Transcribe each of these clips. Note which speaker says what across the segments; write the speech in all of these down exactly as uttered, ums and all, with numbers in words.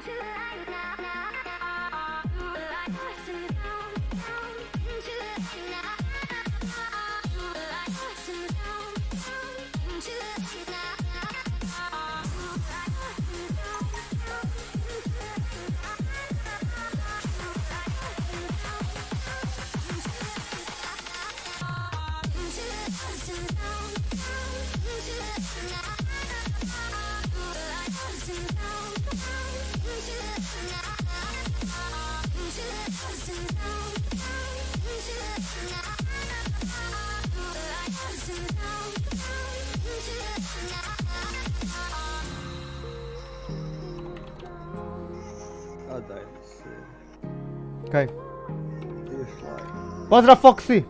Speaker 1: A daj se.
Speaker 2: Kaj?
Speaker 1: Išla je.
Speaker 2: Pozdrav Foxy!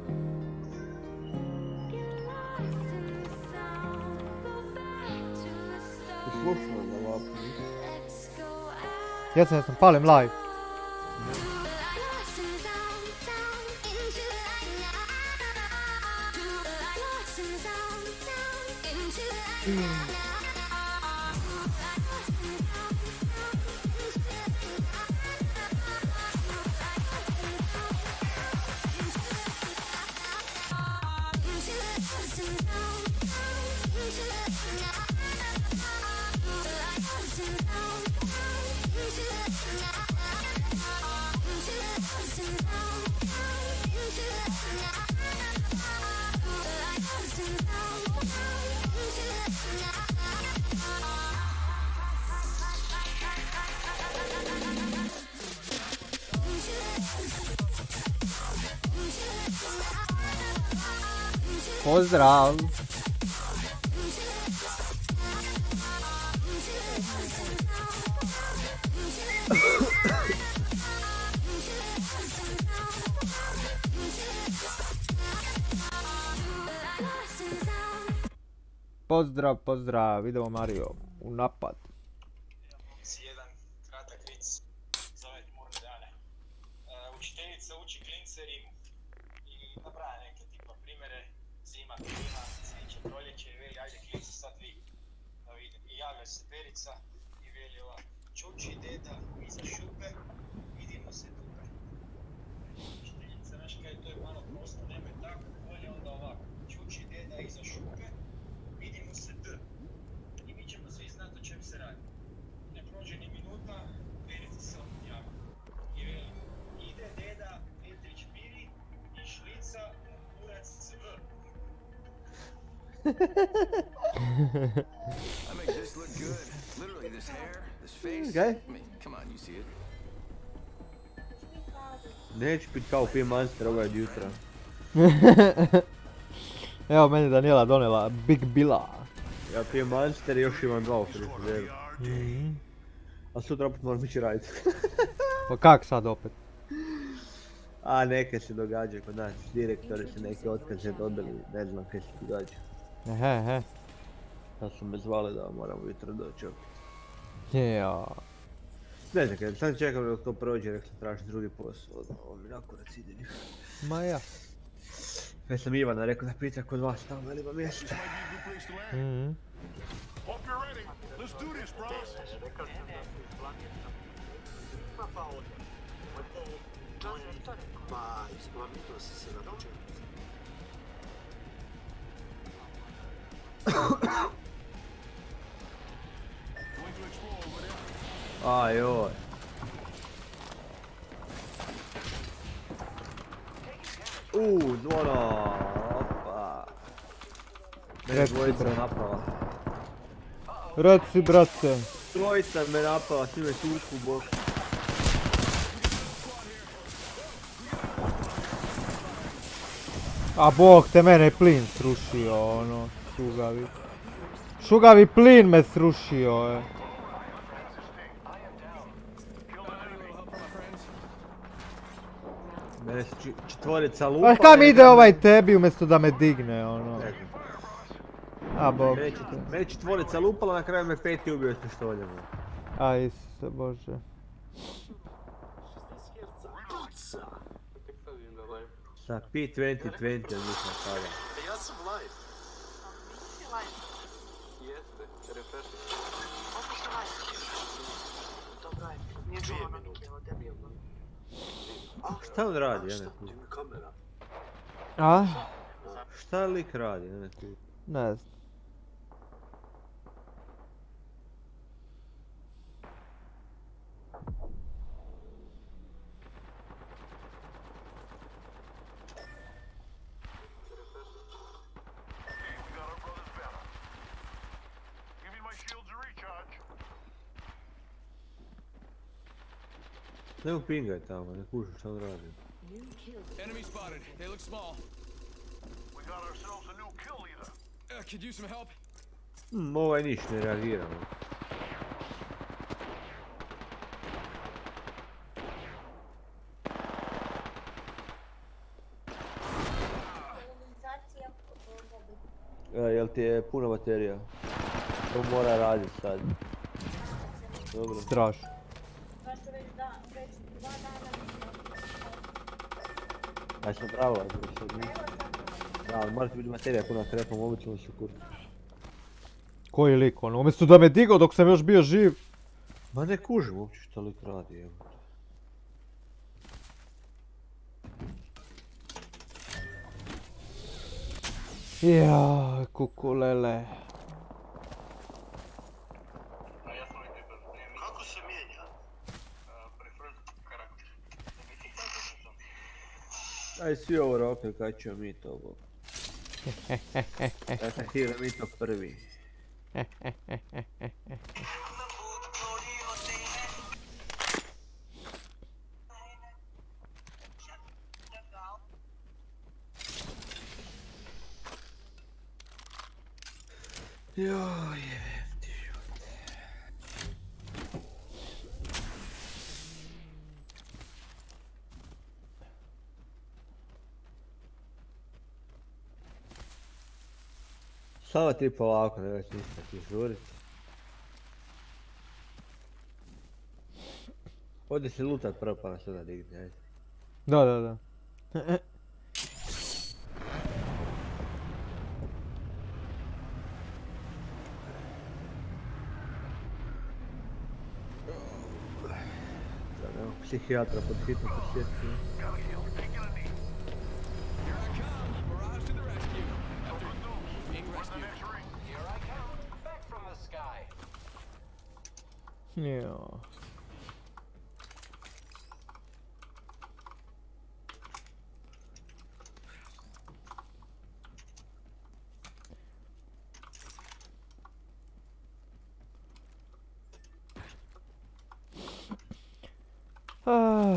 Speaker 1: Slušala da vapu.
Speaker 2: Jesam, jesam, palim live. Pozdrav! Pozdrav, pozdrav, idemo Mario, u napad.
Speaker 3: Si jedan kratak vic za ove tmurne dane. E, učiteljica uči klince rimu i nabraja neke tipa primjere, zima, klima, cvijeće, proljeće i veli, ajde klinci sad vi da vidim. I javlja se Perica i veli ova, čuči deda iza šupe, vidimo se tupe. Učiteljica, znaš kaj, to je malo prosto, nemoj tako, bolje onda ovako. Čuči deda iza šupe, vidimo se d. I mi ćemo svi znati o čem se radi. Ne prođe ni minuta, Perica se opet javi. I veli, ide deda Petrić Piri i šlica u kurac C V.
Speaker 4: I make this look good. Literally, this hair, this face.
Speaker 1: Okay.
Speaker 4: I mean, come on, you see it.
Speaker 1: Neću pit kao pijem Monster ovaj od jutra.
Speaker 2: Evo meni Daniela donela Big Billa.
Speaker 1: Ja pijem Monster i još imam dva u frižideru. A sutra opet moram ići raditi.
Speaker 2: Pa kak sad opet?
Speaker 1: A neke se događaju kod nas, direktori se neke otkaze dobili, ne znam kaj se događa.
Speaker 2: Ehe, ehe.
Speaker 1: Sad su me zvali da moram ujutro doći opet.
Speaker 2: Ja.
Speaker 1: Ne znam kaj, sad čekam dok to prođe, rekli tražiti drugi posao, ovo mi nakurac ide ništa.
Speaker 2: Ma ja.
Speaker 1: Već sam Ivana rekao da pita kod vas tamo, jel ima mjesta.
Speaker 2: Mhm.
Speaker 5: Hope you're ready. Let's do this, bros.
Speaker 6: Ma, isplavito si se naručio.
Speaker 1: Aj, oj. Uuu, zvono, opa. Mene
Speaker 2: Reci,
Speaker 1: dvojica
Speaker 2: bre.
Speaker 1: napala.
Speaker 2: Reci, brate.
Speaker 1: Trojica me napala, svi me tuku u bok.
Speaker 2: A bog te mene je plin srušio, ono, šugavi. Šugavi plin me srušio, je.
Speaker 1: Mene su či- četvorica lupala.
Speaker 2: A kam ide ovaj tebi umjesto da me digne, ono.
Speaker 1: Ne znam.
Speaker 2: A bog.
Speaker 1: Mene čet- Mene četvorica lupala, na kraju me peti ubio s pištoljem.
Speaker 2: A Isuse Bože.
Speaker 1: Sa P dvadeset dvadeset nisam tada.
Speaker 6: Ja sam live.
Speaker 7: Nisi live.
Speaker 6: Jeste, refresh.
Speaker 7: Kako si live? Dobro je.
Speaker 1: Šta on radi, ja ne
Speaker 6: Šta?
Speaker 1: kužim.
Speaker 6: Ima kamera.
Speaker 2: A?
Speaker 1: Šta lik radi, ja ne kužim.
Speaker 2: Ne znam.
Speaker 5: We got our brother's banner. Give me my shields to recharge.
Speaker 1: Ne upingaj tamo, ne kužim šta on radi.
Speaker 8: Enemy spotted. They look small.
Speaker 5: We got ourselves a new kill leader.
Speaker 8: Uh, could use some help?
Speaker 1: Hmm, ovaj niš ne reagira. no. E, jel ti je puna baterija? To mora raditi sad. Dobro.
Speaker 2: Strašno.
Speaker 9: Zašto već da, već dva dana
Speaker 1: Ja sam pravo, sad nisam. Da, ali mora ti biti baterija puna krepom, mobitelom su kurci.
Speaker 2: Koji lik ono? Umjesto da me digao dok sam još bio živ.
Speaker 1: Ma ne kužim uopće šta lik radi, evo.
Speaker 2: Jaj, kukulele.
Speaker 6: Kako se mijenja?
Speaker 1: Aj svi ovo roke, kad ćemo mi to ovo. Ja sam htio da mi to prvi. Joj, jebem ti život. Samo ti polako, ne već ništa ti žurit. Odi se lutat prvo pa nas onda digni, ajde.
Speaker 2: Da, da, da.
Speaker 1: Da, nema psihijatra pod hitno posjetiti.
Speaker 8: Here I come. Mirage to the rescue. After being rescued.
Speaker 4: Here I come, back from the sky.
Speaker 2: Jo. Ah.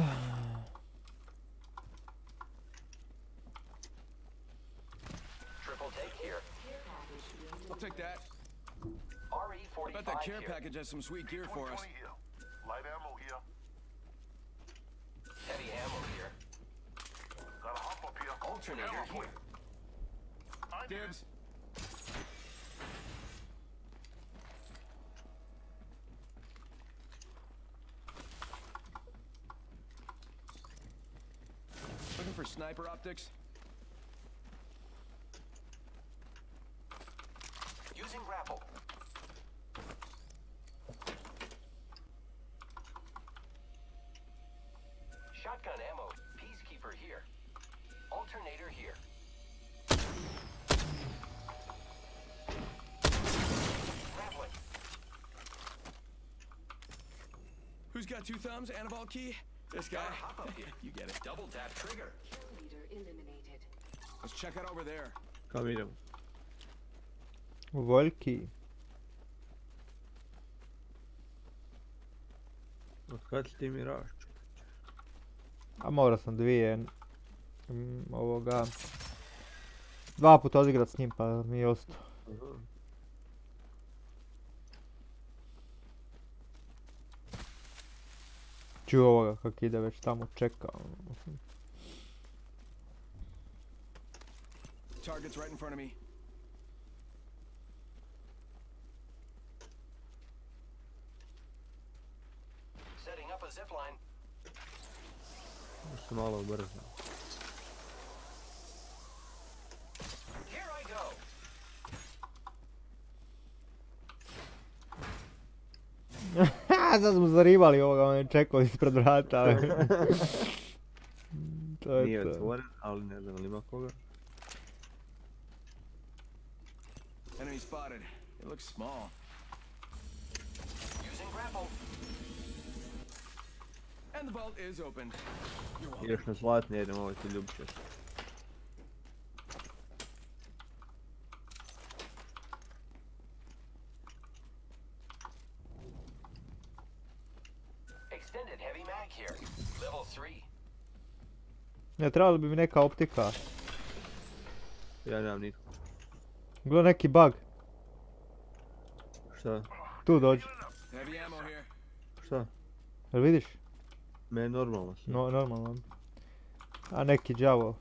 Speaker 4: Triple take here.
Speaker 8: I'll take that.
Speaker 4: R E
Speaker 8: I bet
Speaker 4: forty-five
Speaker 8: that care
Speaker 4: here.
Speaker 8: package has some sweet gear for us.
Speaker 5: twenty here. Light ammo here.
Speaker 4: Heavy ammo here.
Speaker 5: Got a hop up here.
Speaker 4: Alternator
Speaker 5: Ammo
Speaker 4: here.
Speaker 5: I did.
Speaker 8: Dibs. Looking for sniper optics?
Speaker 4: Using grapple. Shotgun ammo. Peacekeeper here. Alternator here. Grappling.
Speaker 8: Who's got two thumbs? Annabelle key? This guy.
Speaker 4: Hop up here.
Speaker 8: You get it.
Speaker 4: Double tap trigger.
Speaker 9: leader eliminated.
Speaker 8: Let's check out over there.
Speaker 1: Kam idemo?
Speaker 2: Voljki.
Speaker 1: Od kad si ti Miraž?
Speaker 2: A morao sam dvije mm, ovoga. Dva puta odigrat s njim pa mi je ostao. Čuo ovoga kak ide već tamo čeka.
Speaker 8: Target's right in front of me.
Speaker 4: Setting up a zip line.
Speaker 1: Još se malo ubrzo.
Speaker 4: Here I go.
Speaker 2: Sad smo zaribali ovoga, on je čekao ispred vrata. To je
Speaker 1: Nije
Speaker 2: to.
Speaker 1: otvoren, ali ne znam li ima koga.
Speaker 4: Enemy spotted. It looks small.
Speaker 8: Using grapple.
Speaker 4: And the vault is open. You're welcome.
Speaker 1: I još na zlatni jedem, ovo ti ljubče.
Speaker 8: Extended heavy mag here. Level three.
Speaker 2: Ne, trebala bi mi neka optika.
Speaker 1: Ja nemam nikog.
Speaker 2: Bilo neki bug.
Speaker 1: Šta?
Speaker 2: Tu dođi.
Speaker 4: Heavy ammo here.
Speaker 1: Šta?
Speaker 2: Jel vidiš?
Speaker 1: Me je normalno sve.
Speaker 2: No, normalno. A neki đavo.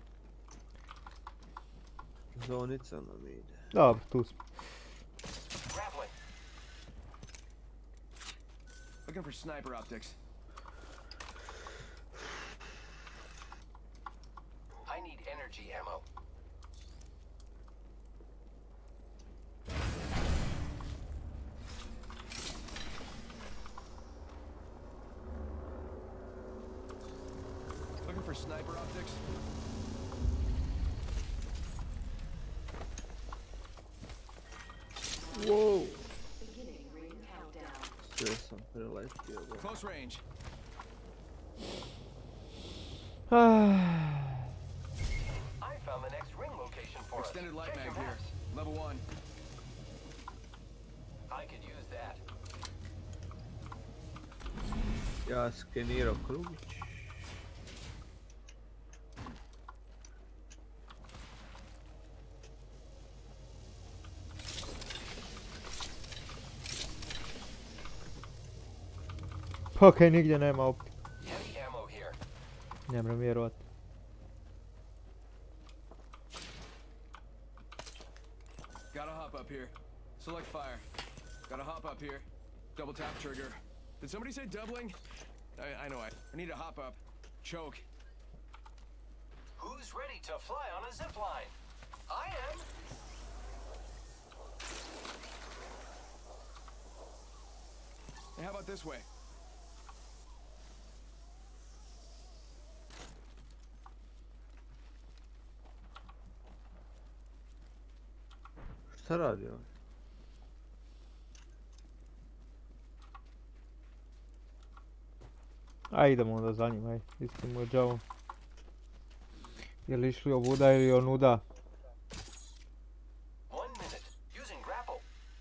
Speaker 1: Zonica nam ide.
Speaker 2: Dobro, tu smo.
Speaker 8: Grappling.
Speaker 4: Looking for sniper optics.
Speaker 8: I need energy ammo.
Speaker 4: Looking for sniper optics.
Speaker 1: Wow!
Speaker 9: Beginning ring countdown.
Speaker 1: Sve sam preletio. bro.
Speaker 4: Close range.
Speaker 8: I found the next ring location for
Speaker 4: Extended
Speaker 8: us.
Speaker 4: light
Speaker 8: Check
Speaker 4: mag
Speaker 8: your
Speaker 4: here.
Speaker 8: maps.
Speaker 4: Level one.
Speaker 8: I could use that.
Speaker 1: Ja skenirao krugić.
Speaker 2: Pa okej, nigdje nema optika.
Speaker 8: Heavy ammo here.
Speaker 2: Ne moram vjerovat.
Speaker 4: Gotta hop up here. Select fire. Gotta hop up here. Double tap trigger. Did somebody say doubling? I, I know I, I need to hop up. Choke.
Speaker 8: Who's ready to fly on a zip line? I am.
Speaker 4: Hey, how about this way?
Speaker 1: Šta radi ovaj?
Speaker 2: A idemo onda za njim, aj. Istimo đavo. Je li išli ovuda ili onuda?
Speaker 8: One minute. Using grapple.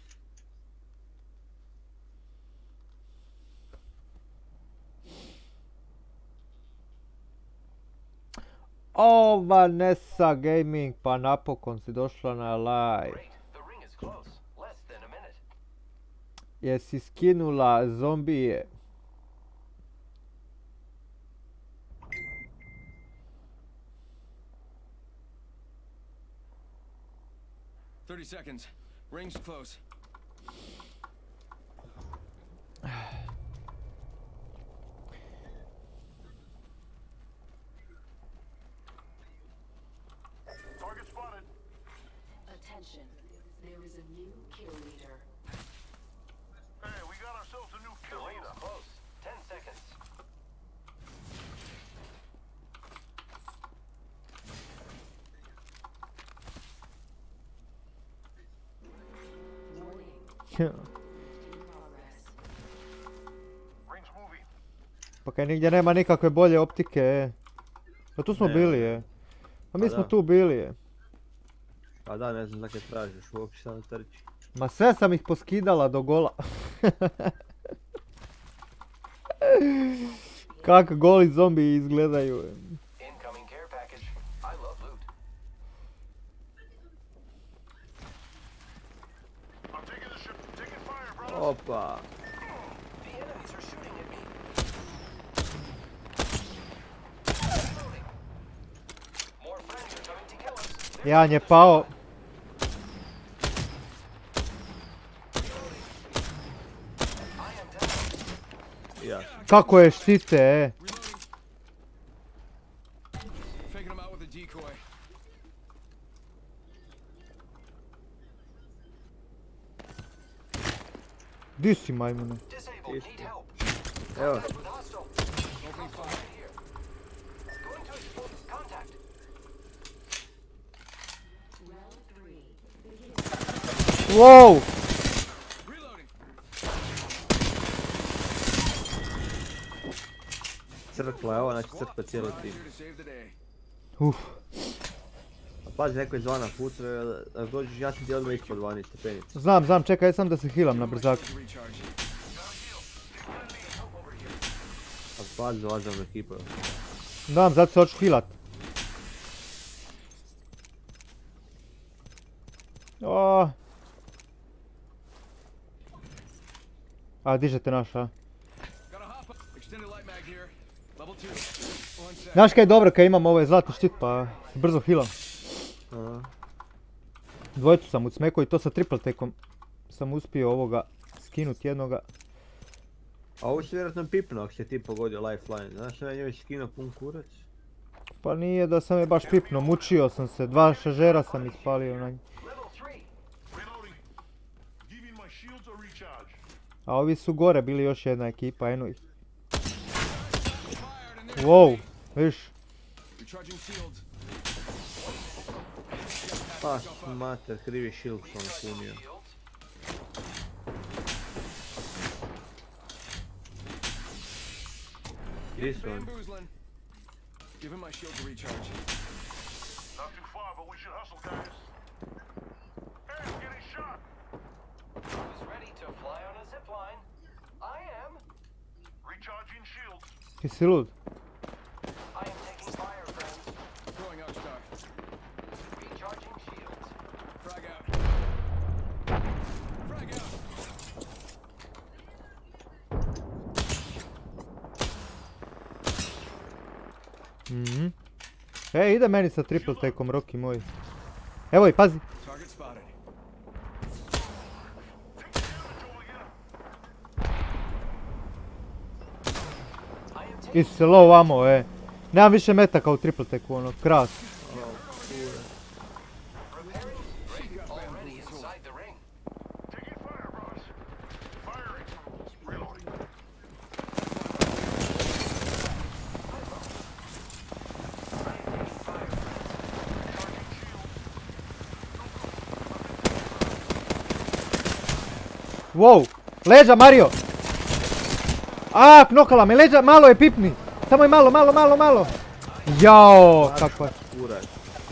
Speaker 2: O, Vanessa Gaming, pa napokon si došla na live.
Speaker 8: Great. The ring is close. Less than a minute.
Speaker 2: Jesi skinula zombije?
Speaker 4: thirty seconds. Ring's close.
Speaker 5: Target spotted.
Speaker 9: Attention. There is a new kill leader.
Speaker 5: Hey, we got ourselves a new
Speaker 8: The
Speaker 5: kill
Speaker 8: ring's
Speaker 5: leader.
Speaker 8: close. Ten seconds.
Speaker 9: Warning.
Speaker 2: Pa
Speaker 9: In progress.
Speaker 5: Ring's moving.
Speaker 2: kaj nigdje nema nikakve bolje optike, e. Pa tu smo
Speaker 1: Ne.
Speaker 2: bili, e. Pa mi
Speaker 1: Pa
Speaker 2: smo
Speaker 1: da.
Speaker 2: tu bili, e.
Speaker 1: Pa da, ne znam zakaj tražiš, uopće samo trči.
Speaker 2: Ma sve sam ih poskidala do gola. Kak goli zombi izgledaju.
Speaker 8: Incoming care package. I love loot.
Speaker 5: I'm taking the ship. Taking fire, brother.
Speaker 1: Opa!
Speaker 8: The enemies are shooting at me. Reloading. More friends are coming to kill us. They're
Speaker 2: Jedan je
Speaker 8: on the
Speaker 2: pao.
Speaker 8: spot. I am down.
Speaker 1: Ja.
Speaker 2: Kako je štite, e.
Speaker 4: Reloading. Faking him out with a decoy.
Speaker 2: Di si, majmune?
Speaker 8: Disabled. Need help.
Speaker 1: Evo,
Speaker 8: Contact with hostile.
Speaker 4: Opening fire.
Speaker 8: Here. Going to explode.
Speaker 2: Wow!
Speaker 4: Reloading.
Speaker 1: Crkla je ovo, znači crkla cijeli tim.
Speaker 4: Here to save the day.
Speaker 2: Uf.
Speaker 1: Pazi, neko je zvana puca, da dođeš, ja sam ti odmah ispod dvanaest stepenica.
Speaker 2: Znam, znam, čekaj sam da se healam na brzaku.
Speaker 4: To recharge.
Speaker 1: A pazi, dolazam na ekipa.
Speaker 2: Znam, zato se hoću healat. O. A, dižete naš, a?
Speaker 4: Gotta hop up. Extended light mag here. Level two. One sec.
Speaker 2: Znaš kaj je dobro kad imam ovaj zlatni štit pa se brzo healam.
Speaker 1: Aha.
Speaker 2: Dvojicu sam ucmekao i to sa triple tekom sam uspio ovoga skinuti jednoga.
Speaker 1: A ovo si vjerojatno pipnuo ako si ti pogodio lifeline, znaš ja njoj skinuo pun kurac?
Speaker 2: Pa nije da sam je baš pipno, mučio sam se, dva šaržera sam ispalio na nj.
Speaker 5: Reloading. Giving my shields a recharge.
Speaker 2: A ovi su gore bili još jedna ekipa, eno ih. Wow, viš.
Speaker 4: Recharging shields.
Speaker 1: Pa mater, krivi shield sam napunio. Gdje su oni?
Speaker 4: Bamboozling. Give him my shield to recharge.
Speaker 5: Not too far, but we should hustle, guys. Hey, I'm getting shot.
Speaker 6: Who's ready to fly on a zip line? I am.
Speaker 5: Recharging shields.
Speaker 2: Ti si lud.
Speaker 6: I am taking fire, friends.
Speaker 4: Throwing out star.
Speaker 6: Recharging shields.
Speaker 4: Frag out. Frag out.
Speaker 2: Mhm. E, ide meni sa triple tekom, Roki moj. Evo i, pazi.
Speaker 4: Target spotted.
Speaker 2: Isuse, low ammo, e. Nemam više metaka u triple teku, ono, kras.
Speaker 6: Already inside the ring.
Speaker 5: Taking fire, boss. Firing. Reloading.
Speaker 2: Wow, leđa Mario! A, knokala me, leđa, malo je pipni. Samo je malo, malo, malo, malo. Jao, kako je.
Speaker 1: Kurac.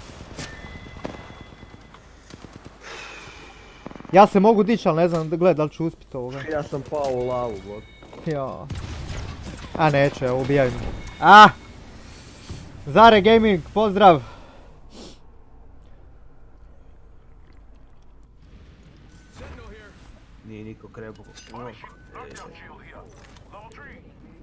Speaker 2: Ja se mogu dići, ali ne znam, gledaj da li ću uspjeti ovoga.
Speaker 1: Ja sam pao u lavu, bok.
Speaker 2: Jao. A neću, evo, ubijaju me. A! Zare Gaming, pozdrav!
Speaker 4: Sentinel here.
Speaker 1: Nije niko krepo.
Speaker 5: Knockdown shield here. Level three.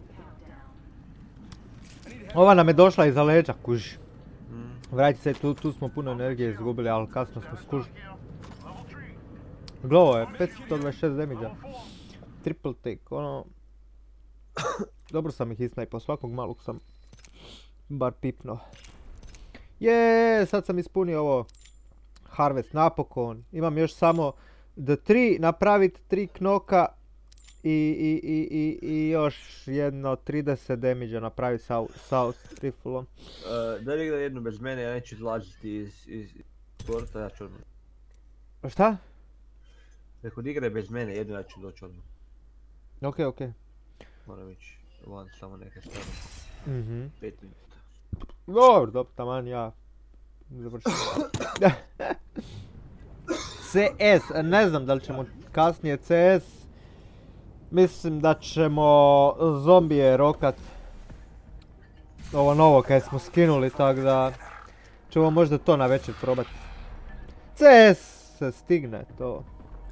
Speaker 2: Ova nam je došla iza leđa, kuži. Vrati se, tu, tu smo puno energije izgubili, ali kasno smo skužili.
Speaker 5: Here. Level three.
Speaker 2: Glovo je, petsto dvadeset šest damage-a. Triple take, ono... Dobro sam ih isnajpao, svakog malog sam bar pipno. Jeee, sad sam ispunio ovo Harvest napokon. Imam još samo do tri, napraviti tri knoka i, i, i, i, i još jedno trideset damage-a napraviti sa, sa riflom.
Speaker 1: Uh, da li igra jednu bez mene, ja neću izlaziti iz, iz sporta, ja ću odmah.
Speaker 2: Šta?
Speaker 1: Rekao da igra bez mene, jedno ja ću doći odmah.
Speaker 2: Okej, okej.
Speaker 1: Moram ići van samo neke stvari.
Speaker 2: Mhm.
Speaker 1: Pet minuta.
Speaker 2: Dobro, dobro, taman ja završim. C S, ne znam da li ćemo kasnije C S. Mislim da ćemo zombije rokat. Ovo novo kaj smo skinuli, tak da ćemo možda to na večer probati. C S se stigne to.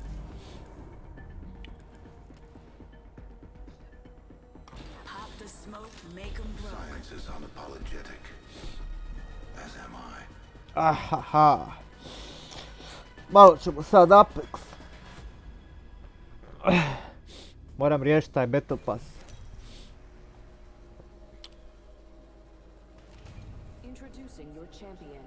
Speaker 9: Pop the smoke, make 'em blow.
Speaker 6: Science is unapologetic. As am I.
Speaker 2: Ahaha. Malo ćemo sad Apex. Moram riješiti taj Battle Pass.
Speaker 9: Introducing your champion.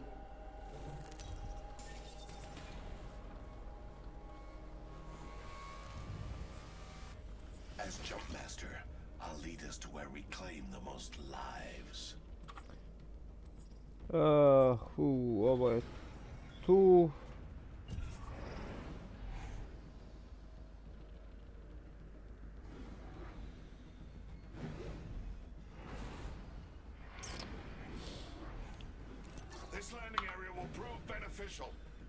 Speaker 6: As Jumpmaster, I'll lead us to where we claim the most lives.
Speaker 2: Uh, hu, ovo je tu.
Speaker 6: official.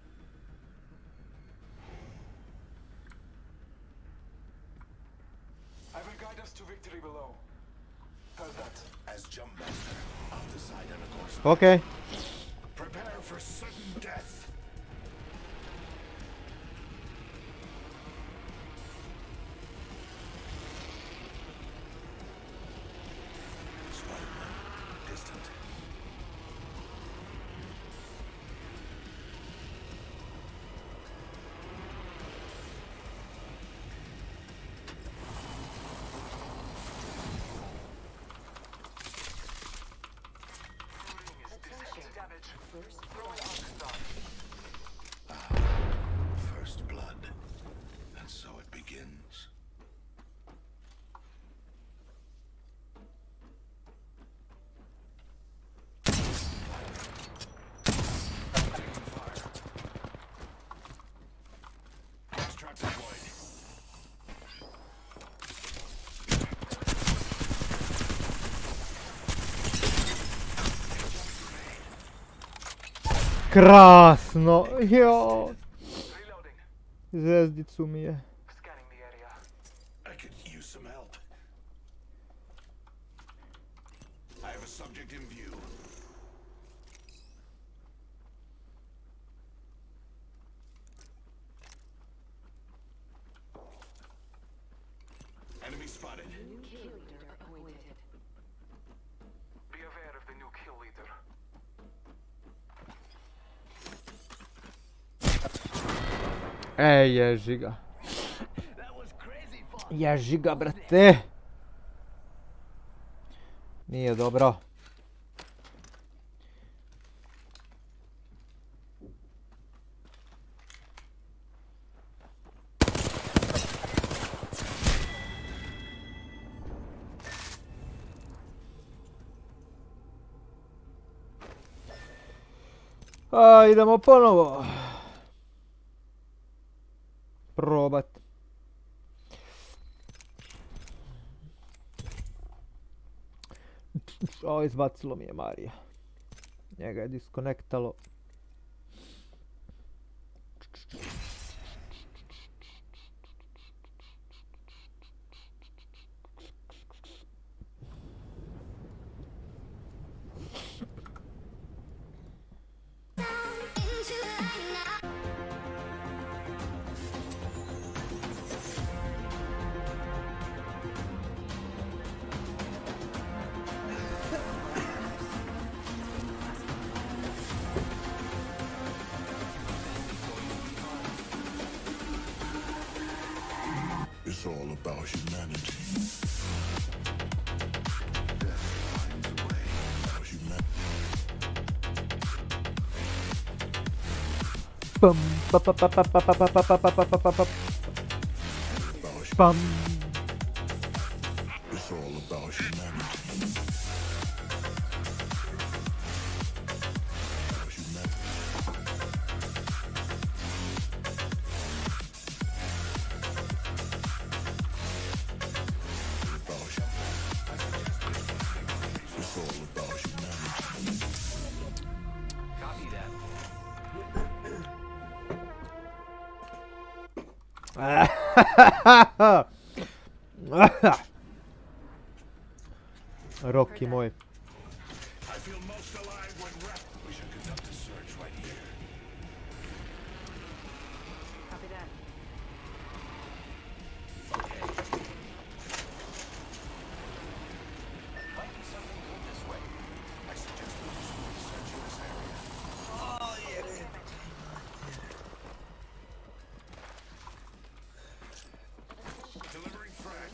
Speaker 5: I will guide us to victory below. Tell that.
Speaker 6: As jump master, I'll decide on a course.
Speaker 2: Okay.
Speaker 6: Prepare for sudden death. Spider-Man, distant. First blood. And so it begins. Trap deployed.
Speaker 2: Krasno! Jo!
Speaker 5: Reloading.
Speaker 2: Zvezdicu mi je.
Speaker 5: Scanning the area.
Speaker 6: I could use some help. I have a subject in view. Enemy spotted.
Speaker 9: New kill leader appointed.
Speaker 5: Be aware of the new kill leader.
Speaker 2: Ej, ježiga. Ježiga, brate. Nije dobro. A, idemo ponovo. Probat. O, izbacilo mi je Marija. Njega je diskonektalo.
Speaker 6: It's all about humanity. Death finds a way. About humanity.
Speaker 2: Bum, ba, ba, ba, ba, ba, ba, ba, ba, ba, ba, ba, ba, ba. Bum.
Speaker 6: It's all about humanity. About humanity. It's all about humanity.
Speaker 8: Copy that.
Speaker 2: Rocky moj.
Speaker 6: I feel most alive when rep. We should conduct a search right here.
Speaker 9: Copy that.
Speaker 6: Might be something good this way. I suggest we do some research in this area. Delivering frag.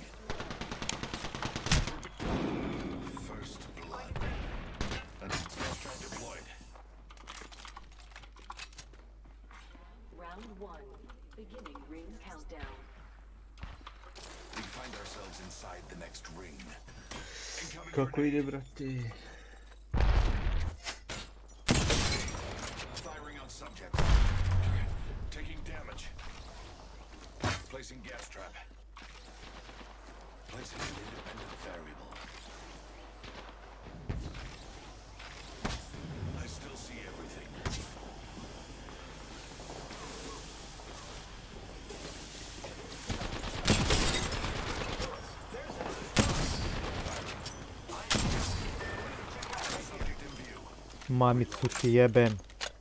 Speaker 6: First blood. And strike deployed.
Speaker 9: Round one. Beginning ring countdown.
Speaker 6: We find ourselves inside the next ring. Incoming
Speaker 1: Kako
Speaker 6: grenade.
Speaker 1: ide, brate?
Speaker 6: Firing on subject. Taking damage. Placing gas trap. Placing an independent variable. I still see everything.
Speaker 2: Mamicu ti jebem.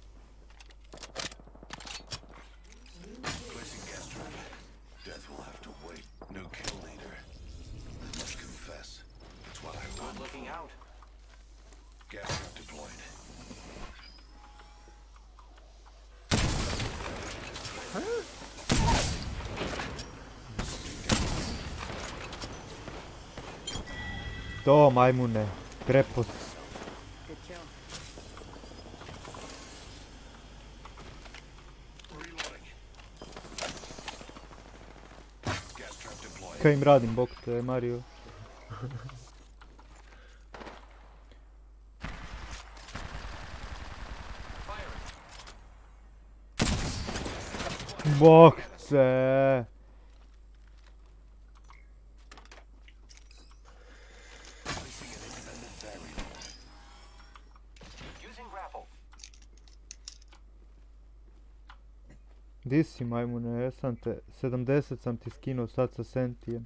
Speaker 6: Placing gas trap. Death will have to wait. No kill leader. I must confess. That's what I want.
Speaker 3: Looking out.
Speaker 6: Gas trap deployed.
Speaker 2: To majmune. Krepos.
Speaker 9: Good kill.
Speaker 6: Reloading. Gas trap deployed.
Speaker 2: Kaj im radim, bok te, Mario? Bok te.
Speaker 3: Using grapple.
Speaker 2: Di si majmune, jesam te, sedamdeset sam ti skinuo sad sa Sentijem.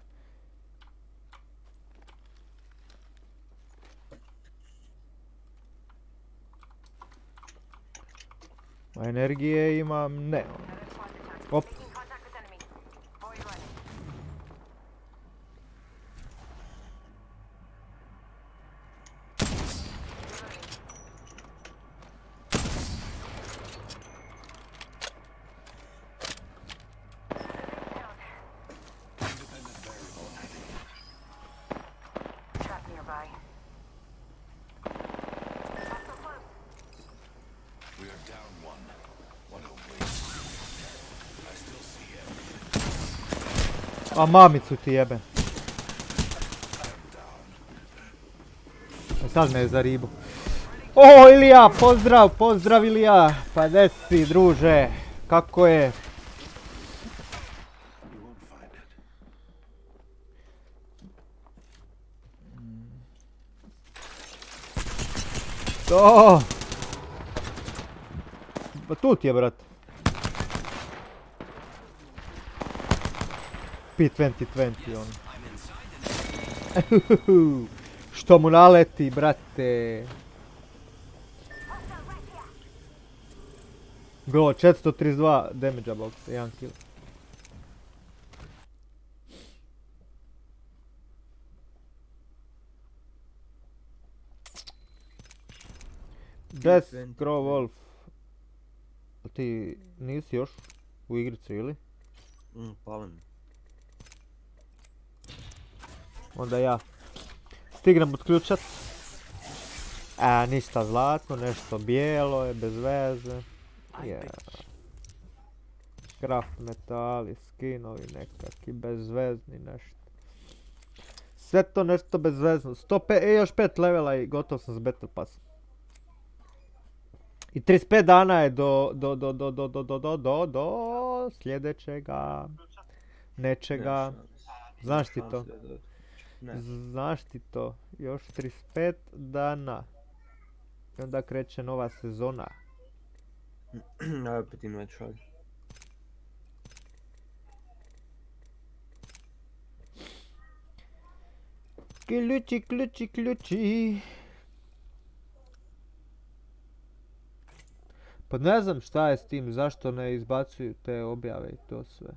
Speaker 2: A energije imam, ne. Op.
Speaker 9: Trap nearby.
Speaker 6: We are down one. What a waste. I still see him.
Speaker 2: A mamicu ti jebem. E sad me je za ribu. O, Ilija, pozdrav, pozdrav Ilija. Pa gdje si, druže? Kako je?
Speaker 6: You won't find it.
Speaker 2: To! Pa tu ti je, brat. P dvadeset dvadeset on. Što mu naleti, brate. Go, četiristo trideset dva damage-a, bok, jedan kill. Death Crow Wolf. Ti nisi još u igrici ili?
Speaker 1: Mm, palen.
Speaker 2: Onda ja stignem otključat. A, ništa zlatno, nešto bijelo je, bez veze. Yeah. Craft metali, skinovi nekakvi, bezvezni nešto. Sve to nešto bezvezno. sto pet, e, još pet levela i gotov sam s Battle Passom. I trideset pet dana je do, do, do, do, do, do, do, do, do, do sljedećega nečega. Znaš ti to?
Speaker 1: Ne.
Speaker 2: Znaš ti to? Još trideset pet dana. I onda kreće nova sezona.
Speaker 1: Ja opet im već radi.
Speaker 2: Ključi, ključi, ključi. Pa ne znam šta je s tim, zašto ne izbacuju te objave i to sve.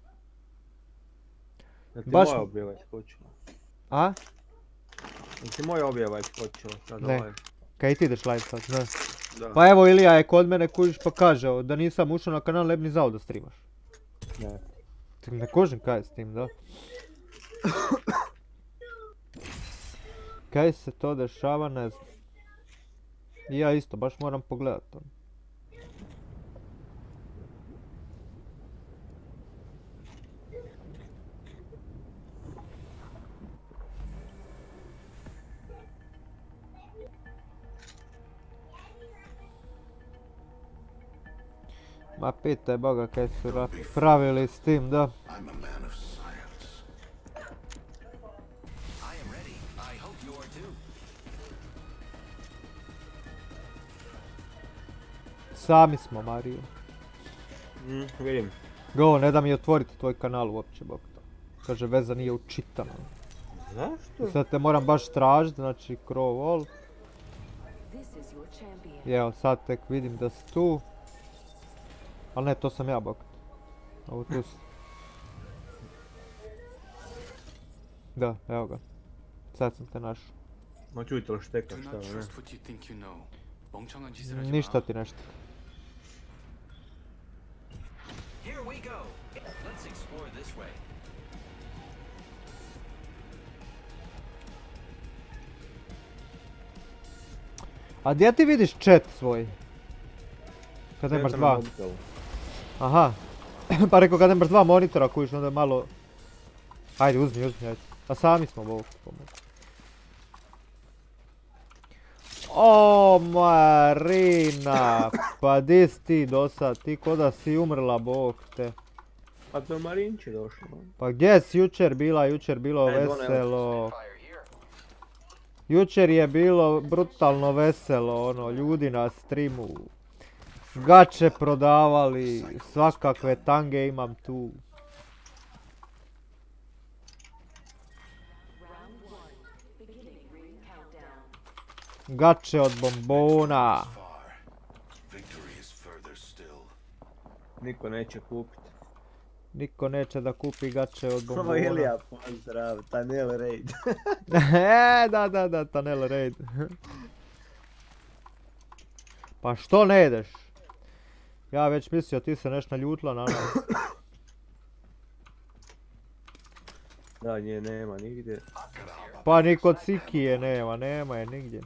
Speaker 1: Jel ti
Speaker 2: Baš-
Speaker 1: moja objava iskočila?
Speaker 2: A?
Speaker 1: Jel ti moja objava iskočila sad
Speaker 2: Ne.
Speaker 1: ovaj?
Speaker 2: Kaj ti ideš live sad, ne?
Speaker 1: Da.
Speaker 2: Pa evo Ilija je kod mene kužiš pa kaže ovo, da nisam ušao na kanal ne bi ni znao da streamaš.
Speaker 1: Ne.
Speaker 2: Ti ne kužim kaj je s tim, da? Kaj se to dešava, ne znam. I ja isto, baš moram pogledat to. Ma pitaj Boga kaj su ra- pravili s tim, da.
Speaker 6: I'm a man of science.
Speaker 3: I am ready. I hope you are too.
Speaker 2: Sami smo, Mario.
Speaker 1: Mm, vidim.
Speaker 2: Go, ne da mi otvoriti tvoj kanal uopće, bok to. Kaže, veza nije učitana.
Speaker 1: Zašto?
Speaker 2: I sad te moram baš tražiti, znači Crow Wolf.
Speaker 9: This is your champion.
Speaker 2: Evo sad tek vidim da si tu. Ali ne, to sam ja bok. Ovo tu si. Da, evo ga. Sad sam te našao.
Speaker 1: Ma čujte li šteka
Speaker 6: Do
Speaker 1: šta,
Speaker 6: not
Speaker 1: ne?
Speaker 6: trust what you think you know. 멍청한 짓을 하지 마.
Speaker 2: Ništa ti nešto.
Speaker 10: Here we go. Let's explore this way.
Speaker 2: A gdje ti vidiš chat svoj? Kad nemaš
Speaker 1: Ja sam
Speaker 2: dva.
Speaker 1: na mobitelu.
Speaker 2: Aha. Pa rekao kad nemaš dva monitora kojiš onda je malo... Ajde uzmi, uzmi, ajde. A sami smo ovo pomoći. O, Marina! Pa di si ti dosad? Ti ko da si umrla, bog te.
Speaker 1: Pa to je Marinči došlo, no?
Speaker 2: Pa gdje si jučer bila? Jučer bilo
Speaker 1: Ajde, ono je
Speaker 2: veselo.
Speaker 10: Fire here.
Speaker 2: Jučer je bilo brutalno veselo, ono, ljudi na streamu. Gače prodavali, svakakve tange imam tu.
Speaker 9: Round one. Beginning ring countdown.
Speaker 2: Gače od bombona.
Speaker 6: Far. Victory is further still.
Speaker 1: Niko neće kupiti.
Speaker 2: Niko neće da kupi gače od
Speaker 1: Ovo
Speaker 2: bombona.
Speaker 1: Ilija, pozdrav, Tanel Raid.
Speaker 2: E, da, da, da, Tanel Raid. Pa što ne ideš? Ja već mislio ti se nešto naljutila na nas.
Speaker 1: Da, nje nema nigdje.
Speaker 2: Pa ni kod Sikije nema, nema je nigdje.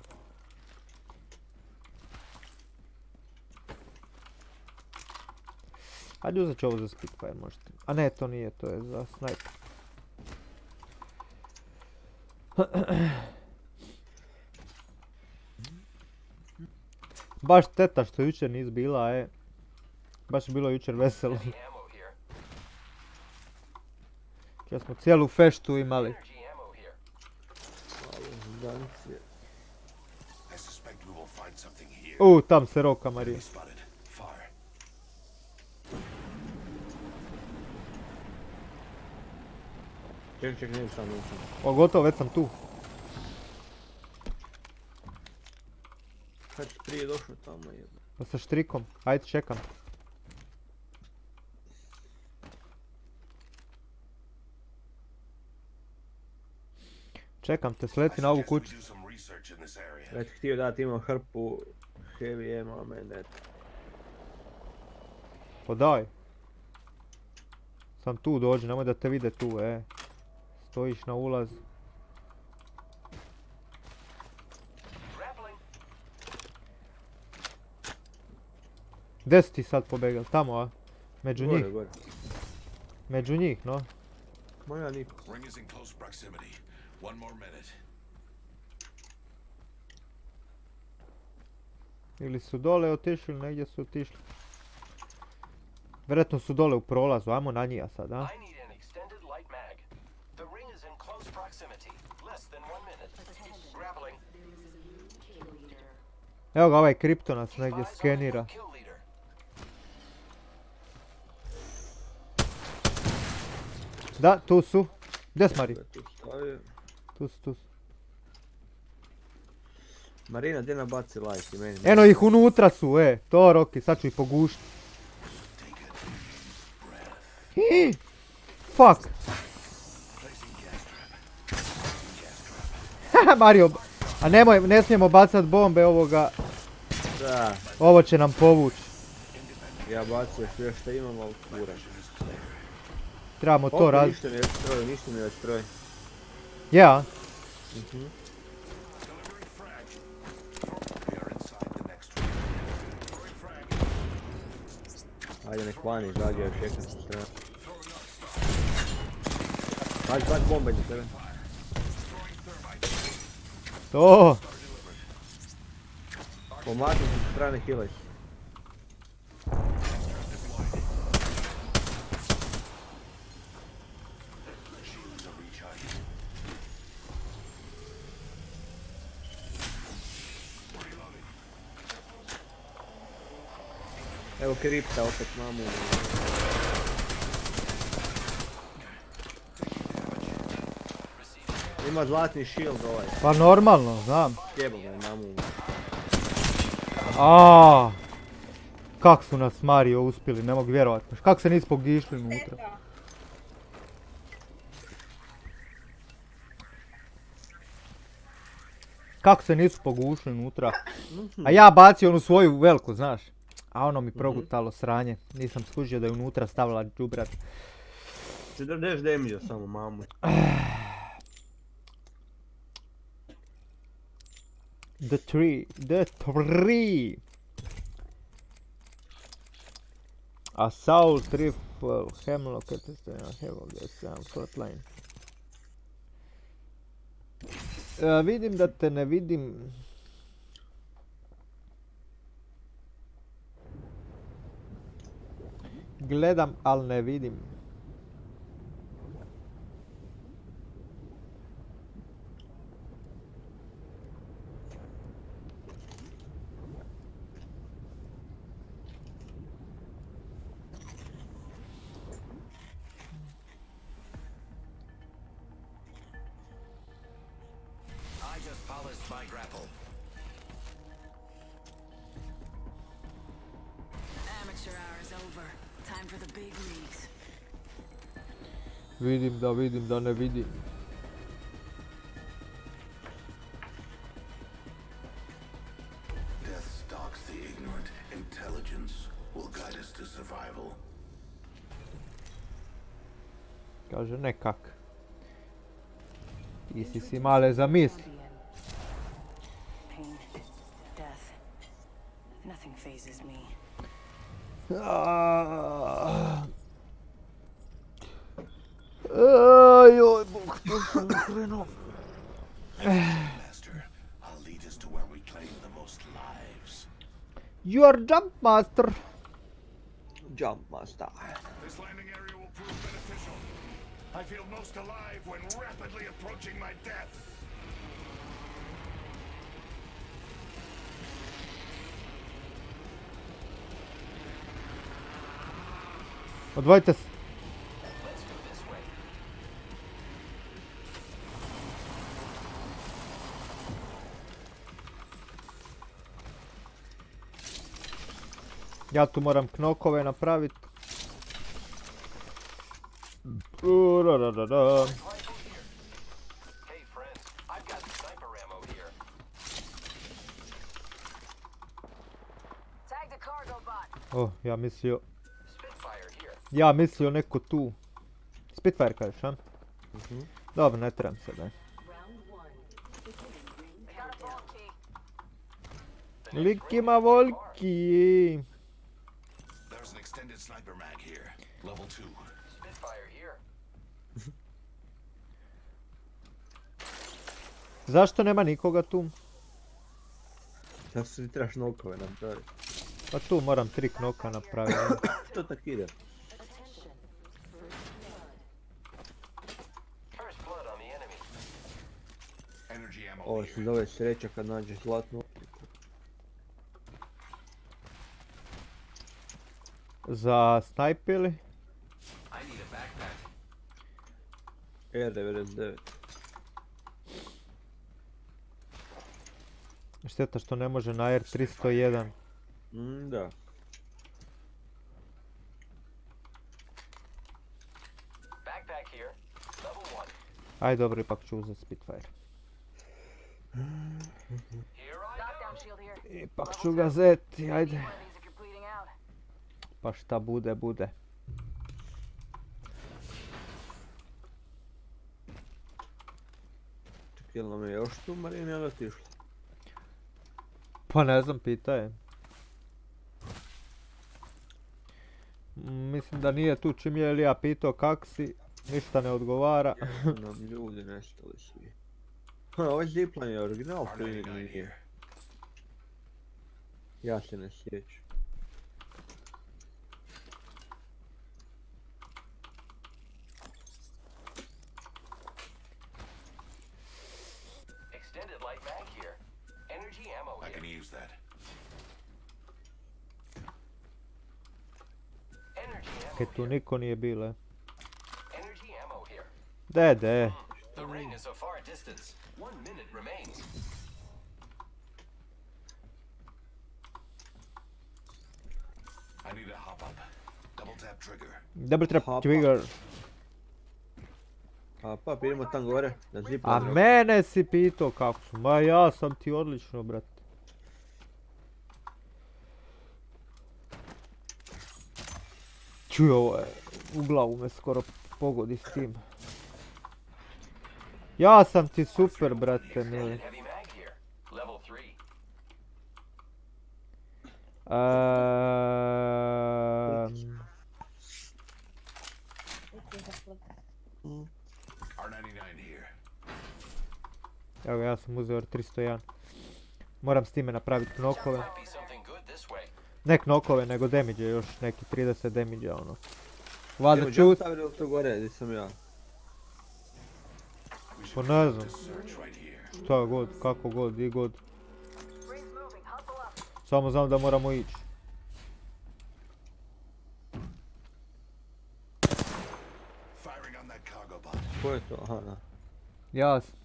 Speaker 2: Hajde uzet ću ovo za Spitfire možete. A ne, to nije, to je za sniper. Baš teta što jučer nis bila, e. Baš je bilo jučer veselo.
Speaker 10: Heavy ammo here.
Speaker 2: Ja smo cijelu feštu imali.
Speaker 10: Energy ammo here.
Speaker 1: Dancije.
Speaker 6: I suspect we will find something here.
Speaker 2: U, tam se roka Marija.
Speaker 6: Enemy spotted. Far.
Speaker 1: Ček, ček, nije sam nisam.
Speaker 2: O, gotovo, već sam tu.
Speaker 1: Kad si prije došao tamo jedno.
Speaker 2: Pa sa štrikom. Ajde, čekam. Čekam te,
Speaker 6: I
Speaker 2: sleti na ovu
Speaker 6: suggest we
Speaker 2: kuću.
Speaker 6: do some research in this area.
Speaker 1: Ja ti htio dati, imam hrpu heavy ammo, a meni eto.
Speaker 2: Pa daj. Sam tu dođi, nemoj da te vide tu, e. Stojiš na ulaz.
Speaker 10: Grappling.
Speaker 2: Gdje si ti sad pobegal? Tamo, a? Među njih.
Speaker 1: Gore, gore.
Speaker 2: Među njih, no.
Speaker 1: Moja niko.
Speaker 6: Ring is in close proximity. One more minute.
Speaker 2: Ili su dole otišli, negdje su otišli. Vjerojatno su dole u prolazu, ajmo na njih sad, a?
Speaker 10: I need an extended light mag. The ring is in close proximity. Less than one minute. Grappling.
Speaker 9: There is a new kill leader.
Speaker 2: Evo ga, ovaj kripto nas negdje
Speaker 10: Eyes on the
Speaker 2: skenira.
Speaker 10: new kill leader.
Speaker 2: Da, tu su. Gdje si Mari?
Speaker 1: Tu stavio.
Speaker 2: Tu su, tu su.
Speaker 1: Marina, gdje nabaci like i meni?
Speaker 2: Eno ih unutra su, e. To Roki, sad ću ih pogušiti. Hi, fuck. Haha, Mario. A nemoj, ne smijemo bacat bombe ovoga.
Speaker 1: Da,
Speaker 2: Ovo će nam povući.
Speaker 1: ja bacio sve što imam, ali kura.
Speaker 2: Trebamo to
Speaker 1: Opet
Speaker 2: raditi.
Speaker 1: ništa mi je stroj, ništa mi je stroj.
Speaker 2: Ja.
Speaker 1: Mhm.
Speaker 6: We are inside the next ring.
Speaker 1: Ajde nek vani izađe, ja čekam što treba. Ajde, baci bombe za tebe.
Speaker 2: To.
Speaker 1: Pomakni se sa strane, healaj se.
Speaker 6: Shields are recharging.
Speaker 1: Evo kripta opet mamu. Ima zlatni shield ovaj.
Speaker 2: Pa normalno, znam.
Speaker 1: Sjebo ga mamu.
Speaker 2: Aaaa! Kak su nas Mario uspjeli, ne mogu vjerovat. Kak se nisu pogišli unutra? Kako se nisu pogušli unutra? A ja bacio onu svoju veliku, znaš. A ono mi progutalo sranje. Nisam skužio da je unutra stavila džubrat.
Speaker 1: četrdeset damage samo, mamu.
Speaker 2: The tree, the tree. Assault rifle, hemlock, et cetera. Evo ga sam, frontline. E, vidim da te ne vidim. Gledam, ali ne vidim. Vidim da vidim da ne vidim.
Speaker 6: Death stalks the ignorant. Intelligence will guide us to survival.
Speaker 2: Kaže nekak. Ti si si male zamisli.
Speaker 9: Pain, death. Nothing phases me.
Speaker 2: Ah. Ajoj, bog, to sam krenuo.
Speaker 6: Master, I'll lead us to where we claim the most lives.
Speaker 2: You are jump master.
Speaker 1: Jump master.
Speaker 5: This landing area will prove beneficial. I feel most alive when rapidly approaching my death.
Speaker 2: Odvojite se. Ja tu moram knokove napraviti. Oh, ja mislio... Ja mislio neko tu. Spitfire kažeš, a? Dobro, ne trebam se, daj. Lik ima volki.
Speaker 6: There's an extended sniper mag here. Level two.
Speaker 10: Spitfire here.
Speaker 2: Zašto nema nikoga tu?
Speaker 1: Zato se ti trebaš nokove napraviti.
Speaker 2: Pa tu moram tri knoka napraviti.
Speaker 1: To tak ide. Ovo se zove sreća kad nađeš zlatnu optiku.
Speaker 2: Za snajp ili?
Speaker 1: R devedeset devet.
Speaker 2: Šteta što ne može na R tristo jedan.
Speaker 1: Mm, da.
Speaker 2: Aj dobro, ipak ću uzeti Spitfire. Ipak ću ga zeti, ajde. Pa šta bude, bude.
Speaker 1: Čekaj, jel nam je još tu Marina ili otišla?
Speaker 2: Pa ne znam, pita je. Mislim da nije tu, čim je li ja pitao kak si, ništa ne odgovara.
Speaker 1: Nam ljudi nestali svi. Ha, ovaj zipline je original koji nije. Ja se ne sjećam.
Speaker 10: Extended light mag here. Energy ammo
Speaker 6: I
Speaker 10: here.
Speaker 6: can use that.
Speaker 10: Energy ammo
Speaker 2: Kaj tu
Speaker 10: here.
Speaker 2: niko nije bilo, eh?
Speaker 10: Energy ammo here.
Speaker 2: De, de.
Speaker 10: The ring is a far distance. One minute remains.
Speaker 6: Double tap trigger.
Speaker 2: Double trap
Speaker 1: Hapa.
Speaker 2: trigger.
Speaker 1: A pa, idemo tam gore, na zip
Speaker 2: A mene si pitao kako su, ma ja sam ti odlično, brate. Čuj, ovo je, u glavu me skoro pogodi s tim. Ja sam ti super, brate, mili.
Speaker 10: Heavy mag here. Level three.
Speaker 2: Ehm,
Speaker 6: R ninety-nine here.
Speaker 2: Evo ga, ja sam uzeo R tristo jedan. Moram s time napraviti knokove.
Speaker 10: Might be something good this way.
Speaker 2: Ne knokove, nego damage, još neki trideset damage, ono.
Speaker 1: Idemo
Speaker 2: Valjda
Speaker 1: jump
Speaker 2: čut,
Speaker 1: stavili to gore, gdje sam ja.
Speaker 2: pa ne znam,
Speaker 6: Search right here.
Speaker 2: šta god, kako god, gdje god. Samo znam da moramo ići.
Speaker 6: Firing on that cargo bot.
Speaker 1: Ko je to? Aha, da.
Speaker 2: Ja sam.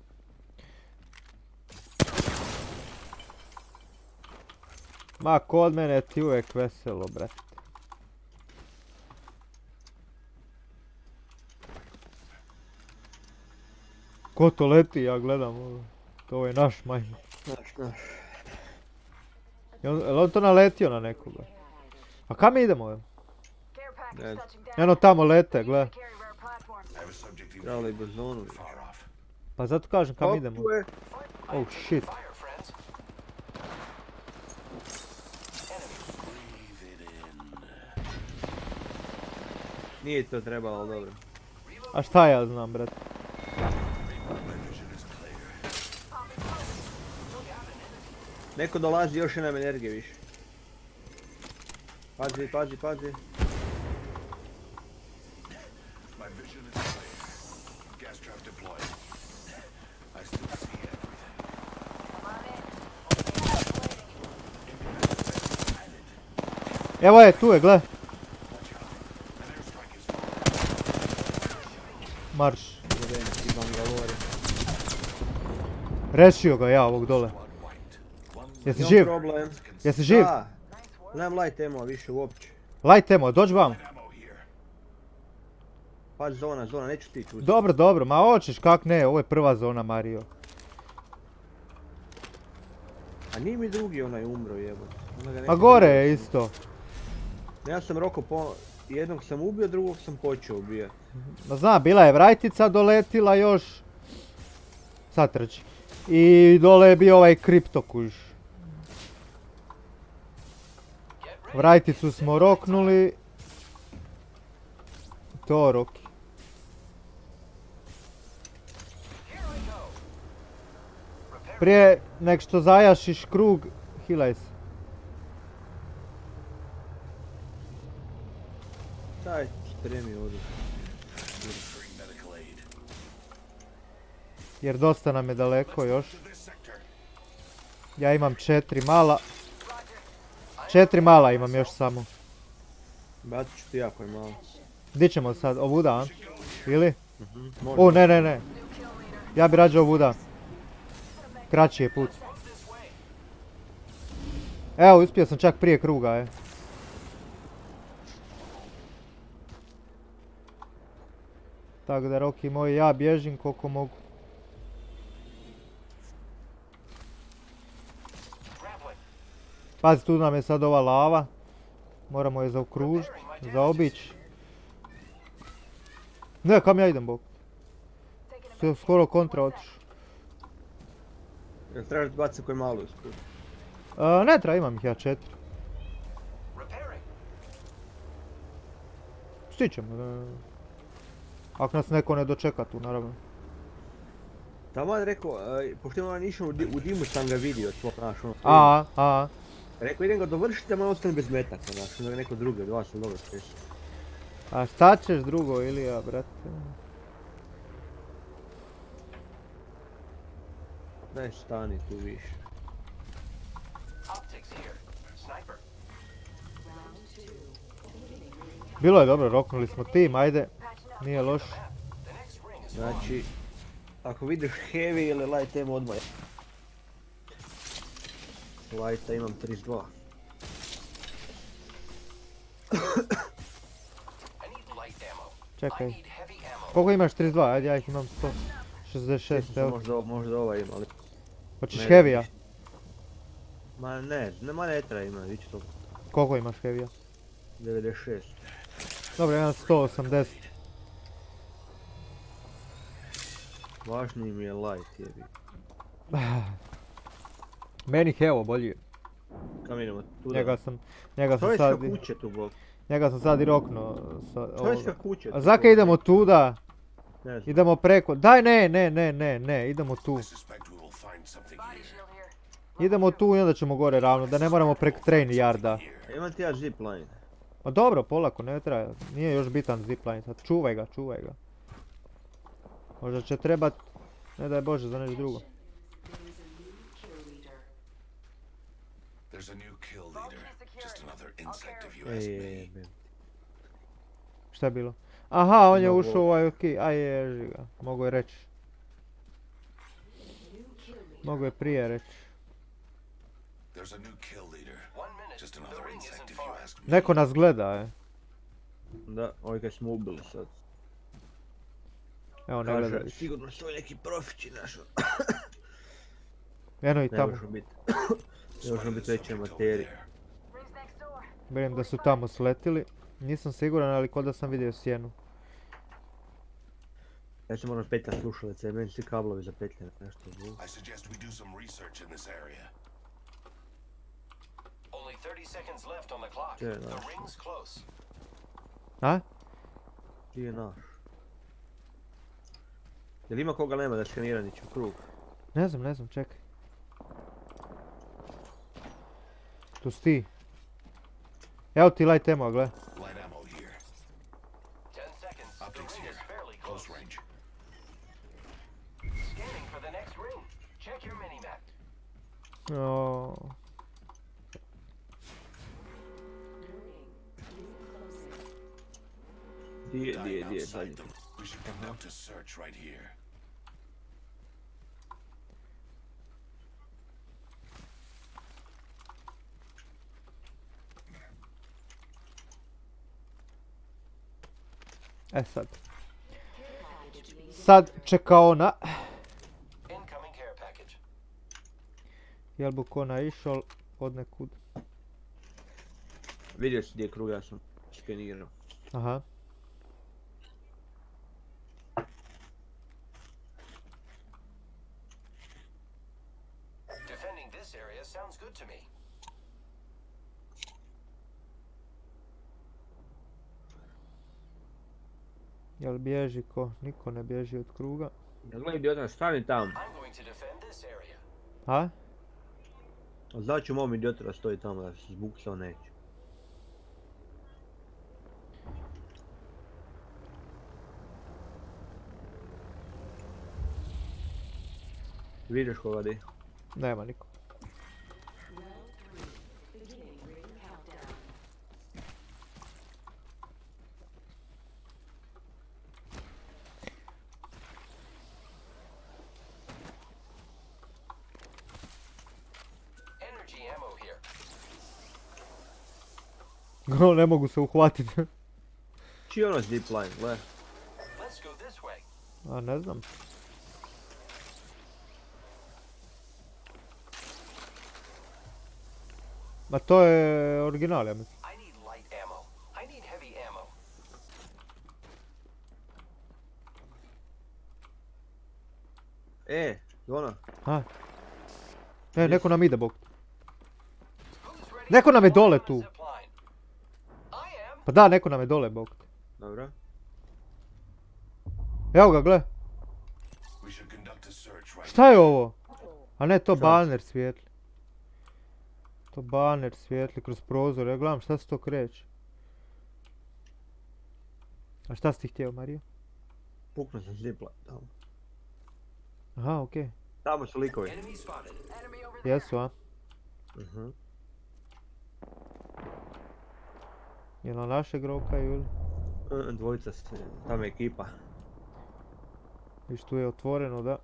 Speaker 2: Ma, kod mene ti uvijek veselo, brate. Ko to leti, ja gledam, ovo. To je naš maj.
Speaker 1: Naš, naš.
Speaker 2: Jel on to naletio na nekoga? A kam mi idemo? Evo?
Speaker 1: Ne znam,
Speaker 2: Eno tamo lete, gle.
Speaker 6: I have a subject in
Speaker 1: trebali bi zonu.
Speaker 6: far off.
Speaker 2: Pa zato kažem kam
Speaker 1: Hop,
Speaker 2: idemo.
Speaker 1: tu je.
Speaker 2: Oh shit.
Speaker 10: Fire, friends.
Speaker 6: Breathe it in.
Speaker 1: Nije to trebalo, ali dobro.
Speaker 2: A šta ja znam, brate?
Speaker 6: My vision is clear.
Speaker 1: Neko dolazi, još je nam energije više. Pazi, pazi, pazi.
Speaker 6: My vision is clear. Gas trap deployed. I still see everything.
Speaker 2: Evo je, tu je, gle.
Speaker 6: An airstrike is
Speaker 2: Marš.
Speaker 1: Gorenci, Bangalore.
Speaker 2: Rešio ga ja ovog dole.
Speaker 6: one white. One
Speaker 2: Jesi
Speaker 1: Imam
Speaker 2: živ?
Speaker 1: problem.
Speaker 2: Jesi živ?
Speaker 1: Da. Nemam light ammo više uopće.
Speaker 2: Light ammo, dođi vam.
Speaker 6: ammo here.
Speaker 1: Pazi zona, zona, neću ti čuti.
Speaker 2: Dobro, dobro, ma hoćeš, kak ne, ovo je prva zona, Mario.
Speaker 1: A nije mi drugi onaj umro jebote. Onda ga
Speaker 2: A
Speaker 1: neki
Speaker 2: gore
Speaker 1: drugi
Speaker 2: je
Speaker 1: sam-
Speaker 2: isto.
Speaker 1: Ja sam roko po... Jednog sam ubio, drugog sam počeo ubijati.
Speaker 2: Ma znam, bila je vrajtica doletila još. Sad trči. I dole je bio ovaj kriptokuž. Vrajticu smo roknuli. To roki. Prije nek što zajašiš krug, hilaj se.
Speaker 1: Daj, spremi ovdje.
Speaker 6: Bring medical aid.
Speaker 2: Jer dosta nam je daleko još.
Speaker 6: To this sector.
Speaker 2: Ja imam četiri mala. Četiri mala imam još samo.
Speaker 1: Batit ću ti jako je malo.
Speaker 2: Gdje ćemo sad? Ovuda, a? Ili?
Speaker 1: Može.
Speaker 2: O, ne, ne, ne. Ja bi rađe ovuda. Kraći je put. Evo, uspio sam čak prije kruga, je. Tako da, Roki moj, ja bježim koliko mogu. Pazi, tu nam je sad ova lava. Moramo je zaokružiti, zaobići. Ne, kam ja idem, bok? Sve skoro kontra otišu.
Speaker 1: Jel trebaš baciti koji malo usput?
Speaker 2: A, ne treba, imam ih ja četiri.
Speaker 10: Repairing.
Speaker 2: Stićemo. e, Ako nas neko ne dočeka tu, naravno.
Speaker 1: Tamo je rekao, e, pošto je on išao u, di- u dimu sam ga vidio, tvoj naš ono.
Speaker 2: A, a.
Speaker 1: Rekao idem ga dovršiti da malo ostane bez metaka, znaš, onda ga neko drugi, dva sam dobro sreći.
Speaker 2: A šta ćeš drugo, Ilija, brate?
Speaker 1: Daj stani tu više.
Speaker 10: Optics here. Sniper.
Speaker 2: Bilo je dobro, roknuli smo tim, ajde. Nije loš.
Speaker 10: The next ring is
Speaker 1: Znači, ako vidiš heavy ili light ammo odmah. Lighta imam trideset dva.
Speaker 2: Čekaj. Koliko imaš? trideset dva, ajde ja ih imam sto šezdeset šest, evo.
Speaker 1: Možda, možda ova ima, ali...
Speaker 2: Hoćeš heavy-a?
Speaker 1: Ma ne, nema ne treba ima, vići to.
Speaker 2: Koliko imaš heavy-a?
Speaker 1: devedeset šest.
Speaker 2: Dobro, imam sto osamdeset.
Speaker 1: Važniji mi je light, jebi.
Speaker 2: Meni heavo bolji.
Speaker 1: Kam idemo tu?
Speaker 2: Njega sam, njega sam
Speaker 1: To je
Speaker 2: sad...
Speaker 1: sve kuće tu, bok.
Speaker 2: Njega sam sad i rokno sa
Speaker 1: To je sve
Speaker 2: ovoga.
Speaker 1: kuće tu.
Speaker 2: A zaka idemo tuda?
Speaker 1: Ne znam.
Speaker 2: Idemo preko, daj ne, ne, ne, ne, ne, idemo tu. Idemo tu i onda ćemo gore ravno, da ne moramo preko train yarda.
Speaker 1: Imam ti ja zipline.
Speaker 2: Ma dobro, polako, ne treba, nije još bitan zipline sad, čuvaj ga, čuvaj ga. Možda će trebat, ne daj Bože, za nešto drugo.
Speaker 6: There's a new kill leader. Just another insect if you ask
Speaker 1: Ej,
Speaker 6: me.
Speaker 2: Šta je bilo? Aha, on je ušao u ovaj okej, aj ježi ga, mogu je reći. Mogu je prije reći.
Speaker 6: There's a new kill leader. Just another insect if you ask me.
Speaker 2: Neko nas gleda, je.
Speaker 1: Da, ovaj kaj smo ubili sad.
Speaker 2: Evo ne
Speaker 1: Kaže,
Speaker 2: gledaš.
Speaker 1: sigurno svoj neki profići našo.
Speaker 2: Eno i
Speaker 1: Ne
Speaker 2: tamo.
Speaker 1: možemo biti. Ne možemo biti veće materije.
Speaker 2: Vidim da su tamo sletili. Nisam siguran, ali kod da sam vidio sjenu.
Speaker 1: Ja se moram petljati slušalice, meni svi kablovi za petljanje nešto.
Speaker 6: I suggest we do some research in this area.
Speaker 10: Only thirty seconds left on the clock.
Speaker 1: Yeah,
Speaker 10: The
Speaker 1: nice.
Speaker 10: ring's close.
Speaker 2: A?
Speaker 1: Gdje je naš? Jel ima koga nema da skenira nić u krug?
Speaker 2: Ne znam, ne znam, čekaj. Tu si ti. Evo ti light ammo, gle.
Speaker 6: Light ammo here.
Speaker 10: Ten seconds. The
Speaker 6: Optics
Speaker 10: ring
Speaker 6: here.
Speaker 10: is fairly
Speaker 6: Close
Speaker 10: close.
Speaker 6: range.
Speaker 10: Scanning for the next ring. Check your minimap.
Speaker 2: O,
Speaker 1: Di je, di je,
Speaker 6: Dive
Speaker 1: di je,
Speaker 6: outside
Speaker 1: zadnji.
Speaker 6: them. We should conduct a search right here.
Speaker 2: e sad. Sad čeka ona.
Speaker 10: Incoming care package.
Speaker 2: Jel bu kona išol od nekud.
Speaker 1: Vidio si gdje je krug, ja sam skenirao.
Speaker 2: Aha.
Speaker 10: Defending this area sounds good to me.
Speaker 2: Jel bježi ko? Niko ne bježi od kruga.
Speaker 1: Ja gledaj idiota, stani tam.
Speaker 10: I'm going to defend this area.
Speaker 2: A?
Speaker 1: Znači mom idiota da stoji tamo, da se zbuksao neće. Vidiš koga di?
Speaker 2: Nema niko.
Speaker 10: Energy ammo here.
Speaker 2: No, ne mogu se uhvatiti.
Speaker 1: Čiji je ono zipline, gle?
Speaker 10: Let's go this way.
Speaker 2: A ne znam. Ma to je original, ja mislim.
Speaker 10: I need light ammo. I need heavy ammo.
Speaker 1: E, Jona.
Speaker 2: A? E, neko nam ide, bok.
Speaker 10: Who's ready?
Speaker 2: Neko nam je
Speaker 10: to
Speaker 2: dole
Speaker 10: walk on
Speaker 2: tu.
Speaker 10: the zip line? I am.
Speaker 2: Pa da, neko nam je dole, bok.
Speaker 1: Dobro.
Speaker 2: Evo ga, gle.
Speaker 6: We should conduct a search right
Speaker 2: Šta je ovo? A ne, to
Speaker 1: Šta?
Speaker 2: baner svijetli. To baner svijetli kroz prozor. Ja gledam šta se to kreće. A šta si ti htio, Mario?
Speaker 1: Puknuo sam zipline tamo.
Speaker 2: Aha, okej.
Speaker 1: Tamo su likovi.
Speaker 10: Enemy spotted.
Speaker 2: Jesu, a?
Speaker 1: Mhm.
Speaker 2: Je na našeg roka ili?
Speaker 1: E, Dvojica se, tamo je ekipa.
Speaker 2: Viš tu je otvoreno, da.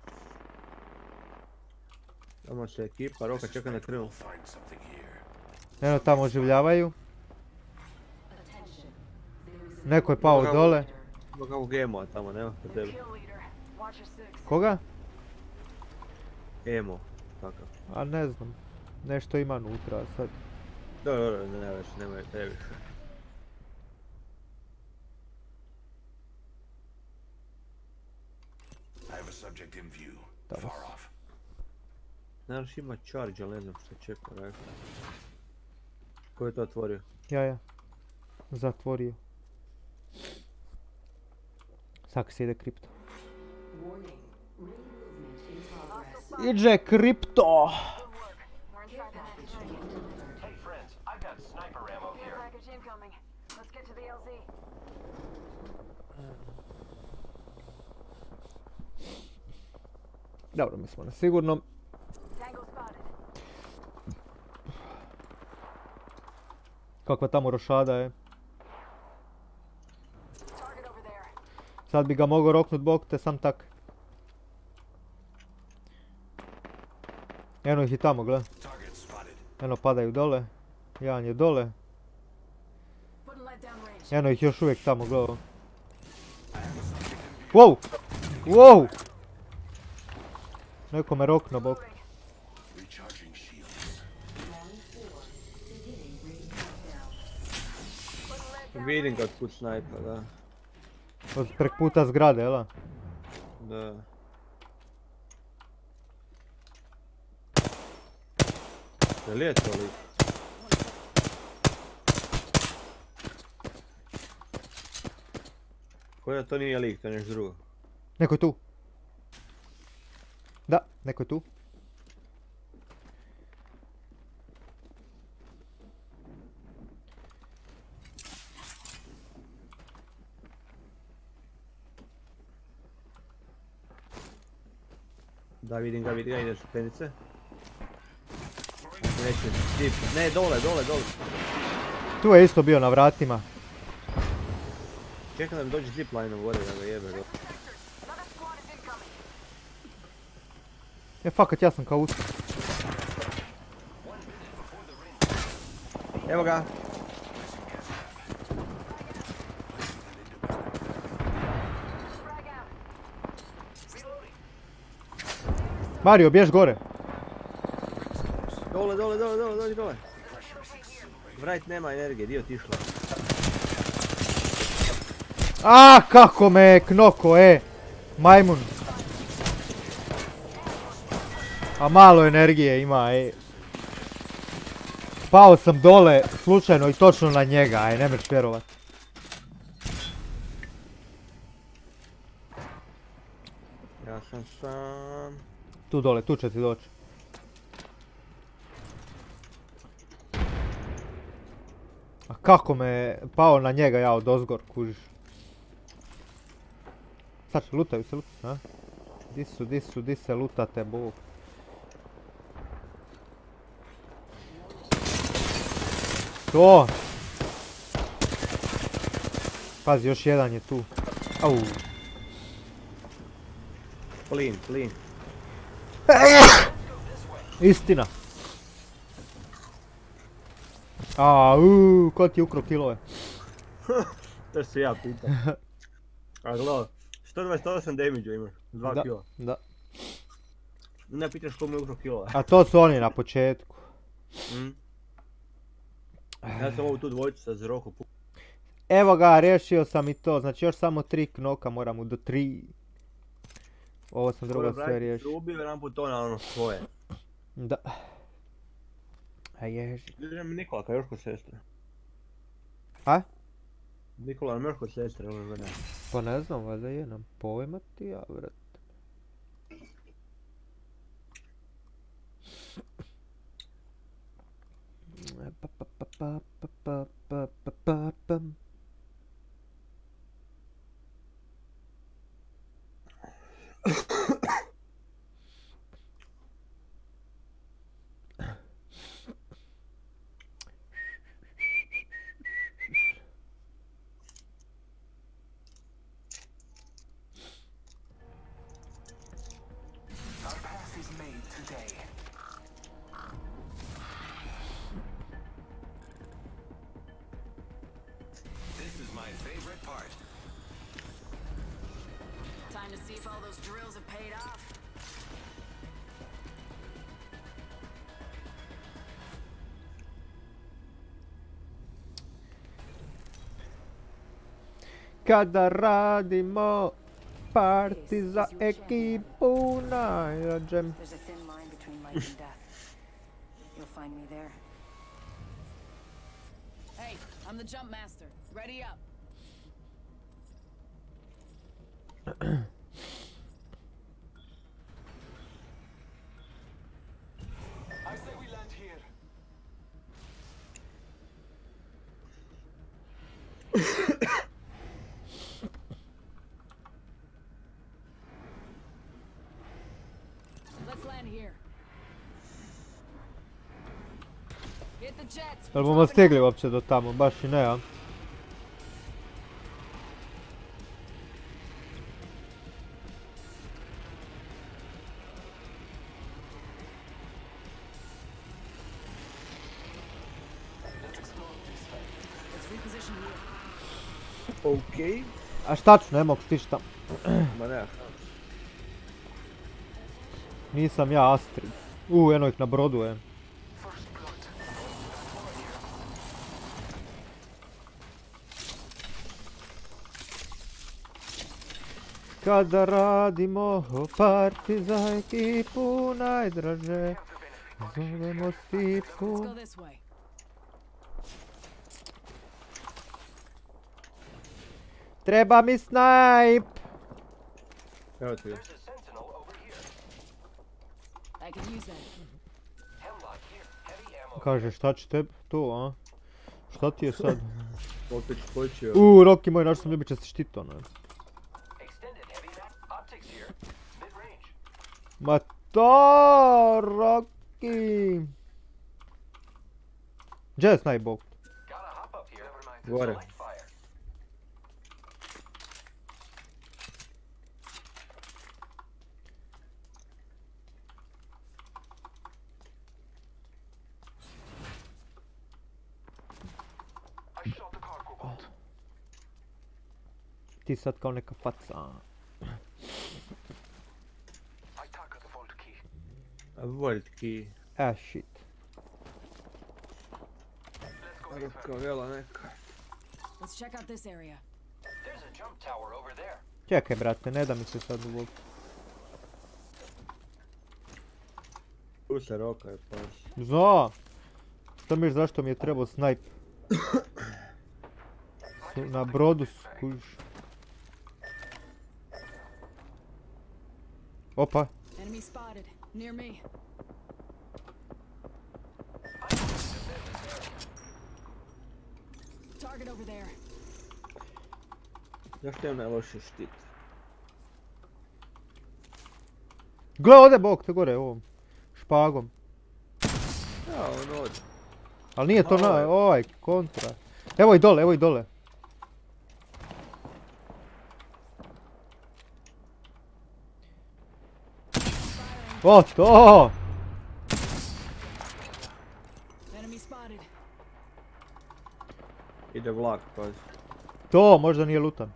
Speaker 1: Tamo se ekipa, Roka čeka na
Speaker 6: Suspect
Speaker 1: kraju.
Speaker 6: we'll find something here.
Speaker 2: Eno tamo oživljavaju. Neko je pao dole.
Speaker 1: Ima kako gemo tamo, nema kod tebe.
Speaker 2: Koga?
Speaker 1: Emo, kakav.
Speaker 2: A ne znam. Nešto ima unutra sad.
Speaker 1: Dobro, dobro, ne već, nemoj previše.
Speaker 6: I have a subject in view.
Speaker 2: Tamo.
Speaker 6: Far off.
Speaker 1: Znaš ima charge, ali ne znam što čeka, rekao. Ko je to otvorio?
Speaker 2: Ja, ja. Zatvorio. Sak se ide kripto. Iđe kripto!
Speaker 10: Hey friends, I got sniper ammo here.
Speaker 11: Package incoming. Let's get to the L Z.
Speaker 2: Dobro, mi smo na sigurnom.
Speaker 11: Tango spotted.
Speaker 2: Kakva tamo rošada je.
Speaker 11: Target over there.
Speaker 2: Sad bi ga mogao roknut bok te sam tak. Eno ih i tamo, gleda.
Speaker 6: Target spotted.
Speaker 2: Eno padaju dole. Jedan je dole.
Speaker 11: Wouldn't let down range.
Speaker 2: Eno ih još uvijek tamo, gleda. Wow! Wow! Neko me rokno bok.
Speaker 6: Recharging shields.
Speaker 1: Vidim ga otkud snajpa, da.
Speaker 2: Od prek puta zgrade, jel?
Speaker 1: Da. Je li je to lik? Koja to nije lik, to je nešto drugo.
Speaker 2: Neko je tu. Da, neko je tu.
Speaker 1: Da, vidim ga, vidim ga, ide stepenice. Neće, zip, ne, dole, dole, dole.
Speaker 2: Tu je isto bio na vratima.
Speaker 1: Čekam da mi dođe ziplineom gore, da ga jebe go.
Speaker 2: E, fakat, ja sam kao uspio.
Speaker 1: Evo ga.
Speaker 2: Mario, bjež gore.
Speaker 1: Dole, dole, dole, dole, dođi dole. Vrajt nema energije, dio otišla.
Speaker 2: A, kako me je knoko, e. Majmun. A malo energije ima, e. Pao sam dole, slučajno i točno na njega, aj, ne mreš vjerovat.
Speaker 1: Ja sam sam...
Speaker 2: Tu dole, tu će ti doći. A kako me je pao na njega ja od ozgor, kužiš. Sad će, lutaju se, lutaju se, a? Di su, di su, di se lutate, bog. To! Pazi, još jedan je tu. Au.
Speaker 1: Plin, plin.
Speaker 2: Istina. A, uuu, ko ti je ukro kilove?
Speaker 1: To se ja pitam. A gledaj, sto dvadeset osam damage-a imaš, dva
Speaker 2: Da,
Speaker 1: kila.
Speaker 2: da.
Speaker 1: Ne pitaš ko mi je ukro kilova.
Speaker 2: A to su oni na početku.
Speaker 1: Mm. Ja sam ovu tu dvojicu sa zroku pu...
Speaker 2: Evo ga, riješio sam i to, znači još samo tri knoka moramo do tri. Ovo sam drugo sve riješio.
Speaker 1: Ubio jedan put to na ono svoje.
Speaker 2: Da. A ježi.
Speaker 1: Vidim Nikola kao još kod sestre.
Speaker 2: A?
Speaker 1: Nikola nam još kod sestre, ovo gleda.
Speaker 2: Pa ne znam, valjda je nam pojma ti ja, vrat. Pa pa pa pa pa pa pa pa pa pa.
Speaker 10: my favorite part.
Speaker 11: Time to see if all those drills have paid off.
Speaker 2: Kada radimo party za ekipu najrađe.
Speaker 11: There's a thin line between life and death. You'll find me there. Hey, I'm the jump master. Ready up.
Speaker 10: I say we land here.
Speaker 11: Let's land here. Hit the jets.
Speaker 2: Jel bomo stigli uopće do tamo? Baš i ne, a?
Speaker 11: Let's reposition here.
Speaker 1: Okej.
Speaker 2: A šta ću, ne mogu stići tamo.
Speaker 1: Ma ne.
Speaker 2: Nisam ja Astrid. U, eno ih na brodu je. Kada radimo party za ekipu najdraže, zovemo Stipku.
Speaker 11: Let's go this way.
Speaker 2: Treba mi snajp!
Speaker 1: Evo ti ga.
Speaker 10: There's a sentinel over here.
Speaker 11: I can use that.
Speaker 10: Hemlock here. Heavy ammo.
Speaker 2: Kaže, šta će tebi to, a? Šta ti je sad?
Speaker 1: Opet skočio.
Speaker 2: Uuu, Roki moj, naš sam ljubičasti štit, ono.
Speaker 10: Extended heavy mag. Optics here. Mid range.
Speaker 2: Ma to, Roki! Gdje je snajbok?
Speaker 10: Gotta hop up here. Never mind.
Speaker 1: Gore.
Speaker 10: Select fire. I shot the cargo boat.
Speaker 2: Ti sad kao neka faca.
Speaker 10: I target the vault key.
Speaker 1: Volt key.
Speaker 2: Eh, shit.
Speaker 10: Let's go
Speaker 1: Evo
Speaker 10: here.
Speaker 1: kao vela neka.
Speaker 11: Let's check out this area.
Speaker 10: There's a jump tower over there.
Speaker 2: Čekaj, brate, ne da mi se sad uvod.
Speaker 1: Tu se Roka je pas.
Speaker 2: Zna! Šta miš zašto mi je trebao snajp? Su na brodu skuš. Opa!
Speaker 11: Enemy spotted. Near me. Target over there.
Speaker 1: Zašto imam najloši štit?
Speaker 2: Gle, ode bok, te gore, ovom. Špagom.
Speaker 1: Ja, on ode.
Speaker 2: Ali nije to na, ovaj, kontra. Evo i dole, evo i dole. O, to!
Speaker 11: Enemy spotted.
Speaker 1: Ide vlak, pazi.
Speaker 2: To, možda nije lutan.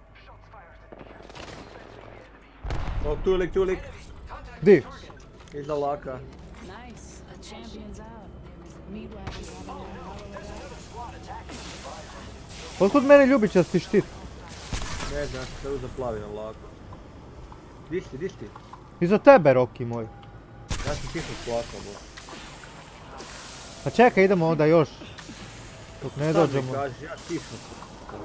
Speaker 1: O, tu lik, tu lik.
Speaker 2: Di?
Speaker 1: Iza laka.
Speaker 11: Nice. The champion's out. Meat wagon
Speaker 2: Otkud mene ljubičasti štit?
Speaker 1: Ne znam, se uza plavi na laku. Di si, di si?
Speaker 2: Iza tebe, Roki moj.
Speaker 1: Ja sam tiho s lakom.
Speaker 2: Pa čekaj, idemo onda još. Dok ne
Speaker 1: Sad mi
Speaker 2: dođemo.
Speaker 1: kaži, ja tiho sam.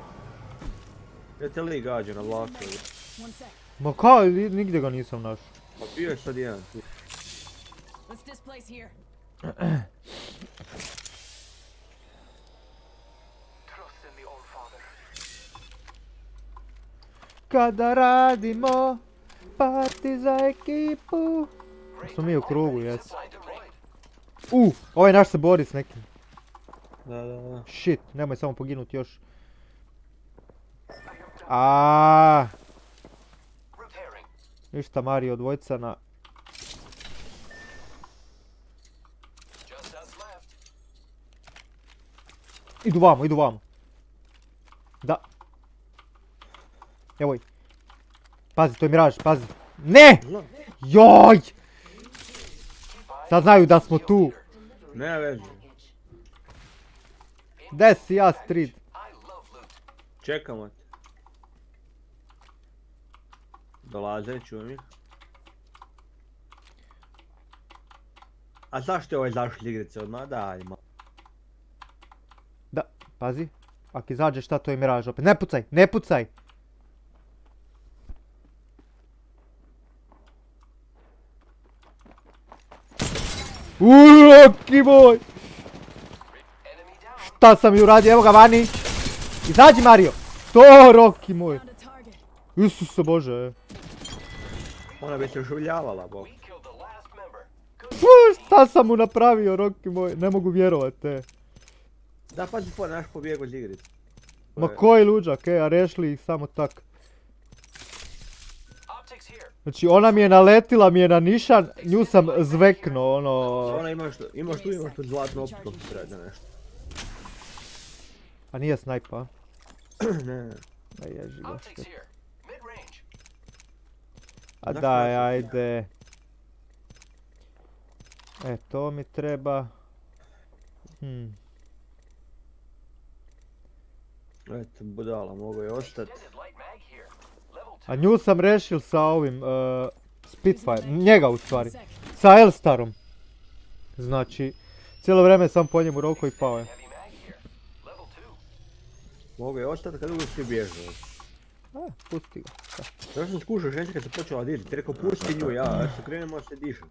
Speaker 1: Ja te li gađa na vlaku.
Speaker 11: One sec.
Speaker 2: Ma kao, nigdje ga nisam našao.
Speaker 1: Pa bio je sad jedan tu.
Speaker 11: Let's displace here.
Speaker 10: Trust in the All Father.
Speaker 2: Kada radimo party za ekipu. Smo mi u krugu, jes. U, ovaj naš se bori s nekim.
Speaker 1: Da, da, da.
Speaker 2: Shit, nemoj samo poginuti još. Aaaa. Ništa, Mario, dvojca na... Idu vamo, idu vamo. Da. Evo. Pazi, to je miraž, pazi. Ne! Joj! Sad znaju da smo tu.
Speaker 1: Ne veze.
Speaker 2: Gdje si ja, Street?
Speaker 1: Čekamo te. Dolaze, čujem ih. A zašto je ovaj zašli igrice odmah? Daj, ma.
Speaker 2: Da, pazi. Ako izađe šta, to je miraž opet. Ne pucaj, ne pucaj! Uuuu, Rocky moj! Šta sam ju uradio, evo ga vani! Izađi, Mario! To, Rocky moj! Isuse Bože!
Speaker 1: Ona bi se žuljavala, bok.
Speaker 2: Uuu, šta sam mu napravio, Rocky moj? Ne mogu vjerovat, te.
Speaker 1: Da, pazi, po, naš pobjeg od igrice.
Speaker 2: Ma koji luđak, e, a rešli ih samo tak. Znači, ona mi je naletila, mi je na nišan, nju sam zveknuo, ono...
Speaker 1: Ona imaš, imaš tu, imaš tu zlatnu optiku, treba nešto.
Speaker 2: A nije snajpa, a?
Speaker 1: Ne, ne.
Speaker 2: A ježi ga što. A daj, ajde. E, to mi treba. Hmm.
Speaker 1: Eto, budala, mogu je ostati.
Speaker 2: A nju sam rešil sa ovim, uh, Spitfire, njega u stvari. Sa Elstarom. Znači, cijelo vrijeme sam po njemu roko i pao je.
Speaker 1: Mogu je ostati kad uvijek svi bježu.
Speaker 2: A, pusti ga.
Speaker 1: Ja sam skušao ženci kad se počela dirati, ti rekao pusti nju, ja se krenemo se dišem.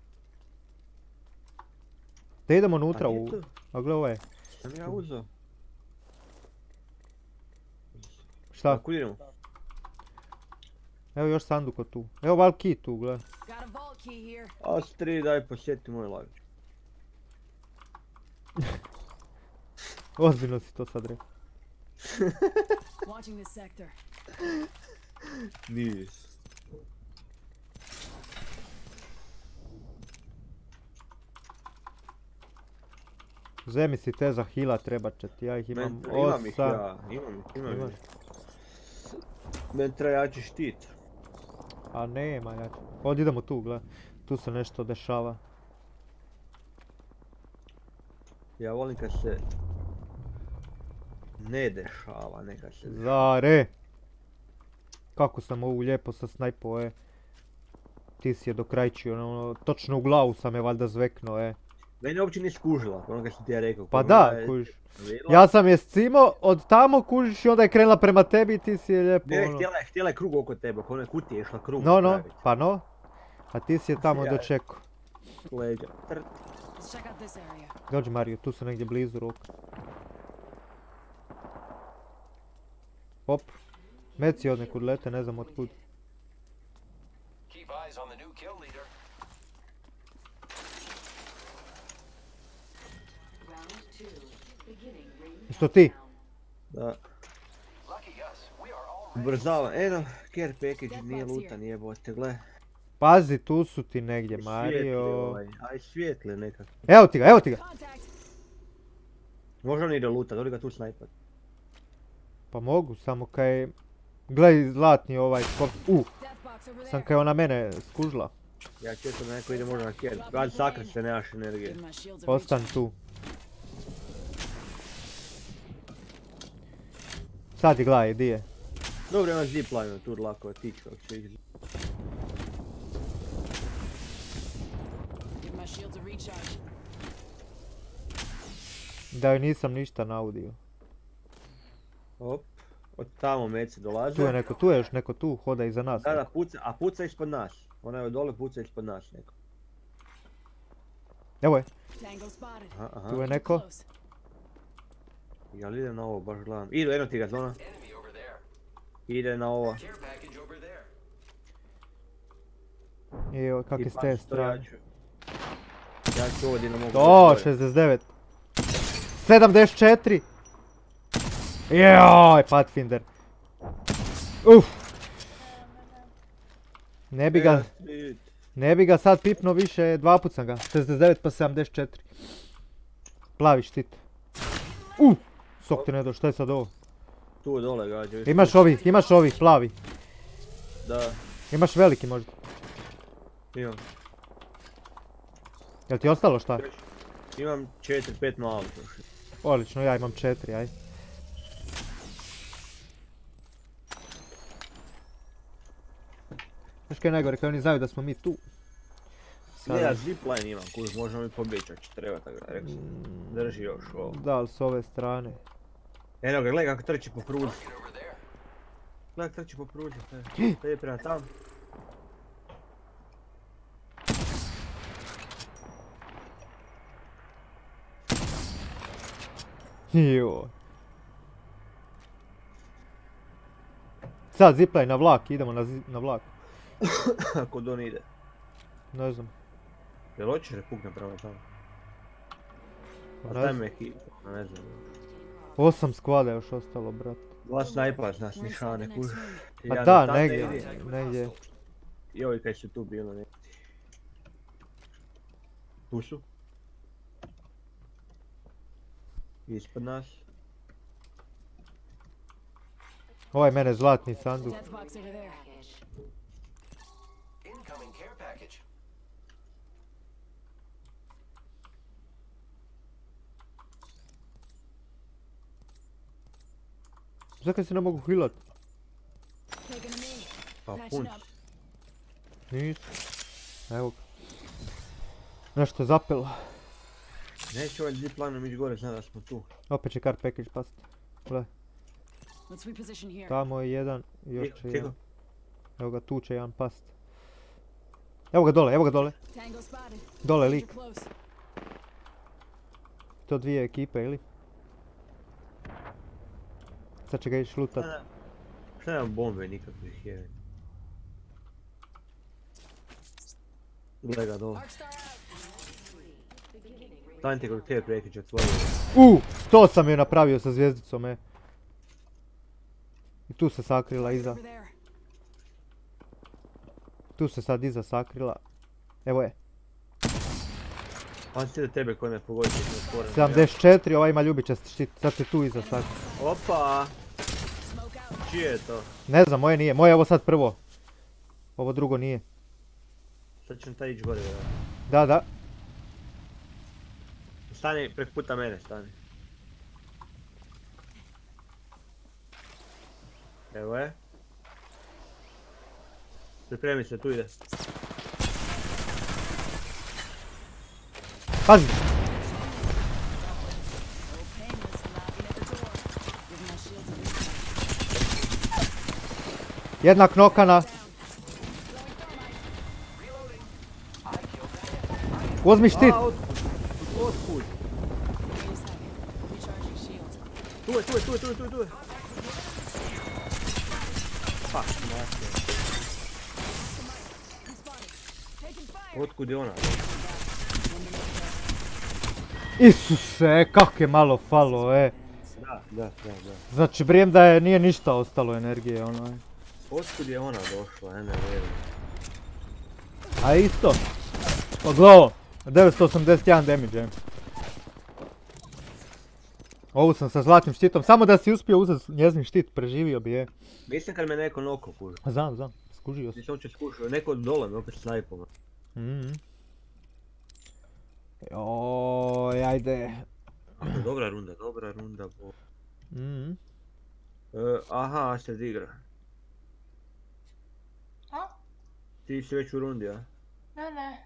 Speaker 2: Da idemo unutra u... A gle ovo je.
Speaker 1: Sam ja uzeo.
Speaker 2: Šta?
Speaker 1: Kud idemo?
Speaker 2: Evo još sanduko tu. Evo Valky tu, gle.
Speaker 1: Astri, daj posjeti moj live.
Speaker 2: Ozbiljno si to sad rekao.
Speaker 1: Nis.
Speaker 2: Zemi si te za hila treba će ti, ja ih imam osam.
Speaker 1: Imam ih ja, imam ih, imam ih. Men treba jači štit.
Speaker 2: A nema jači. Ovdje idemo tu, gle. Tu se nešto dešava.
Speaker 1: Ja volim kad se... ne dešava, neka se dešava.
Speaker 2: Zare! Kako sam ovu lijepo sa snajpo, e. Ti si je dokrajčio, ono, točno u glavu sam je valjda zveknuo, e.
Speaker 1: Mene uopće nije skužila, ono kad sam ti ja rekao.
Speaker 2: Pa da, kužiš. Ja sam je scimo od tamo, kužiš, i onda je krenula prema tebi i ti si je lijepo,
Speaker 1: ne,
Speaker 2: ono...
Speaker 1: htjela je, htjela je krug oko tebe, ako ona kutija je išla krug.
Speaker 2: No, no, pa no. A ti si je tamo dočekao.
Speaker 1: Leđa.
Speaker 2: Dođi Mario, tu su negdje blizu ruka. Hop. Meci od nekud lete, ne znam od kud. Isto ti?
Speaker 1: Da. Ubrzava, eno, care package nije lutan jebote, gle.
Speaker 2: Pazi, tu su ti negdje, Mario.
Speaker 1: Svijetli ovaj, aj svijetli nekako.
Speaker 2: Evo ti ga, evo ti ga!
Speaker 1: Možda on ide luta, doli ga tu snajpat.
Speaker 2: Pa mogu, samo kaj... Gle, zlatni ovaj skop... Uh! Sam kaj ona mene skužila.
Speaker 1: Ja često da neko ide možda na care. Kad sakri se, nemaš energije.
Speaker 2: Ostan tu. Sad je gledaj, di je?
Speaker 1: Dobro, imaš zipline tu lako otići kako će ih...
Speaker 2: Da joj nisam ništa naudio.
Speaker 1: Hop, od tamo meci dolaze.
Speaker 2: Tu je neko, tu je još neko tu, hoda iza nas.
Speaker 1: Da, da, puca, a puca ispod nas. Ona je od dole, puca ispod nas neko.
Speaker 2: Evo je.
Speaker 1: Aha, aha.
Speaker 2: Tu je neko.
Speaker 1: Ja li idem na ovo, baš gledam. Idu, eno ti ga zona. Ide na ovo.
Speaker 2: Evo, kak je s te strane.
Speaker 1: Ja ću ovdje ne mogu...
Speaker 2: O, šezdeset devet. sedamdeset četiri. Joj, Pathfinder. Uf. Ne bi ga... Ne bi ga sad pipno više, dva put sam ga. šezdeset devet pa sedamdeset četiri. Plavi štit. Uh! Sok ti ne do, šta je sad ovo?
Speaker 1: tu dole gađa.
Speaker 2: Imaš ovih, imaš ovih, plavi.
Speaker 1: Da.
Speaker 2: Imaš veliki možda.
Speaker 1: Imam.
Speaker 2: Jel ti ostalo šta?
Speaker 1: Imam četiri pet malih.
Speaker 2: Odlično, ja imam četiri, aj. Znaš kaj je najgore, kad oni znaju da smo mi tu.
Speaker 1: Ne, ja zipline imam, kuž, možemo mi pobjeći ako će trebati, rekao sam. Drži još ovo.
Speaker 2: Da, ali s ove strane.
Speaker 1: Eno ga, gledaj kako trči po pruzi. Gledaj kako trči po pruzi, to je prema tam.
Speaker 2: Joj. Sad zipline na vlak, idemo na, zi, na vlak.
Speaker 1: Ako don ide.
Speaker 2: Ne znam.
Speaker 1: Jel hoćeš da pukne prema tamo? A
Speaker 2: Ne
Speaker 1: taj
Speaker 2: znam.
Speaker 1: me ekipa, ne znam.
Speaker 2: Osam skvada još ostalo, brat.
Speaker 1: Dva snajpa nas nišane, kuž.
Speaker 2: Pa da, negdje, negdje.
Speaker 1: I ovi kaj su tu bili neki. Tu su. Ispod nas.
Speaker 2: Ovaj mene zlatni sanduk.
Speaker 10: Incoming care package.
Speaker 2: Zakaj se ne mogu hilat?
Speaker 1: Pa punč.
Speaker 2: Nisu. Evo ga. Nešto je zapelo.
Speaker 1: Neće ovaj ziplanom ići gore, znam da smo tu.
Speaker 2: Opet će car package past. Gle. Tamo je jedan, još će jedan. Evo ga, tu će jedan past. Evo ga dole, evo ga dole. Dole lik. To dvije ekipe, ili? Sad će ga ići lutat.
Speaker 1: Šta nemam bombe nikakvih je. Gle ga dole. Stavim ti kod tebe prekić od svoje.
Speaker 2: Uuu, sto sam je napravio sa zvijezdicom, e. I tu se sakrila iza. Tu se sad iza sakrila. Evo je.
Speaker 1: On si do tebe koji me pogodi što je otvoren.
Speaker 2: sedamdeset četiri, ovaj ima ljubičast štit, sad se tu iza sakrila.
Speaker 1: Opa! Čije je to?
Speaker 2: Ne znam, moje nije, moje je ovo sad prvo. Ovo drugo nije.
Speaker 1: Sad će nam taj ići gore, vjerojatno.
Speaker 2: Da, da.
Speaker 1: Stani, prek puta mene, stani. Evo je. Pripremi se, tu ide.
Speaker 2: Pazi! Jedna knokana. Uzmi štit.
Speaker 1: A, otkud? Otkud? Tu je, tu je, tu je, tu je, tu je, tu je. Fuck, master. Otkud je ona?
Speaker 2: Isuse, kak je malo falo, e.
Speaker 1: Da, da, da, da.
Speaker 2: Znači, brijem da je nije ništa ostalo energije, ono je.
Speaker 1: Otkud je ona došla, ne, ne vjerujem.
Speaker 2: A isto. Pogledaj, devetsto osamdeset jedan damage, e. Ovu sam sa zlatnim štitom, samo da si uspio uzeti njezin štit, preživio bi, je.
Speaker 1: Mislim kad me neko noko kužio.
Speaker 2: Znam, znam, skužio sam.
Speaker 1: Nisam uopće skušao, neko od dole me opet snajpom.
Speaker 2: Mhm. Joj, ajde.
Speaker 1: Dobra runda, dobra runda. Bo.
Speaker 2: Mhm.
Speaker 1: E, aha, Asted igra.
Speaker 7: A?
Speaker 1: Ti si već u rundi, a?
Speaker 7: Ne, ne.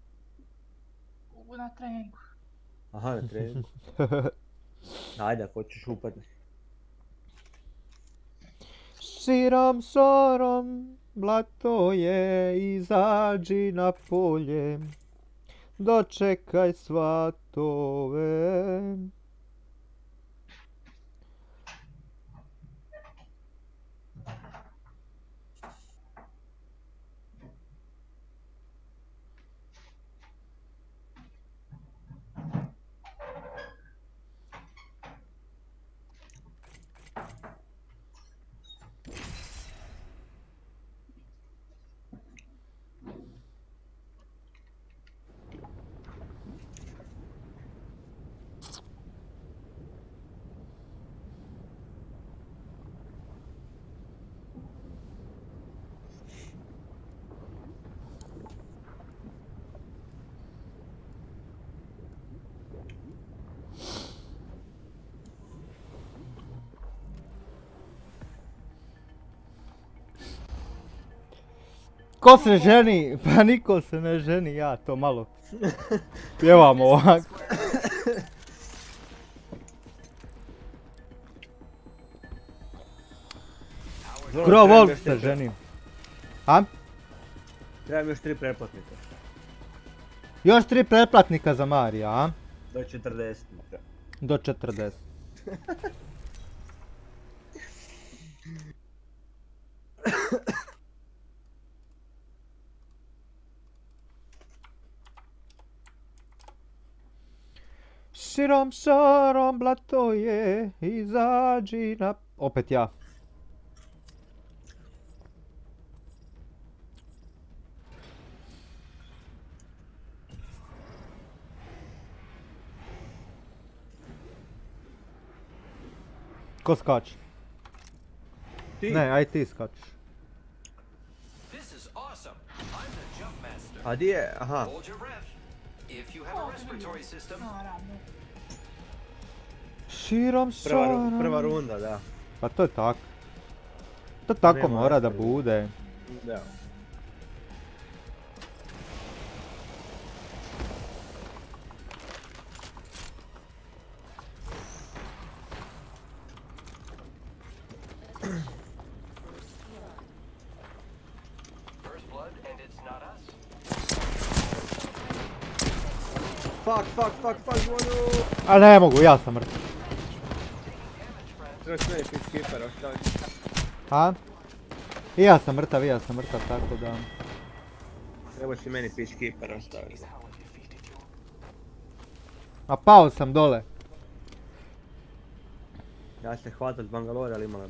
Speaker 7: U, na treningu.
Speaker 1: Aha, na treningu. Ajde, ako hoćeš upadni.
Speaker 2: Širom šorom, blato je, izađi na polje. Dočekaj svatove. ko se ženi? Pa niko se ne ženi, ja to malo pjevam ovak. Skoro Wolf se ženi. A?
Speaker 1: Trebam još tri pretplatnika.
Speaker 2: Još tri pretplatnika za Marija, a?
Speaker 1: Do četrdeset.
Speaker 2: Do četrdeset. Širom šarom blato je, izađi na... Opet ja. Ko skače?
Speaker 1: Ti.
Speaker 2: Ne, aj ti skačeš.
Speaker 10: This is awesome. I'm the jump master.
Speaker 1: A di je? Aha.
Speaker 10: Hold your breath. If you have a respiratory system.
Speaker 2: Širom
Speaker 1: Prva,
Speaker 2: šarom...
Speaker 1: ru- prva runda, da.
Speaker 2: Pa to je tako. To tako
Speaker 1: Nema
Speaker 2: mora da
Speaker 1: ostalo.
Speaker 2: bude.
Speaker 1: Da.
Speaker 10: First blood, and it's not us.
Speaker 1: Fuck, fuck, fuck, fuck, zvonu!
Speaker 2: A ne mogu, ja sam mrtav.
Speaker 1: Trebaš meni peacekeeper, ostavi.
Speaker 2: A? I ja sam mrtav, i ja sam mrtav, tako da...
Speaker 1: Trebaš i meni peacekeeper, ostavi.
Speaker 2: A pao sam dole.
Speaker 1: Ja se hvatat Bangalore, ali imala...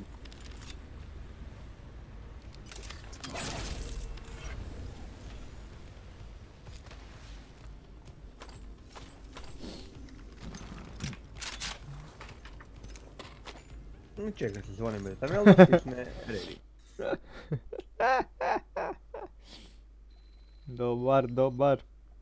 Speaker 1: Čekaj se zvonim, bre, tam je logične redi.
Speaker 2: Dobar, dobar.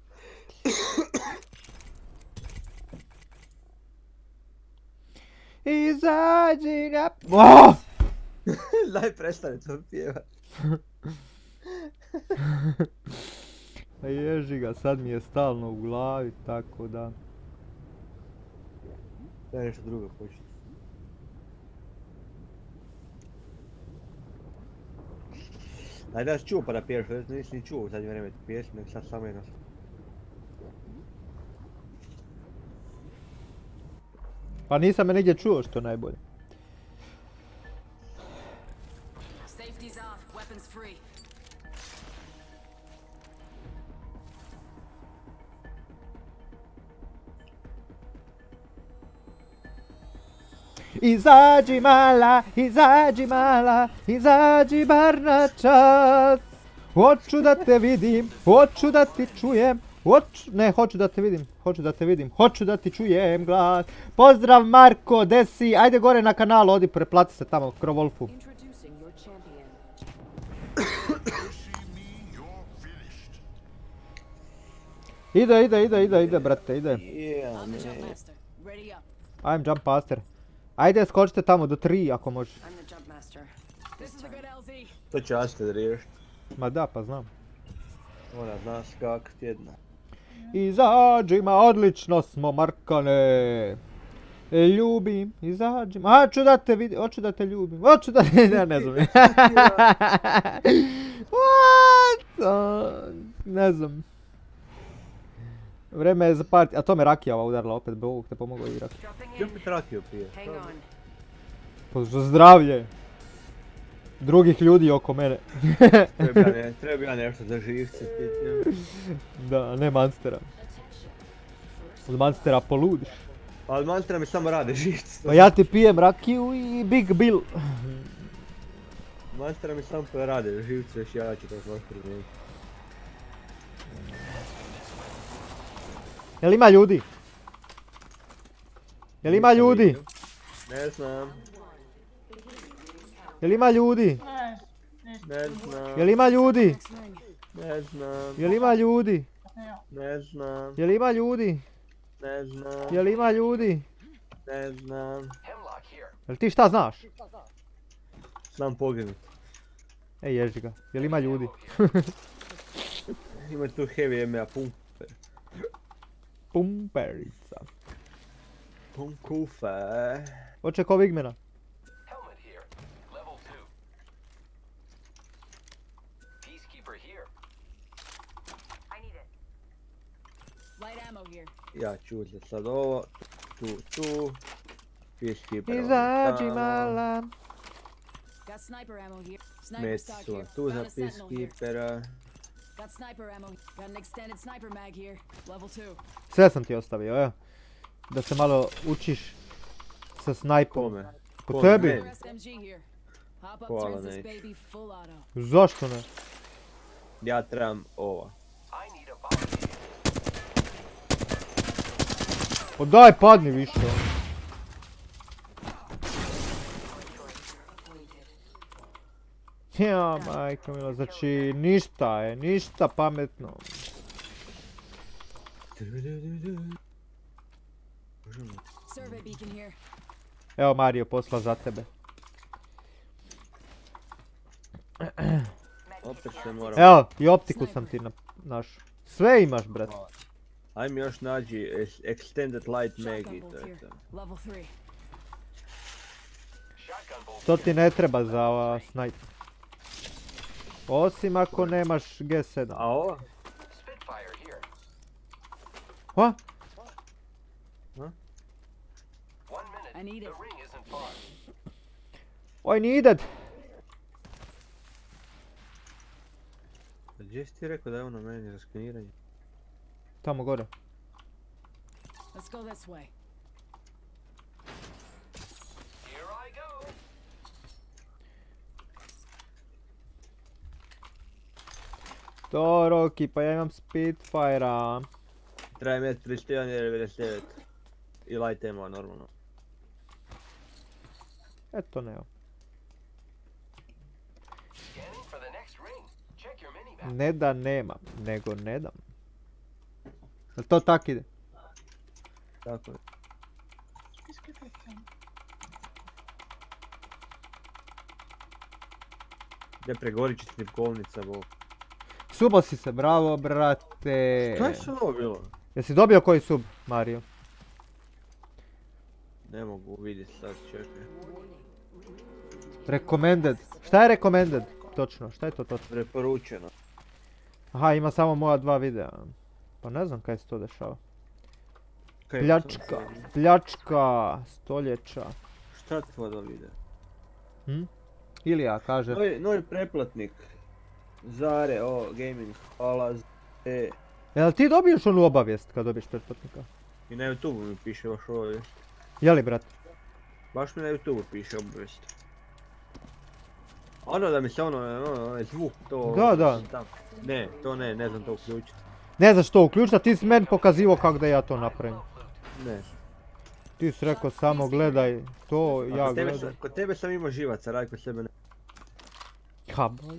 Speaker 2: Izađi na... Oh!
Speaker 1: Daj prestani to pjevat.
Speaker 2: A ježi ga, sad mi je stalno u glavi, tako da...
Speaker 1: Daj nešto drugo početi. Ajde da si čuo pa da pješ, nisi ni čuo u zadnje vrijeme pjesmu, nek sad samo jedno.
Speaker 2: Pa nisam me nigdje čuo, što je najbolje.
Speaker 11: Safety's off, weapons free.
Speaker 2: Izađi mala, izađi mala, izađi bar na čas. Hoću da te vidim, hoću da ti čujem, hoću, ne, hoću da te vidim, hoću da te vidim, hoću da ti čujem glas. Pozdrav Marko, desi, ajde gore na kanal, odi preplati se tamo, Krovolfu.
Speaker 11: Introducing your champion.
Speaker 2: Ide, ide, ide, ide, ide, brate, ide.
Speaker 1: Yeah,
Speaker 11: I'm the jump
Speaker 1: man.
Speaker 11: master. Ready up.
Speaker 2: I'm jump master. Ajde, skočite tamo do tri, ako može.
Speaker 11: I'm the jump master. This is a good L Z.
Speaker 1: To će Aste da riješiti.
Speaker 2: Ma da, pa znam.
Speaker 1: Ona zna skak tjedna.
Speaker 2: Izađi ma, odlično smo, Markane. E, ljubim, izađi ma, hoću da te vidim, hoću da te ljubim, hoću da te, ne, ne znam. What? Uh, ne znam. Vreme je za party, a to me rakija ova udarila opet, Bog te pomogao i rakija.
Speaker 11: Dropping
Speaker 1: Gdje
Speaker 11: in.
Speaker 1: bi trakio prije?
Speaker 11: Hang on.
Speaker 2: Pa za zdravlje. Drugih ljudi oko mene.
Speaker 1: Treba ja, ne, treba ja nešto za živce pitnje.
Speaker 2: Da, ne Monstera. Od Monstera poludiš.
Speaker 1: A od Monstera mi samo rade živce.
Speaker 2: Pa ja ti pijem rakiju i Big Bill.
Speaker 1: Monstera mi samo rade živce, još ja ću to možeš primijeniti.
Speaker 2: Jel ima ljudi? Jel ima ljudi?
Speaker 1: Ne znam,
Speaker 2: Jel ima ljudi?
Speaker 1: ne znam,
Speaker 2: Jel ima ljudi?
Speaker 1: ne znam,
Speaker 2: Jel ima ljudi?
Speaker 1: ne znam,
Speaker 2: Jel ima ljudi?
Speaker 1: ne znam,
Speaker 2: Jel ima ljudi?
Speaker 1: ne znam.
Speaker 10: Hemlock here.
Speaker 2: Jel ti šta znaš?
Speaker 1: Znam poginut.
Speaker 2: Ej, ježi ga. Jel ima ljudi?
Speaker 1: Ima tu heavy M A pumper.
Speaker 2: Pumperica.
Speaker 1: Pumkufe.
Speaker 2: Oče ko Wigmana.
Speaker 10: Helmet here. Level two. Peacekeeper here.
Speaker 11: I need it.
Speaker 9: Light ammo here.
Speaker 1: Ja ću uzeti sad ovo. Tu, tu. Peacekeeper.
Speaker 2: Izađi mala.
Speaker 9: Got sniper ammo here. Sniper
Speaker 1: Meci
Speaker 9: stock
Speaker 1: su
Speaker 9: here.
Speaker 1: tu za
Speaker 9: Found a sentinel here.
Speaker 1: peacekeepera.
Speaker 9: Got sniper ammo. Got an extended sniper mag here. Level two.
Speaker 2: Sve sam ti ostavio, evo. Da se malo učiš sa snajpom.
Speaker 1: Kome?
Speaker 2: Po
Speaker 1: Kome?
Speaker 2: tebi?
Speaker 1: Meni?
Speaker 9: S M G here. Hop up
Speaker 1: Hvala,
Speaker 9: turns this
Speaker 1: neću.
Speaker 9: baby full auto.
Speaker 2: Zašto ne?
Speaker 1: Ja trebam ova.
Speaker 10: I need a body.
Speaker 2: O daj, padni više. Ja, majka mila, znači ništa je, ništa pametno.
Speaker 9: Survey beacon here.
Speaker 2: Evo Mario posla za tebe.
Speaker 1: Opet se moram.
Speaker 2: Evo, i optiku sam ti na, našao. Sve imaš, brat.
Speaker 1: Ajme još nađi es- extended light mag i
Speaker 9: Shotgun
Speaker 1: to
Speaker 9: bolt
Speaker 1: je
Speaker 9: here.
Speaker 1: to.
Speaker 9: Level three.
Speaker 10: Shotgun bolt
Speaker 2: To
Speaker 10: here.
Speaker 2: ti ne treba za ova snajp. Osim ako nemaš G sedam.
Speaker 1: A ova?
Speaker 10: Spitfire here.
Speaker 2: Ha?
Speaker 10: One minute.
Speaker 9: I need
Speaker 10: The
Speaker 9: it.
Speaker 10: ring isn't far.
Speaker 2: I need it.
Speaker 1: Gdje si ti rekao da je ono meni za skeniranje?
Speaker 2: Tamo gore.
Speaker 9: Let's go this way.
Speaker 10: Here I go.
Speaker 2: To Roki, pa ja imam Spitfire-a.
Speaker 1: Treba imati trideset jedan i devedeset devet. I light ammo normalno.
Speaker 2: Eto ne.
Speaker 10: Scanning for the next ring. Check your minimap.
Speaker 2: Ne da nemam, nego ne dam. Jel to tak ide?
Speaker 1: Tako je. Gdje pregorit će snipkovnica, bog.
Speaker 2: Subo si se, bravo brate.
Speaker 1: Šta je sve ovo bilo?
Speaker 2: Jesi dobio koji sub, Mario?
Speaker 1: Ne mogu vidjeti sad, čekaj.
Speaker 2: Recommended. Šta je recommended? Točno, šta je to točno?
Speaker 1: Preporučeno.
Speaker 2: Aha, ima samo moja dva videa. Pa ne znam kaj se to dešava.
Speaker 1: Kaj je
Speaker 2: Pljačka,
Speaker 1: to?
Speaker 2: pljačka, stoljeća.
Speaker 1: Šta tvoje da vide?
Speaker 2: Hm? Ilija kaže.
Speaker 1: Novi, novi preplatnik. Zare, o, gaming, hvala, e.
Speaker 2: Jel ti dobiješ onu obavijest kad dobiješ pretplatnika?
Speaker 1: I na YouTube mi piše baš obavijest.
Speaker 2: Jeli, brat?
Speaker 1: Baš mi na YouTube piše obavijest. Ono da mi se ono, ono, onaj zvuk, to...
Speaker 2: Da, da.
Speaker 1: Tam. Ne, to ne, ne znam to uključiti.
Speaker 2: Ne znaš to uključiti, a ti si meni pokazivo kako da ja to napravim.
Speaker 1: Ne.
Speaker 2: Ti si rekao samo gledaj to,
Speaker 1: A
Speaker 2: ja
Speaker 1: kod tebe,
Speaker 2: gledam.
Speaker 1: sam, kod tebe sam imao živaca, radi kod sebe ne.
Speaker 2: Ha, boj.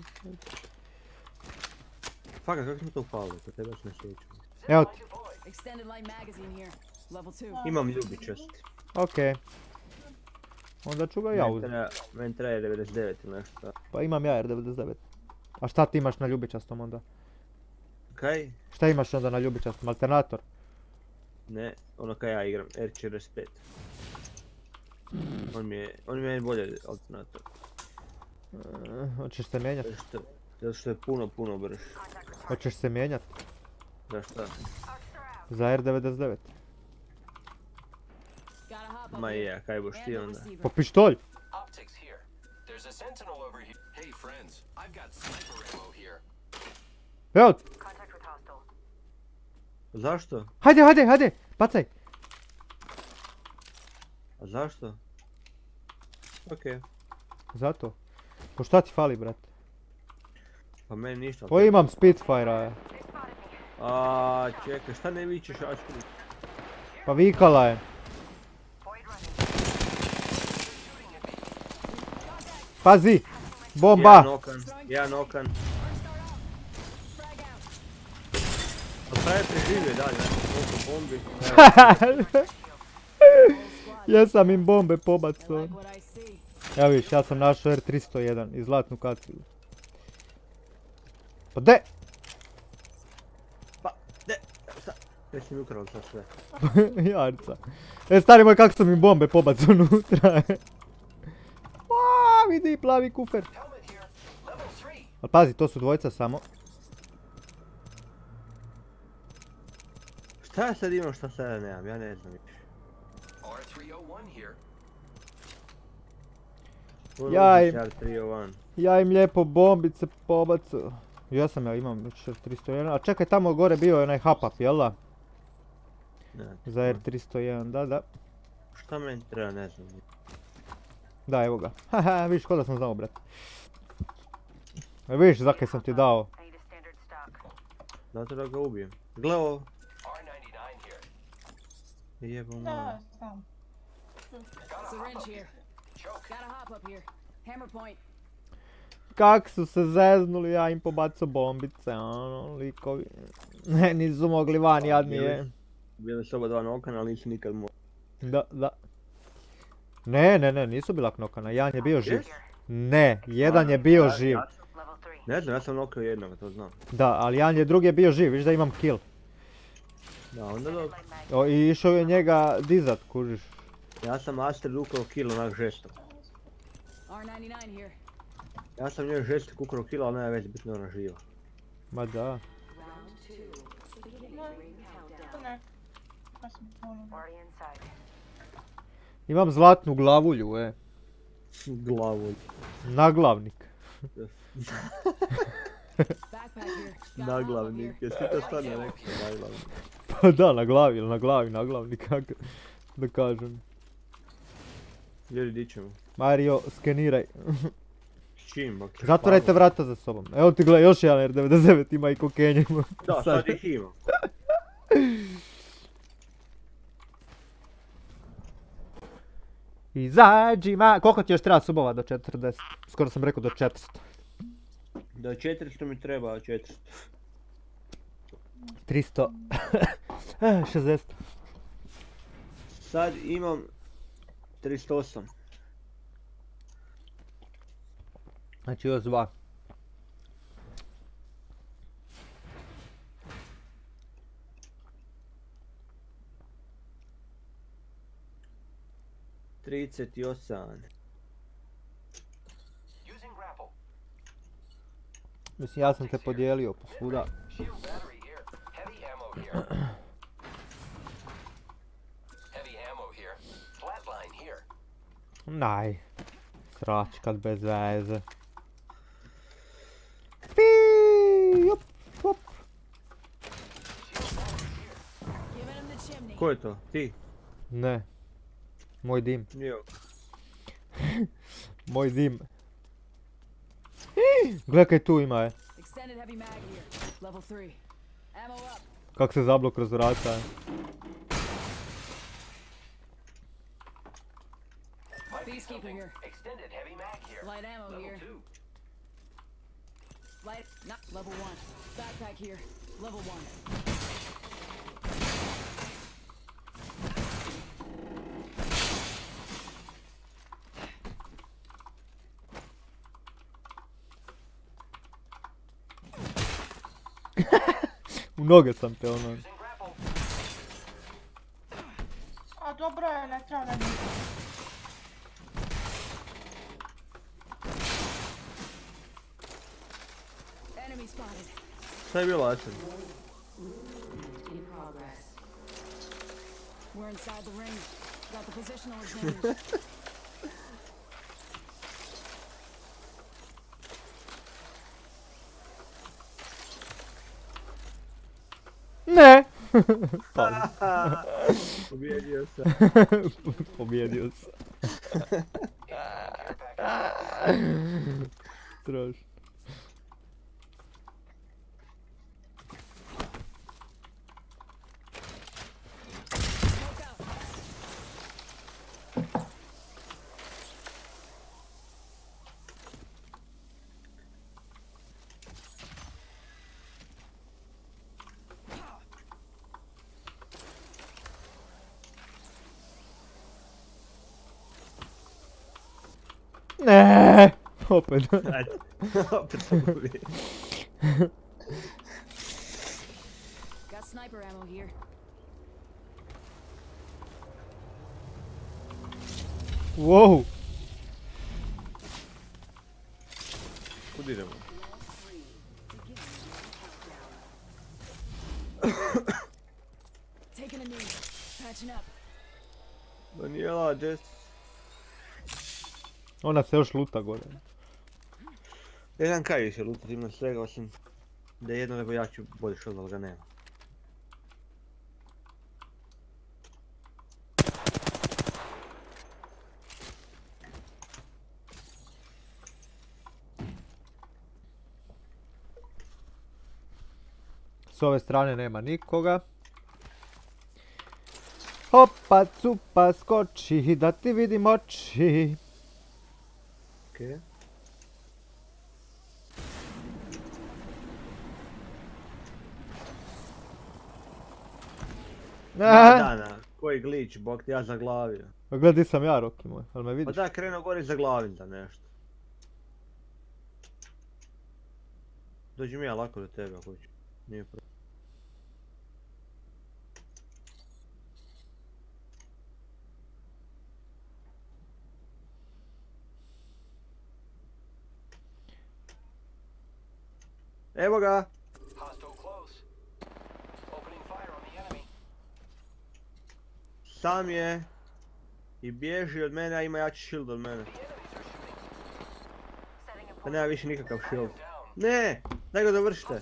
Speaker 1: Fakat, kako smo to upali, kod tebe se ne sjećam.
Speaker 2: Evo ti.
Speaker 9: Extended light magazine here. Level two.
Speaker 1: Imam ljubičast.
Speaker 2: Okej. Onda ću ga ja
Speaker 1: Meni
Speaker 2: uzeti.
Speaker 1: treba- Meni treba devedeset devet ili nešto.
Speaker 2: Pa imam ja R devedeset devet. A šta ti imaš na ljubičastom onda?
Speaker 1: Kaj?
Speaker 2: Šta imaš onda na ljubičastom? Alternator?
Speaker 1: Ne, ono kaj ja igram, R četrdeset pet. On mi je, on mi je meni bolje alternator.
Speaker 2: E, hoćeš se mijenjat?
Speaker 1: Zato što, zato što je puno, puno brž.
Speaker 2: Hoćeš se mijenjat?
Speaker 1: Za šta?
Speaker 2: Za R devedeset devet.
Speaker 9: Gotta hop up
Speaker 1: Ma
Speaker 9: here.
Speaker 1: je, kaj boš
Speaker 9: And
Speaker 1: ti
Speaker 9: the
Speaker 1: onda?
Speaker 9: receiver.
Speaker 2: Po pištolj?
Speaker 10: Optics here. There's a sentinel over here.
Speaker 4: Hey, friends, I've got sniper ammo here.
Speaker 2: Evo ti.
Speaker 11: Contact with hostile.
Speaker 1: Zašto?
Speaker 2: Hajde, hajde, hajde, bacaj.
Speaker 1: A zašto? Okej.
Speaker 2: Zato. Po šta ti fali, brat?
Speaker 1: Pa meni ništa.
Speaker 2: O, imam Spitfire-a.
Speaker 1: A čekaj, šta ne vičeš, Ačku?
Speaker 2: Pa vikala je. Pazi! Bomba!
Speaker 1: Jedan okan, jedan okan. A pravi preživio dalje, koliko bombi.
Speaker 2: Jesam im bombe pobacao.
Speaker 9: Like what I see.
Speaker 2: Evo viš, ja sam našao R tristo jedan i zlatnu kacigu. Pa de?
Speaker 1: Pa, de, šta? Ja si mi ukrao sad sve.
Speaker 2: Jarca. E, stari moj, kako sam im bombe pobacao unutra. Aaaa, vidi, plavi kufer. Ali pazi, to su dvojca samo.
Speaker 1: Šta ja sad imam, šta sad ja nemam, ja ne znam više.
Speaker 2: Ja im,
Speaker 1: tri nula jedan.
Speaker 2: ja im lijepo bombice pobacao. Ja sam, ja imam već tristo jedan, a čekaj, tamo gore bio je onaj hap-up, jel da?
Speaker 1: Ne.
Speaker 2: Za R tristo jedan, da, da.
Speaker 1: Šta meni treba, ne znam.
Speaker 2: Da, evo ga. Haha, vidiš, ko da sam znao, brat. E, vidiš, zakaj sam ti dao.
Speaker 1: Zato da ga ubijem. Gle ovo. Jebo malo.
Speaker 7: Da, znam.
Speaker 9: Syringe here. Got a hop up here. Hammer point.
Speaker 2: Kak su se zeznuli, ja im pobacao bombice, ono, likovi. Ne, nisu mogli van, jadnije.
Speaker 1: Bili su oba dva nokana, ali nisu nikad mogli.
Speaker 2: Da, da. Ne, ne, ne, nisu bila knokana, jedan je bio živ. Ne, jedan je bio živ.
Speaker 1: Ne znam, ja sam nokao jednog, to znam.
Speaker 2: Da, ali jedan je drugi je bio živ, viš da imam kill.
Speaker 1: Da, onda dobro.
Speaker 2: O, i išao je njega dizat, kužiš.
Speaker 1: Ja sam Astrid ukrao kill onak žestok.
Speaker 9: R ninety-nine here.
Speaker 1: Ja sam njoj žestok ukrao kill, ali nema već bitno ona živa.
Speaker 2: Ma da.
Speaker 7: Ne. Pa sam ono.
Speaker 2: Imam zlatnu glavulju, e.
Speaker 1: Glavulj.
Speaker 2: Naglavnik.
Speaker 1: Naglavnik, jesi ti to stvarno rekao, naglavnik?
Speaker 2: Pa da, na glavi ili na glavi, naglavnik, kako da kažem.
Speaker 1: Ljudi, di ćemo?
Speaker 2: Mario, skeniraj.
Speaker 1: S čim, bak?
Speaker 2: Zatvorajte vrata za sobom. Evo ti gledaj, još jedan R devedeset devet ima i kokenje.
Speaker 1: Da, sad ih ima.
Speaker 2: Izađi ma... Koliko ti još treba subova do četrdeset? Skoro sam rekao do četiristo.
Speaker 1: Do četiristo mi treba, četiristo.
Speaker 2: tristo šezdeset.
Speaker 1: Sad imam tristo osam.
Speaker 2: Znači još dva.
Speaker 1: trideset osam.
Speaker 2: Mislim, ja sam te podijelio po svuda. Naj. Sračkat bez veze. Piii, jup, jup.
Speaker 1: Ko je to? Ti?
Speaker 2: Ne. Moj dim.
Speaker 1: Jo.
Speaker 2: Moj dim. Gle kaj tu ima, je. Kak se zablo kroz vrata, je.
Speaker 9: Peacekeeper here. Extended heavy mag here. Light ammo level here. Two. Light, not level one. Backpack here. Level one.
Speaker 2: U noge sam te ono.
Speaker 7: A dobro je, ne treba da mi...
Speaker 9: Enemy spotted.
Speaker 1: Šta je bilo Asen?
Speaker 9: We're inside the ring. Got the positional advantage.
Speaker 2: Ne!
Speaker 1: Pobjedio sam.
Speaker 2: Pobjedio sam. Strašno.
Speaker 1: Ne, opet.
Speaker 2: Opet sam ubio.
Speaker 9: Got sniper ammo here.
Speaker 2: Wow!
Speaker 1: Kud idemo?
Speaker 9: Taking a knee. Patching up.
Speaker 1: Daniela, Jess.
Speaker 2: Ona se još luta gore.
Speaker 1: Jedan kaj više lutati ima svega osim da je jedno nego ja ću bolje što ali ga nema.
Speaker 2: S ove strane nema nikoga. Hopa, cupa, skoči, da ti vidim oči.
Speaker 1: Okej. Dana, koji glitch, bok ti ja zaglavio.
Speaker 2: Pa gledaj di sam ja, Roki moj, ali me
Speaker 1: Pa
Speaker 2: vidiš?
Speaker 1: da, krenuo gore i zaglavim da nešto. Dođi mi ja lako do tebe ako hoću. Nije problem. Evo ga! Sam je i bježi od mene, a ima jači shield od mene. Pa nema više nikakav shield. Ne! Daj ga dovršite!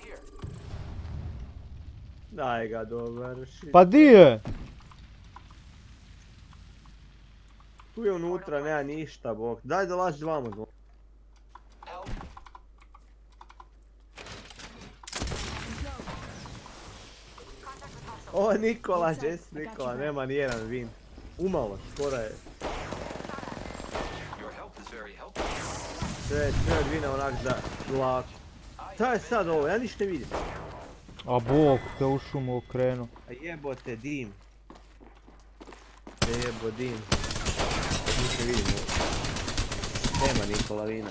Speaker 1: Daj ga dovrši.
Speaker 2: Pa di je?
Speaker 1: Tu je unutra, nema ništa, bok. Daj dolazi vamo dvo. O, Nikola, Jess Nikola, nema nijedan win. Umalo, skoro je. Sve, sve od wina onak za lako. Šta je sad ovo? Ja ništa ne vidim.
Speaker 2: A bog te u šumu okrenu.
Speaker 1: A jebote, dim. Jebo, dim. Ništa ne vidim ovo. Nema Nikola vina.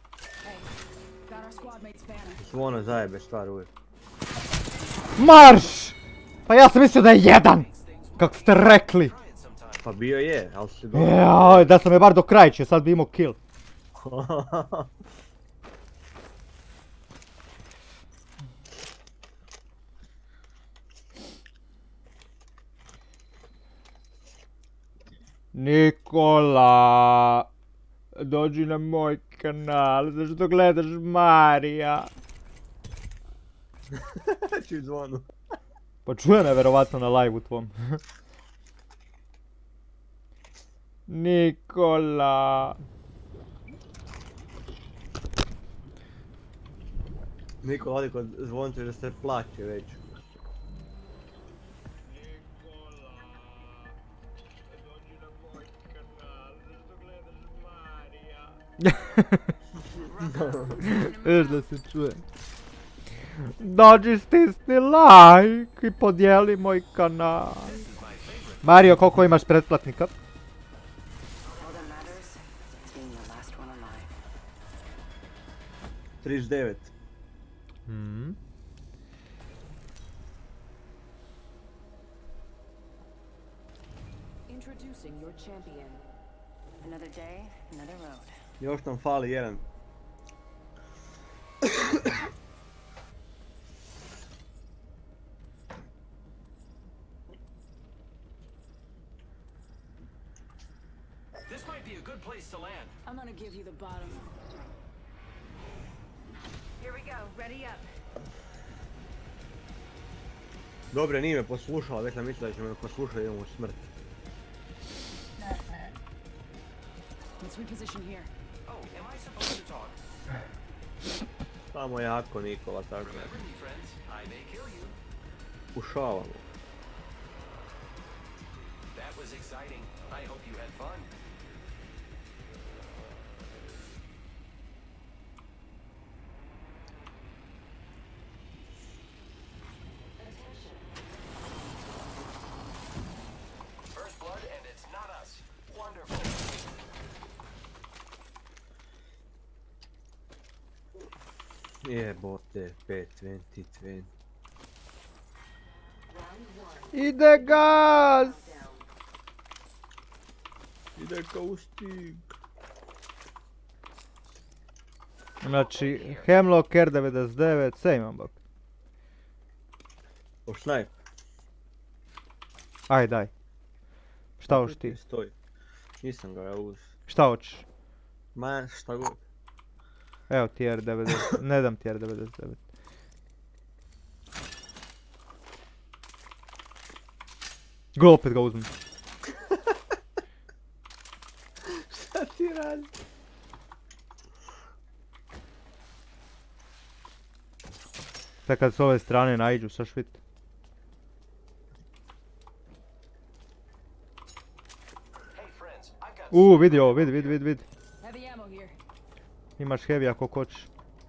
Speaker 1: Zvono zajebe stvar uvijek.
Speaker 2: Marš! Pa ja sam mislio da je jedan! Kako ste rekli!
Speaker 1: Pa bio je, ali si dobro.
Speaker 2: Jaj, da sam je bar do krajiće, sad bi imao kill. Nikola, dođi na moj kanal, zašto gledaš Marija?
Speaker 1: Čuj zvonu.
Speaker 2: Pa čuje me verovatno na live-u tvom. Nikola.
Speaker 1: Nikola odi kod zvonče da se plaće već.
Speaker 2: Viš da se čuje. Dođi stisni like i podijeli moj kanal. Mario, koliko imaš pretplatnika?
Speaker 1: trideset devet.
Speaker 2: Mhm.
Speaker 11: Introducing your champion. Another day, another road.
Speaker 1: Još nam fali jedan.
Speaker 10: This might be a good place to land.
Speaker 9: I'm gonna give you the bottom.
Speaker 11: Here we go, ready up.
Speaker 1: Dobre, nije me poslušala, već sam mislila da će me poslušati, idemo u smrt.
Speaker 9: Let's reposition here.
Speaker 10: Oh, am I supposed to talk?
Speaker 1: Samo jako Nikola, tako.
Speaker 10: Remember me, friends. I may kill you.
Speaker 1: Pušavamo.
Speaker 10: That was exciting. I hope you had fun. First blood, and it's not us. Wonderful.
Speaker 1: Jebote, pet, dvadeset, dvadeset.
Speaker 2: Ide gas!
Speaker 1: Ide kao stig.
Speaker 2: Znači, Hemlock, R devedeset devet, sve imam bok.
Speaker 1: O snajp.
Speaker 2: Aj, daj. Šta hoš ti?
Speaker 1: Stoj. Nisam ga ja uz.
Speaker 2: Šta hoćeš?
Speaker 1: Ma, šta god.
Speaker 2: Evo ti R devedeset, ne dam ti R devedeset devet. Go, opet ga uzmem.
Speaker 1: Šta ti radi?
Speaker 2: Sad kad s ove strane naiđu, sa švit. Uuu, vidi ovo, vidi, vidi, vidi, vidi. Imaš heavy ako hoćeš.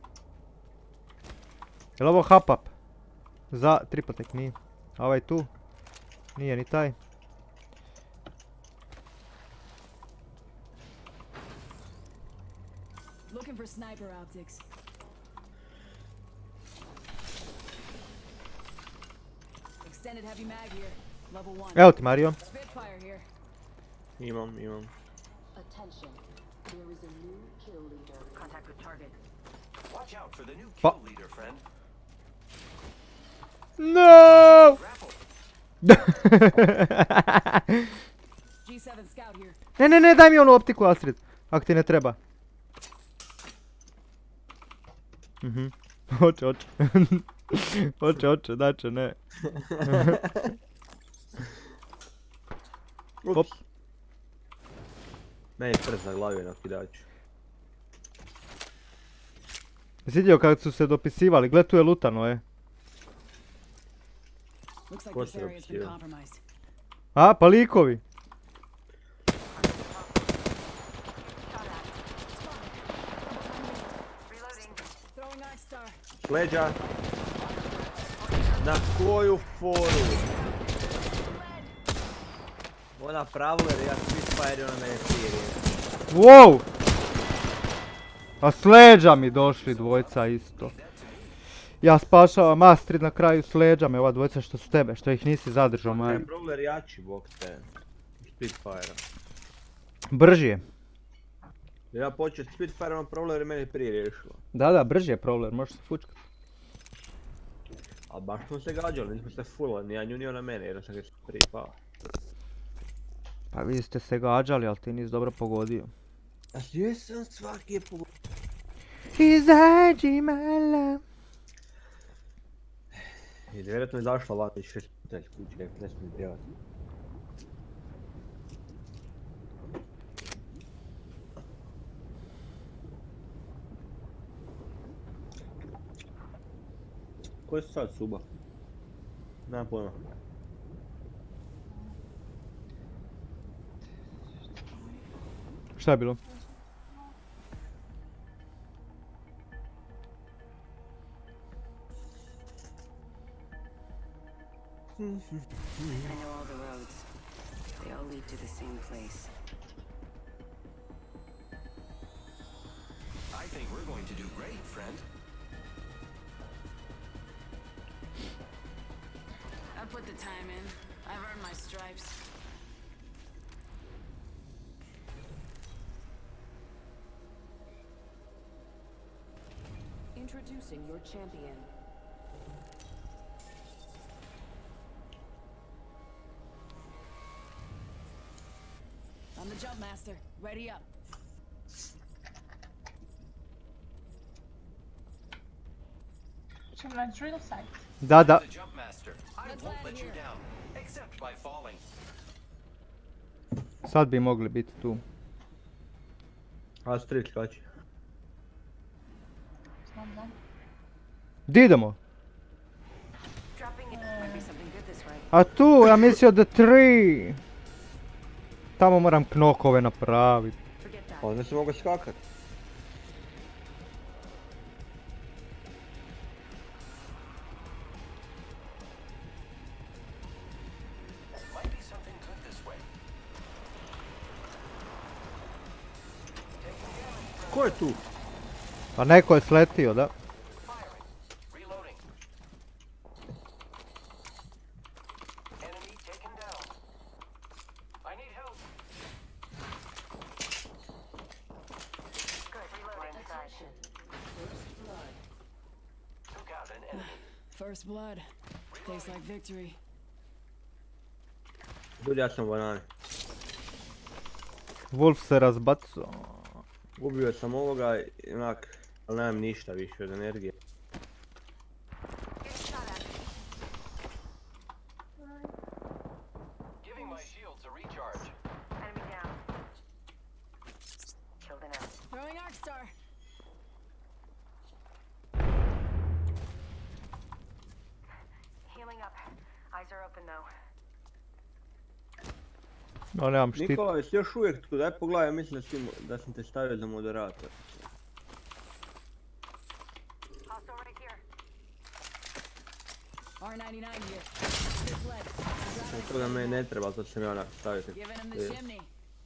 Speaker 2: Jel ovo hap up? Za triple tek, nije. A ovaj tu? Nije ni taj.
Speaker 9: Looking for sniper optics. Extended heavy mag here. Level one.
Speaker 2: Evo ti Mario.
Speaker 9: Spitfire here.
Speaker 1: Imam, imam.
Speaker 11: Attention. There is a new kill leader. Contact with target.
Speaker 10: Watch out for the new
Speaker 2: Pa.
Speaker 10: kill leader, friend.
Speaker 2: No!
Speaker 9: G seven scout here.
Speaker 2: Ne, ne, ne, daj mi onu optiku, Astrid. Ako ti ne treba. Mhm. Hoće, hoće. Hoće, hoće, daće, ne.
Speaker 1: Ups. Meni je prst na glavi na kidaču.
Speaker 2: Jesi vidio kad su se dopisivali? Gle, tu je lutano, je.
Speaker 9: Looks like
Speaker 1: Ko
Speaker 9: this
Speaker 1: se
Speaker 9: area's been
Speaker 1: dopisivao?
Speaker 9: compromised.
Speaker 2: A, pa likovi.
Speaker 9: Throwing Night Star.
Speaker 1: Leđa. Na koju foru? Ona Prowler, ja Spitfire, ona mene prije.
Speaker 2: Wow! A s leđa mi došli dvojca isto. Ja spašavam Astrid na kraju s leđa me ova dvojca što su tebe, što ih nisi zadržao,
Speaker 1: Ma
Speaker 2: man.
Speaker 1: je Prowler jači, bok te. Spitfire.
Speaker 2: Brži je.
Speaker 1: Ja počeo s Spitfireom, Prowler je meni prije riješilo.
Speaker 2: Da, da, brži je Prowler, možeš se fučkat.
Speaker 1: A baš smo se gađali, nismo se fullali, ni ja nju ni ona mene, jer sam ga prije pao.
Speaker 2: Pa vi ste se gađali, ali ti nisi dobro pogodio.
Speaker 1: A jesam, svaki je pogodio.
Speaker 2: Izađi mala.
Speaker 1: I vjerojatno je zašla vata i šest putelj kući, kako ne smijem pjevati. Koji su sad suba? Nemam pojma.
Speaker 2: Šta je bilo?
Speaker 11: I know all the roads. They all lead to the same place.
Speaker 10: I think we're going to do great, friend.
Speaker 9: I put the time in. I've earned my stripes.
Speaker 11: Introducing your champion.
Speaker 9: I'm the jump master. Ready up.
Speaker 7: Ćemo na drill site.
Speaker 2: Da, da.
Speaker 10: The jump master. I won't let you down, except by falling.
Speaker 2: Sad bi mogli biti tu.
Speaker 1: Astrid skači.
Speaker 7: Znam, znam.
Speaker 2: Di idemo?
Speaker 11: Dropping it might be something good this way.
Speaker 2: A tu, ja mislio da tri. Tamo moram knokove napraviti.
Speaker 11: Forget that.
Speaker 1: Onda se mogu skakat.
Speaker 10: Might be something good this way.
Speaker 1: Ko je tu?
Speaker 2: Pa neko je sletio, da?
Speaker 10: On
Speaker 9: First blood. Tastes like victory.
Speaker 1: Ljudi, ja sam u banani.
Speaker 2: Wolf se razbacao.
Speaker 1: Ubio sam ovoga, onak, ali nemam ništa više od energije.
Speaker 10: Giving my shields a recharge.
Speaker 11: Enemy down. Killed an enemy.
Speaker 9: Throwing Arcstar.
Speaker 11: Healing up. Eyes are open though.
Speaker 2: No, nemam štit.
Speaker 1: Nikola, jesi još uvijek tu, daj pogledaj, mislim da, si, da sam te stavio za moderator.
Speaker 11: Hostile right here.
Speaker 9: R ninety-nine here. It's led.
Speaker 1: To da me ne treba, to sam ja onak stavio.
Speaker 9: Giving him the chimney.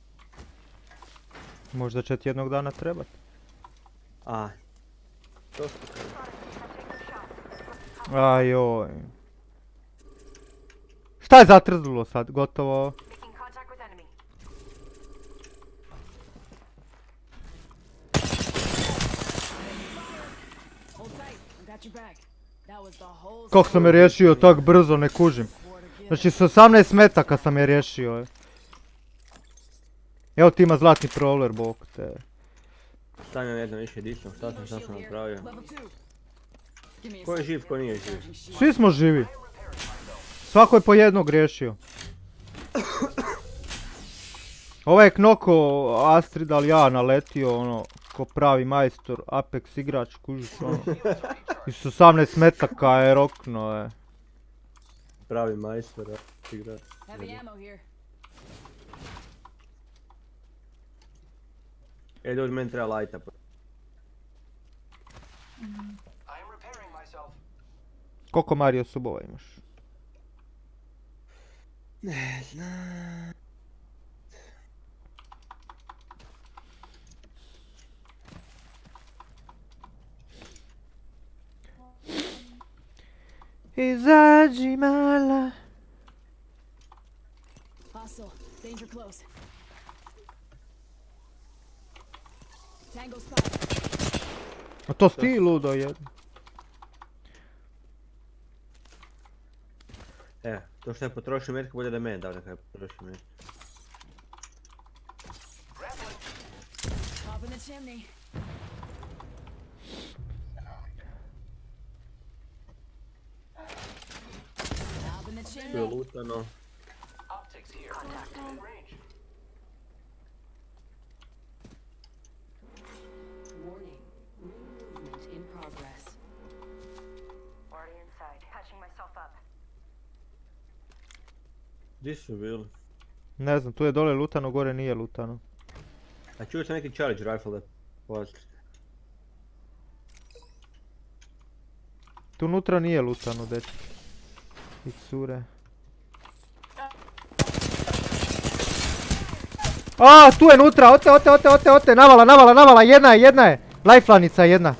Speaker 2: Možda će ti jednog dana trebat.
Speaker 1: A. To
Speaker 2: Ajoj. Šta je zatrznulo sad? Gotovo.
Speaker 11: Making contact with enemy.
Speaker 9: Hold tight. I got your back. That was the whole.
Speaker 2: Kako sam je riješio tak brzo, ne kužim. Znači s osamnaest metaka sam je riješio. Evo ti ima zlatni prowler, bok te.
Speaker 1: stavljam jedno više disno, šta sam, šta sam napravio. Ko je živ, ko nije živ?
Speaker 2: Svi smo živi. Svako je po jednog riješio. Ovaj je knoko Astrid, ali ja naletio ono, ko pravi majstor, Apex igrač, kužiš ono. I s osamnaest metaka je rokno je.
Speaker 1: Pravi majstor, igrač. E, dođi, meni treba lajta.
Speaker 2: Koliko Mario subova imaš?
Speaker 1: Ne znam.
Speaker 2: Izađi mala.
Speaker 9: Hostile, danger close. Tango spot.
Speaker 2: A to si ti ludo jedno.
Speaker 1: E, to što je potrošio metku, bolje da meni dao nekaj potrošio metku.
Speaker 9: Hop in the chimney. Hop in the chimney.
Speaker 1: Bio lutano.
Speaker 10: Optics here. Contact in range.
Speaker 11: Warning. Movement in progress. Already inside. Patching myself up.
Speaker 1: Gdje su bili?
Speaker 2: Ne znam, tu je dole lutano, gore nije lutano.
Speaker 1: A čuo sam neki charge rifle da poslije.
Speaker 2: Tu unutra nije lutano, dečki. I cure. A, tu je nutra, ote, ote, ote, ote, ote, navala, navala, navala, jedna je, jedna je. Lifelanica jedna.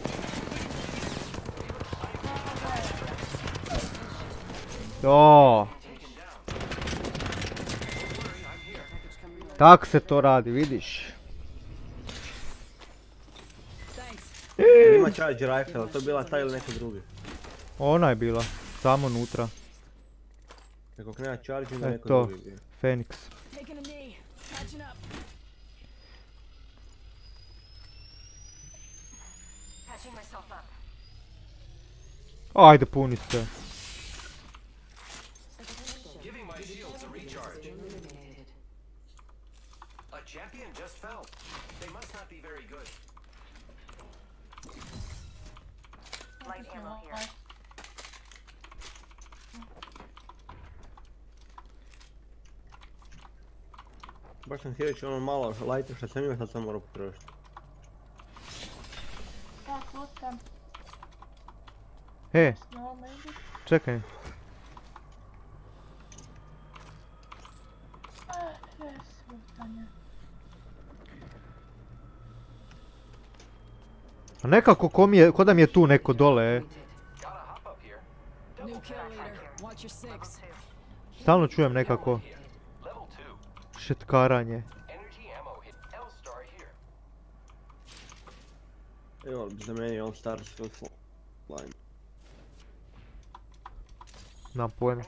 Speaker 2: O. Tak se to radi, vidiš.
Speaker 1: Ima charge rifle, ali to je bila ta ili neko drugi?
Speaker 2: Ona je bila, samo nutra.
Speaker 1: Nekog nema charge ili neko
Speaker 2: to,
Speaker 1: drugi.
Speaker 2: Phoenix.
Speaker 11: Patching myself up.
Speaker 2: Ajde, puni se.
Speaker 10: Giving my shields a recharge. A champion just fell. They must not be very good.
Speaker 11: Light ammo here.
Speaker 1: Baš sam htio ono malo lajta što sam imao, sad sam morao potrošiti.
Speaker 7: Ja klutam.
Speaker 2: E,
Speaker 7: No, maybe.
Speaker 2: čekaj.
Speaker 7: Ah, jes, lutanje.
Speaker 2: A nekako ko, mi je, ko da mi je tu neko dole, e.
Speaker 9: New kill leader. Watch your six.
Speaker 2: Stalno čujem nekako šetkaranje.
Speaker 1: Evo, za meni je All Stars full line.
Speaker 2: Nemam pojma.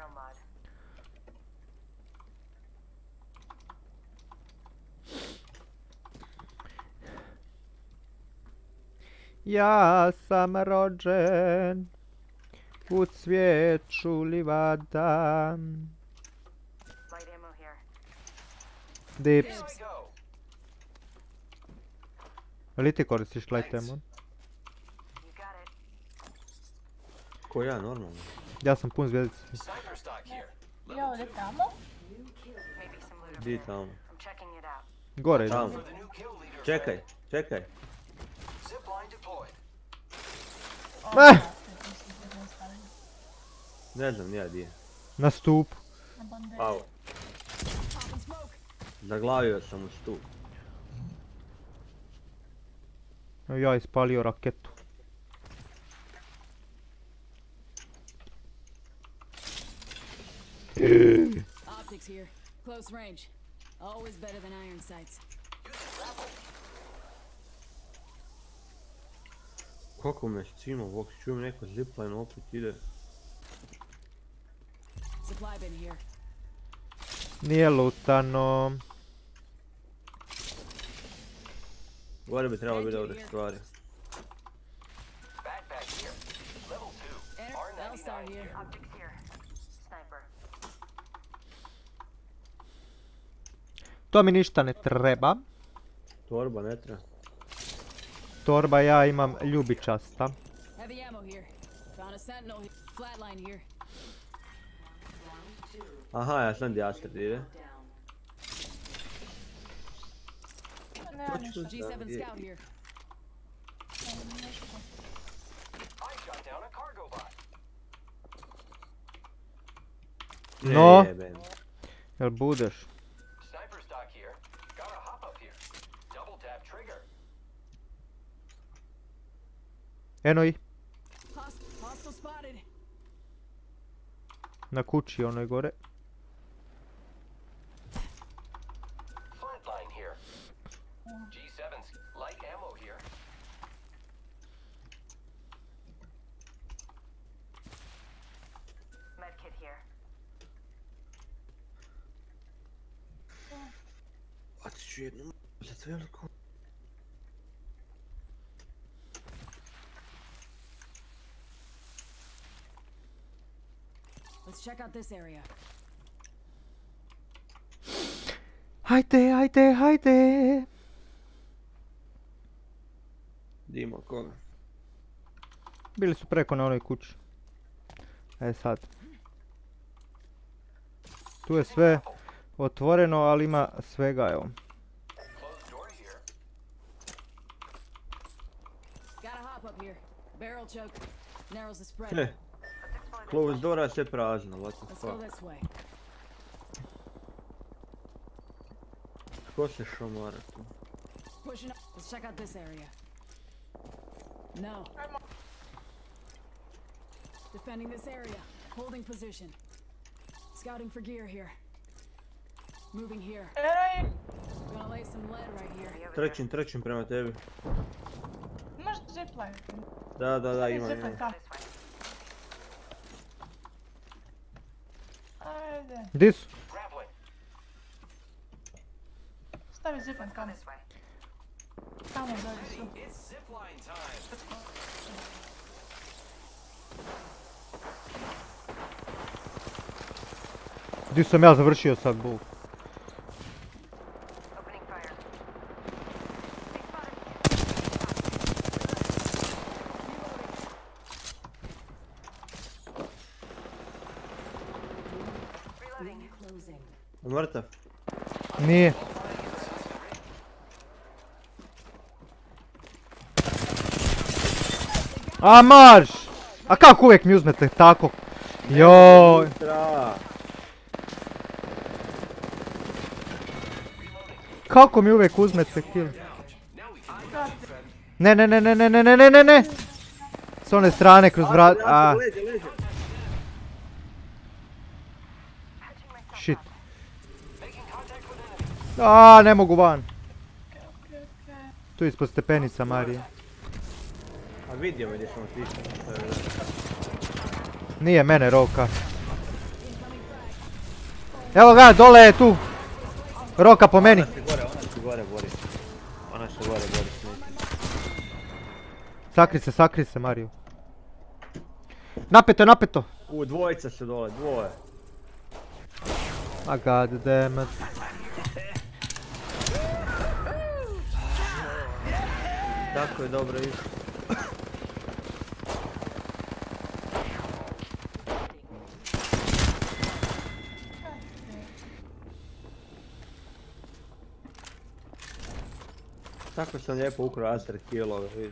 Speaker 2: Ja sam rođen u cvijeću livada. Dips. Ali ti koristiš light ammo?
Speaker 1: Ko ja, normalno.
Speaker 2: Ja sam pun zvijezdica.
Speaker 7: Ja ovdje tamo?
Speaker 1: Di tamo?
Speaker 2: Gore idem.
Speaker 1: Tamo. Čekaj, čekaj.
Speaker 2: Eh!
Speaker 1: Ne znam nija di je.
Speaker 2: Na stupu.
Speaker 1: Pao. Zaglavio sam u stup.
Speaker 2: Ja ispalio raketu.
Speaker 9: Optics here. Close range. Always better than iron sights.
Speaker 1: Kako me šcimo, Vox, čujem neko zipline opet ide.
Speaker 9: Supply bin here.
Speaker 2: Nije lutano.
Speaker 1: Gore bi trebalo biti dobre stvari.
Speaker 9: L-Star here.
Speaker 2: To mi ništa ne treba.
Speaker 1: Torba ne treba.
Speaker 2: Torba ja imam ljubičasta.
Speaker 9: Heavy ammo here. Found a sentinel here. Flatline here.
Speaker 1: Aha, ja sam Diastard ide.
Speaker 9: G seven scout here.
Speaker 2: No, jel budeš? Eno ih.
Speaker 9: Hostile spotted.
Speaker 2: Na kući onoj gore.
Speaker 10: Flatline here. G seven's light ammo here. Medkit here.
Speaker 1: Bacit ću jednu za veliku.
Speaker 9: Let's check out this area.
Speaker 2: Hajde, hajde, hajde.
Speaker 1: Dimo koga?
Speaker 2: Bili su preko na onoj kući. E sad. Tu je sve otvoreno, ali ima svega, evo.
Speaker 9: Got a hop up here. Barrel choke. Narrows the spread.
Speaker 1: He. Closed door, a sve prazno, what the
Speaker 9: Let's go
Speaker 1: fuck.
Speaker 9: this way.
Speaker 1: Ko se šomara tu?
Speaker 9: Pushing up. Let's check out this area. No. Defending this area. Holding position. Scouting for gear here. Moving here. Gonna lay some lead right here.
Speaker 1: Trčim, trčim prema tebi.
Speaker 7: Imaš zipline?
Speaker 1: Da, da, da, imam,
Speaker 7: Zipline,
Speaker 1: imam.
Speaker 7: ka? Ajde.
Speaker 2: Gdje su?
Speaker 7: Stavi zipline kamo. Tamo dolje su.
Speaker 2: Gdje sam ja završio sad, bol?
Speaker 1: Mrtav?
Speaker 2: Nije. A marš! A kako uvijek mi uzmete tako? Joj! Kako mi uvijek uzmete kill? Ne, ne, ne, ne, ne, ne, ne, ne, ne, ne! S one strane kroz vrat... A. Shit. A, ne mogu van. Tu ispod stepenica, Marija.
Speaker 1: A vidio me gdje sam otišao.
Speaker 2: Nije mene Roka. Evo ga, dole je tu. Roka po meni.
Speaker 1: Ona se gore, ona se gore bori. Ona se gore bori s nekim.
Speaker 2: Sakri se, sakri se Mario. Napeto, napeto.
Speaker 1: U, dvojica su dole, dvoje.
Speaker 2: A god damn it.
Speaker 1: Tako je dobro išlo. Tako sam lijepo ukrao Aster killove, vidiš.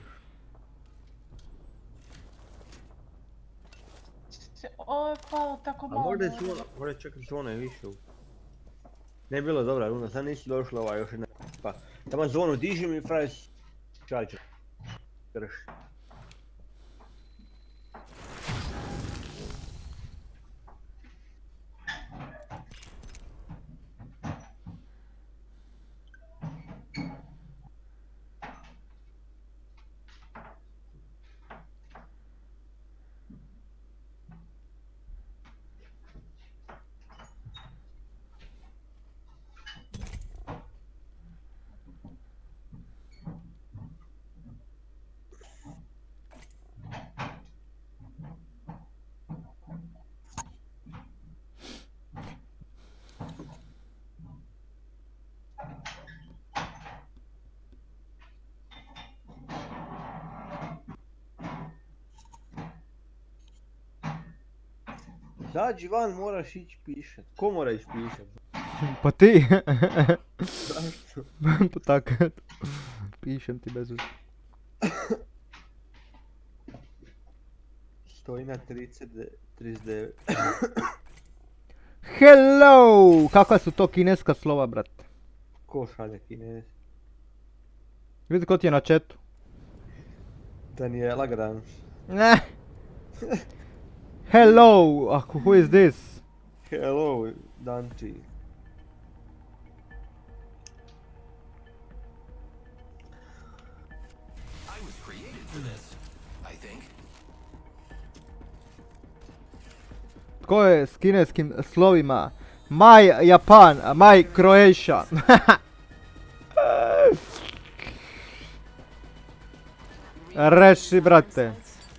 Speaker 7: Ovo je palo tako
Speaker 1: A
Speaker 7: malo.
Speaker 1: možda je zvona, možda čekam zvona je više. Ne je bila dobra runda, sad nisi došla ova još jedna. Pa, tamo zvonu dižem i frajer čarđer. Krši. Zađi van, moraš ići pišat. Ko mora ići pišat?
Speaker 2: Pa ti.
Speaker 1: Zašto?
Speaker 2: Pa tako. Pišem ti bez usta.
Speaker 1: Stoji na trideset devet.
Speaker 2: Hello! Kakva su to kineska slova, brate?
Speaker 1: Ko šalje Kinez?
Speaker 2: Vidi ko ti je na chatu.
Speaker 1: Daniela Grans.
Speaker 2: Ne. Hello! Ako, who is this?
Speaker 1: Hello, Dante.
Speaker 10: I was created for this, I think.
Speaker 2: Tko je s kineskim slovima? My Japan, my Croatia. Reši, brate.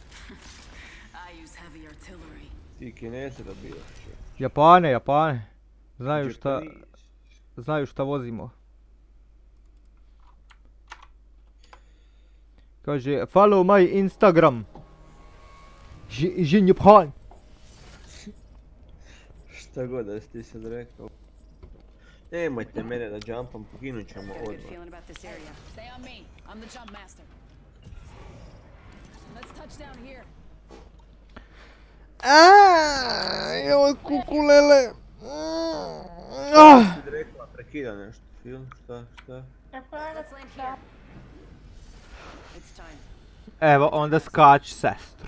Speaker 1: Ti Kineze dobijaš.
Speaker 2: Japane, Japane. Znaju šta, znaju šta vozimo. Kaže, follow my Instagram. Jin Japan.
Speaker 1: Šta god da si ti sad rekao. Nemojte mene da jumpam, poginut ćemo odmah.
Speaker 9: Stay on me. I'm the jump master. Let's touch down here.
Speaker 2: Aaaa, evo kukulele. Ah.
Speaker 1: Ti rekla, prekida nešto, film, šta, šta?
Speaker 2: Evo, onda skač sestru.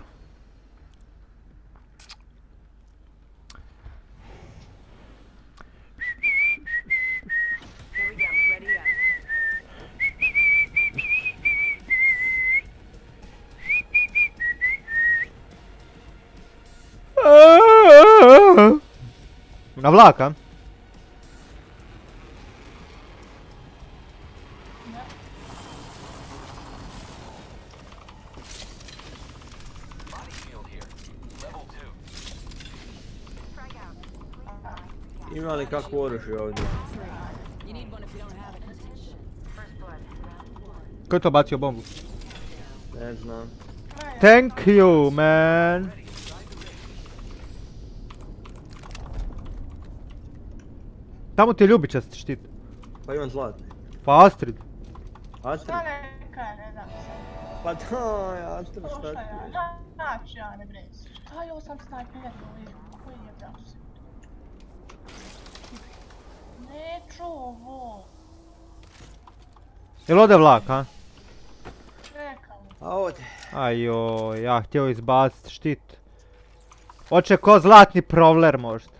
Speaker 2: Na vlaka?
Speaker 1: Ima li kakvo oružje ovdje?
Speaker 2: Ko je to bacio bombu?
Speaker 1: Ne znam.
Speaker 2: Thank you, man. Tamo ti je ljubičast štit.
Speaker 1: Pa imam zlatni.
Speaker 2: Pa Astrid.
Speaker 1: Astrid?
Speaker 7: Da neka, ne znam se.
Speaker 1: Pa daj, Astrid, šta ti je?
Speaker 7: Znači, ja ne brezi. Šta je ovo sam snajper, koji je dao se? Neću ovo.
Speaker 2: Jel ode vlak, a?
Speaker 7: Čekam.
Speaker 1: A ode.
Speaker 2: Ajoj, ja htio izbacit štit. Oće ko zlatni provler možda.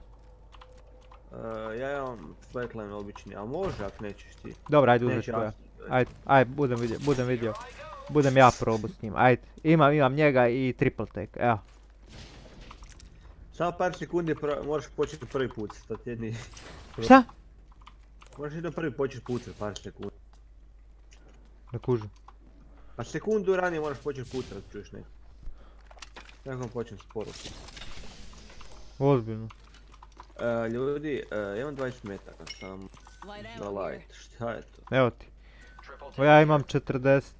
Speaker 1: Ja imam flatline obični, a može ako nećeš ti.
Speaker 2: Dobro, ajde uzet ću ja. Ajde, ajde, budem vidio, budem vidio. Budem ja probu s njim, ajde. Imam, imam njega i triple take, evo.
Speaker 1: Samo par sekundi moraš početi prvi put, to ti jedni...
Speaker 2: Šta?
Speaker 1: Moraš jedno prvi početi pucat par sekundi.
Speaker 2: Ne kužim.
Speaker 1: Pa sekundu ranije moraš početi pucat, čuješ neko. Nekako počnem sporo.
Speaker 2: Ozbiljno.
Speaker 1: Uh, ljudi, uh, imam dvadeset metaka sam za light, šta je to?
Speaker 2: Evo ti. O, ja imam četrdeset.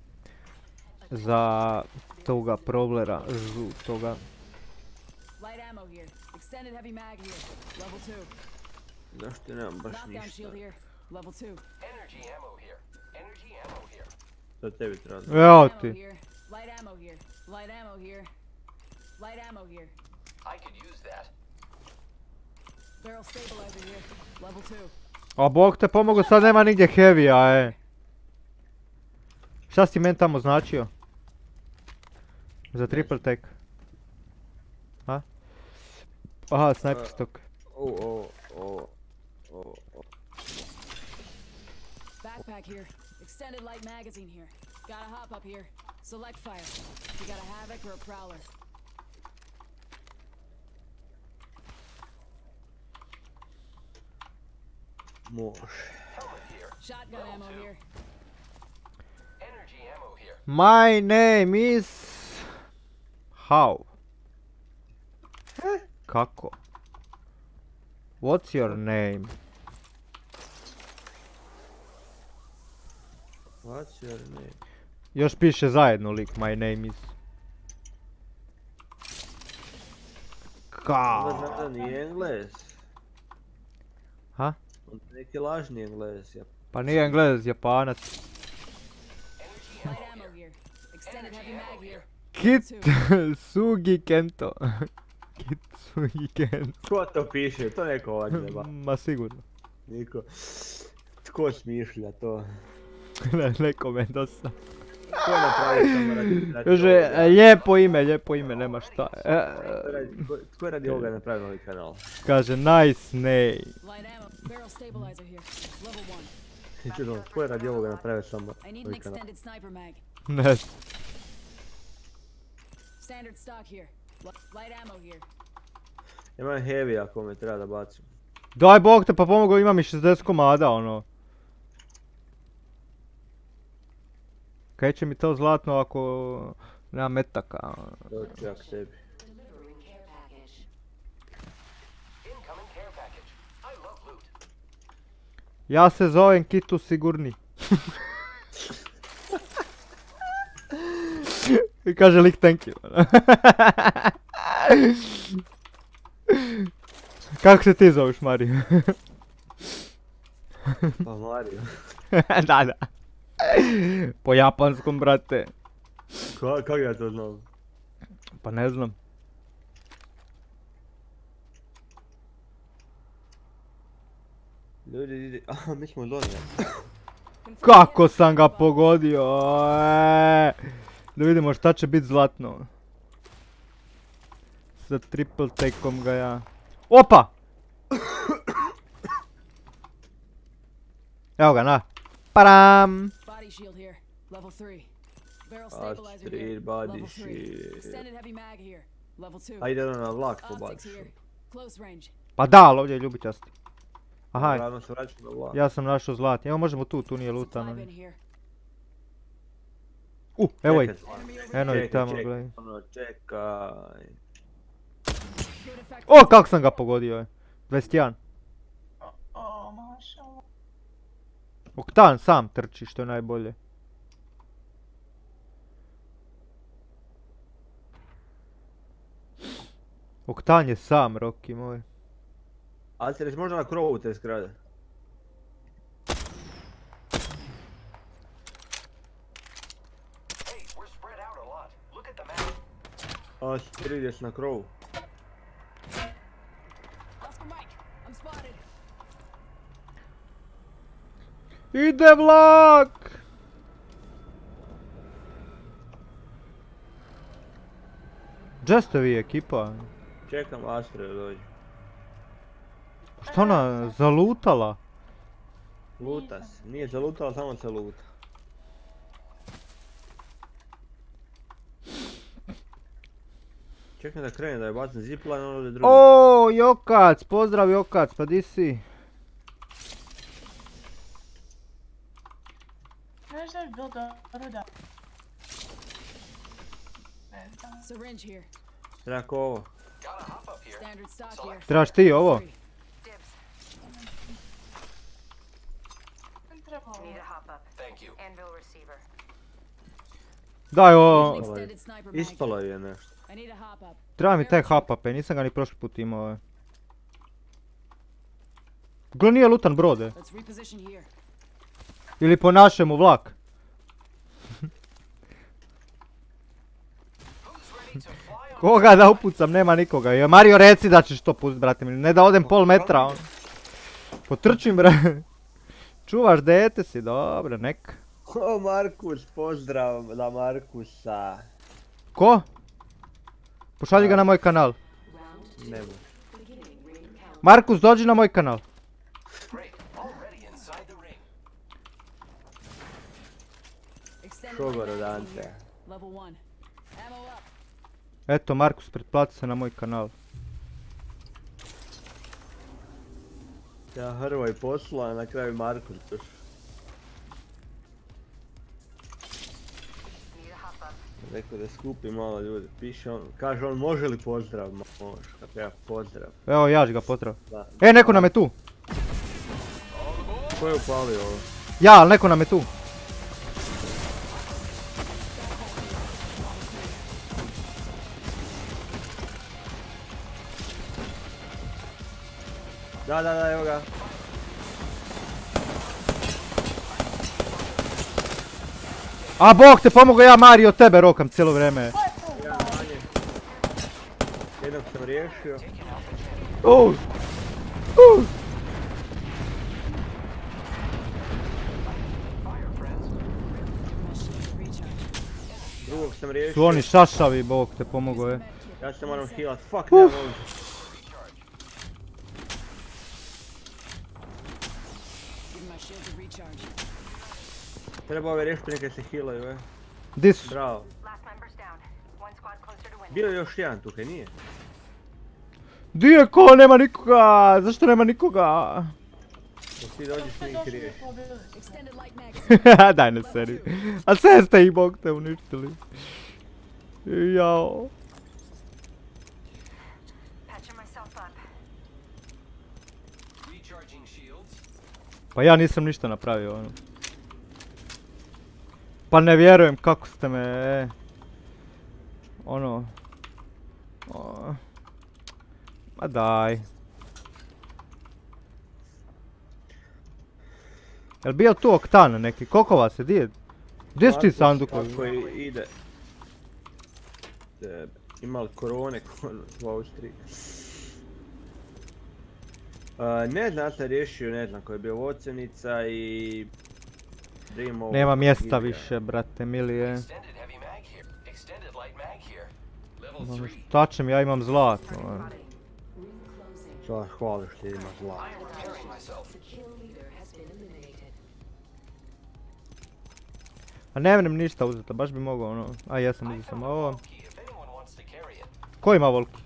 Speaker 2: Za toga problera, žutoga.
Speaker 1: Zašto nemam baš ništa? To tebi treba.
Speaker 2: Evo ti. A bog te pomogu, sad nema nigdje heavy-a, e. Šta si meni tamo značio? Za triple tech. Ha? Aha, sniper stock.
Speaker 1: O, o, o, o, o.
Speaker 9: Backpack here. Extended light magazine here. Gotta hop up here. Select fire. You got a Havoc or a Prowler.
Speaker 1: Može.
Speaker 9: Shotgun ammo here.
Speaker 10: Energy ammo here.
Speaker 2: My name is... How? Kako? What's your name?
Speaker 1: What's your name?
Speaker 2: Još piše zajedno lik, my name is. Kao?
Speaker 1: Onda znam da nije Englez.
Speaker 2: Ha?
Speaker 1: Onda neki lažni Englez, ja.
Speaker 2: Pa nije Englez, Japanac. Kitsugi Kento. Kitsugi Kento.
Speaker 1: Ko to piše? To neko odjeba.
Speaker 2: Ma sigurno.
Speaker 1: Niko. Tko smišlja to?
Speaker 2: Ne, nekome dosta.
Speaker 1: Tko je napravio samo radi...
Speaker 2: Kaže, lijepo ime, lijepo ime, nema šta.
Speaker 1: Tko je radi ovoga napravio ovaj kanal?
Speaker 2: Kaže, nice name.
Speaker 1: Čudno, tko je radi ovoga napravio samo ovaj kanal?
Speaker 2: Ne.
Speaker 1: Imam heavy ako me treba da bacim.
Speaker 2: Daj bog te, pa pomogao, imam i šezdeset komada, ono. Kaj će mi to zlatno ako nema metaka?
Speaker 1: Doći jak tebi.
Speaker 2: Ja se zovem Kitu Sigurni. I kaže lik thank you. Kako se ti zoveš, Mario?
Speaker 1: Pa Mario.
Speaker 2: Da, da. Po japanskom, brate.
Speaker 1: Kako ja to znam?
Speaker 2: Pa ne znam.
Speaker 1: Ljudi, ljudi, aha, mi smo donijeli.
Speaker 2: Kako sam ga pogodio, eee. Da vidimo šta će biti zlatno. Sa triple tekom ga ja... Opa! Evo ga, na. Param!
Speaker 1: Astrid, body shield. Ajde ono na vlak pobaciš.
Speaker 2: Pa da, ali ovdje je ljubičasti. Aha,
Speaker 1: Ravno se vraćam na vlak.
Speaker 2: ja sam našao zlatni. Evo možemo tu, tu nije lutano. U, evo ih. Eno ih tamo, gledaj.
Speaker 1: Čekaj.
Speaker 2: O, kako sam ga pogodio, je. dvadeset jedan. Oktan sam trči, što je najbolje. Oktan je sam, Roki moj.
Speaker 1: Ali se reći možda na krovu te zgrade. Astrid, jesi na krovu?
Speaker 2: Ide vlak! Gdje ste vi, ekipa?
Speaker 1: Čekam Astrid da dođe.
Speaker 2: Što ona zalutala?
Speaker 1: Luta se, nije zalutala, samo se luta. Čekaj da krene da je bacim zipline, ono da je drugi.
Speaker 2: O, Jokac, pozdrav Jokac, pa di si?
Speaker 7: Znaš da je bilo dobro da...
Speaker 9: Syringe here.
Speaker 1: Trako ovo.
Speaker 9: Standard stock here.
Speaker 2: Trebaš ti ovo?
Speaker 11: Need a hop up.
Speaker 10: Thank you.
Speaker 11: Anvil receiver.
Speaker 2: Daj ovo,
Speaker 9: Extended sniper mag.
Speaker 1: Ispalo je nešto.
Speaker 9: I need a hop up.
Speaker 2: treba mi taj hapape, nisam ga ni prošli put imao. Gle nije lutan brode.
Speaker 9: Let's reposition here.
Speaker 2: Ili po našemu vlak. Koga da upucam, nema nikoga. Je Mario reci da ćeš to pust, brate mi, ne da odem pol metra. On. Potrčim, bre. Čuvaš dete si, dobro, nek.
Speaker 1: O, Markus, pozdrav da Markusa.
Speaker 2: Ko? Pošalji ga na moj kanal.
Speaker 1: Ne može.
Speaker 2: Markus, dođi na moj kanal.
Speaker 1: Šogor od Ante.
Speaker 9: Level one. Ammo up.
Speaker 2: Eto, Markus, pretplati se na moj kanal.
Speaker 1: Ja Hrvoj posla, a na kraju Markus još. Rekao da skupi malo ljudi, piše on, kaže on može li pozdrav, ma može, kad treba pozdrav.
Speaker 2: Evo, ja ću ga pozdrav. E, neko nam je tu.
Speaker 1: Ko je upalio ovo?
Speaker 2: Ja, ali neko nam je tu.
Speaker 1: Da, da, da, evo ga.
Speaker 2: A bog te pomogao, ja Mario tebe rokam cijelo vrijeme.
Speaker 1: Ja, manje. Jednog sam riješio.
Speaker 2: Uh. Uh.
Speaker 1: Drugog sam riješio.
Speaker 2: Su oni šašavi, bog te pomogao je.
Speaker 1: Ja se moram healat, fuck, nema mogu. Treba ove riješiti neke se healaju, e.
Speaker 2: Di su?
Speaker 1: Bravo. Bio je još jedan tukaj, nije?
Speaker 2: Di je ko? Nema nikoga! Zašto nema nikoga?
Speaker 1: Dok ti dođeš mi ih riješi.
Speaker 2: Daj ne seri. A sve ste ih bog te uništili. Jao. Pa ja nisam ništa napravio ono. Pa ne vjerujem kako ste me, e. Ono. O. Ma daj. Jel bio tu Oktan neki? Koliko vas je? Di je? Gdje su ti sandukovi?
Speaker 1: Kako ide. Ima li korone u Austriji? Ne znam, ja sam riješio, ne znam, koji je bio ocenica i...
Speaker 2: Nema mjesta više, brate, milije. Šta će mi, ja imam zlatno.
Speaker 1: Šta hvališ ti ima zlatno?
Speaker 2: A ne vrem ništa uzeti, baš bi mogao ono. A ja sam uzeti samo ovo. Ko ima volki?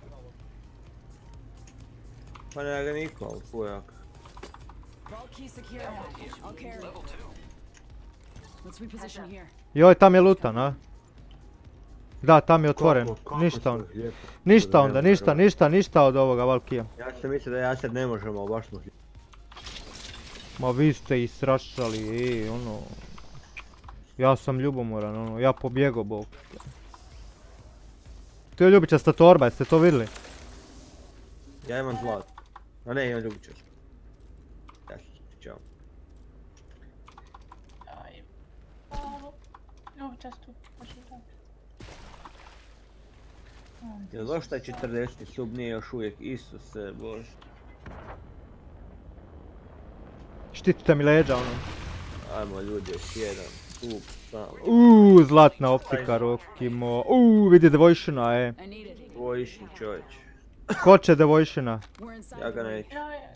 Speaker 1: Pa ne ga niko, ali kujak.
Speaker 2: Joj, tam je lutan, a? Da, tam je otvoren. Ništa onda. Ništa onda, ništa, ništa, ništa od ovoga Valkija.
Speaker 1: Ja sam mislio da ja sad ne možemo, ali baš smo...
Speaker 2: Ma vi ste ih srašali, ej, ono... Ja sam ljubomoran, ono, ja pobjego bog. To je ljubičasta torba, jeste to vidjeli?
Speaker 1: Ja imam zlato. A ne, imam ljubičast. Ja se ispričavam.
Speaker 7: Ljubičastu, početi.
Speaker 1: Jel zašto je četrdeseti sub nije još uvijek, Isuse Bože.
Speaker 2: Štitite mi leđa, ono.
Speaker 1: Ajmo ljudi, još jedan sub, samo.
Speaker 2: Uuu, zlatna optika, Rokimo. Uuu, vidi devojšina, e.
Speaker 1: Devojšin čovječ.
Speaker 2: Ko će devojšina?
Speaker 1: Ja ga neću.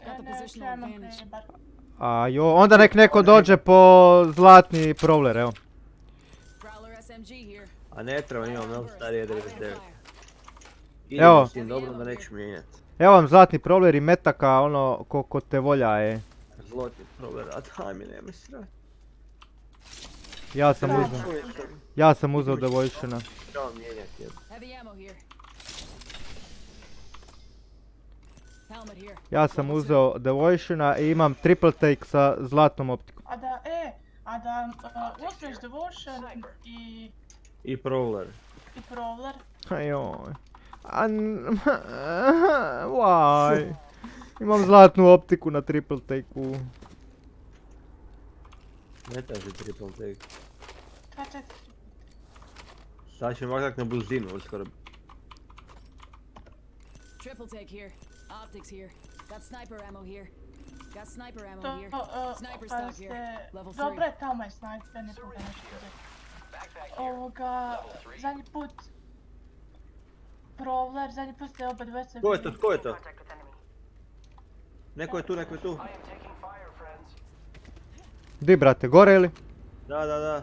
Speaker 2: A jo, onda nek neko dođe po zlatni prowler, evo.
Speaker 1: A ne treba, imam malo starije devedeset devet.
Speaker 2: Evo.
Speaker 1: S tim dobro da neću mijenjati.
Speaker 2: Evo vam zlatni problem i metaka, ono, ko, ko te volja je.
Speaker 1: Zlatni problem, a daj mi nemoj srati.
Speaker 2: Ja sam uzeo. Ja sam uzeo Devojšina.
Speaker 1: Trebam mijenjati jedno.
Speaker 2: Ja sam uzeo Devojšina i imam triple take sa zlatnom optikom.
Speaker 7: A da, e, a da uh, uzmeš Devotion i...
Speaker 1: I Prowler.
Speaker 7: I Prowler.
Speaker 2: Ajoj. Why? Imam zlatnu optiku na triple take-u.
Speaker 1: Ne traži triple take.
Speaker 7: Dva četiri.
Speaker 1: Sad ćemo makak na buzinu uskoro.
Speaker 9: Triple take here. Optics here. Got sniper ammo here. Got sniper ammo
Speaker 7: To,
Speaker 9: here.
Speaker 7: uh,
Speaker 9: Sniper
Speaker 7: pa
Speaker 9: stock here.
Speaker 7: ste...
Speaker 9: Level three.
Speaker 7: Dobro je, tamo je sniper, ne treba nešto reći. Ovoga, zadnji put... Prowler, zadnji put ste oba dvojice...
Speaker 1: Ko je to, ko je to? Neko je tu, neko je tu.
Speaker 2: Di brate, gore ili?
Speaker 1: Da, da, da.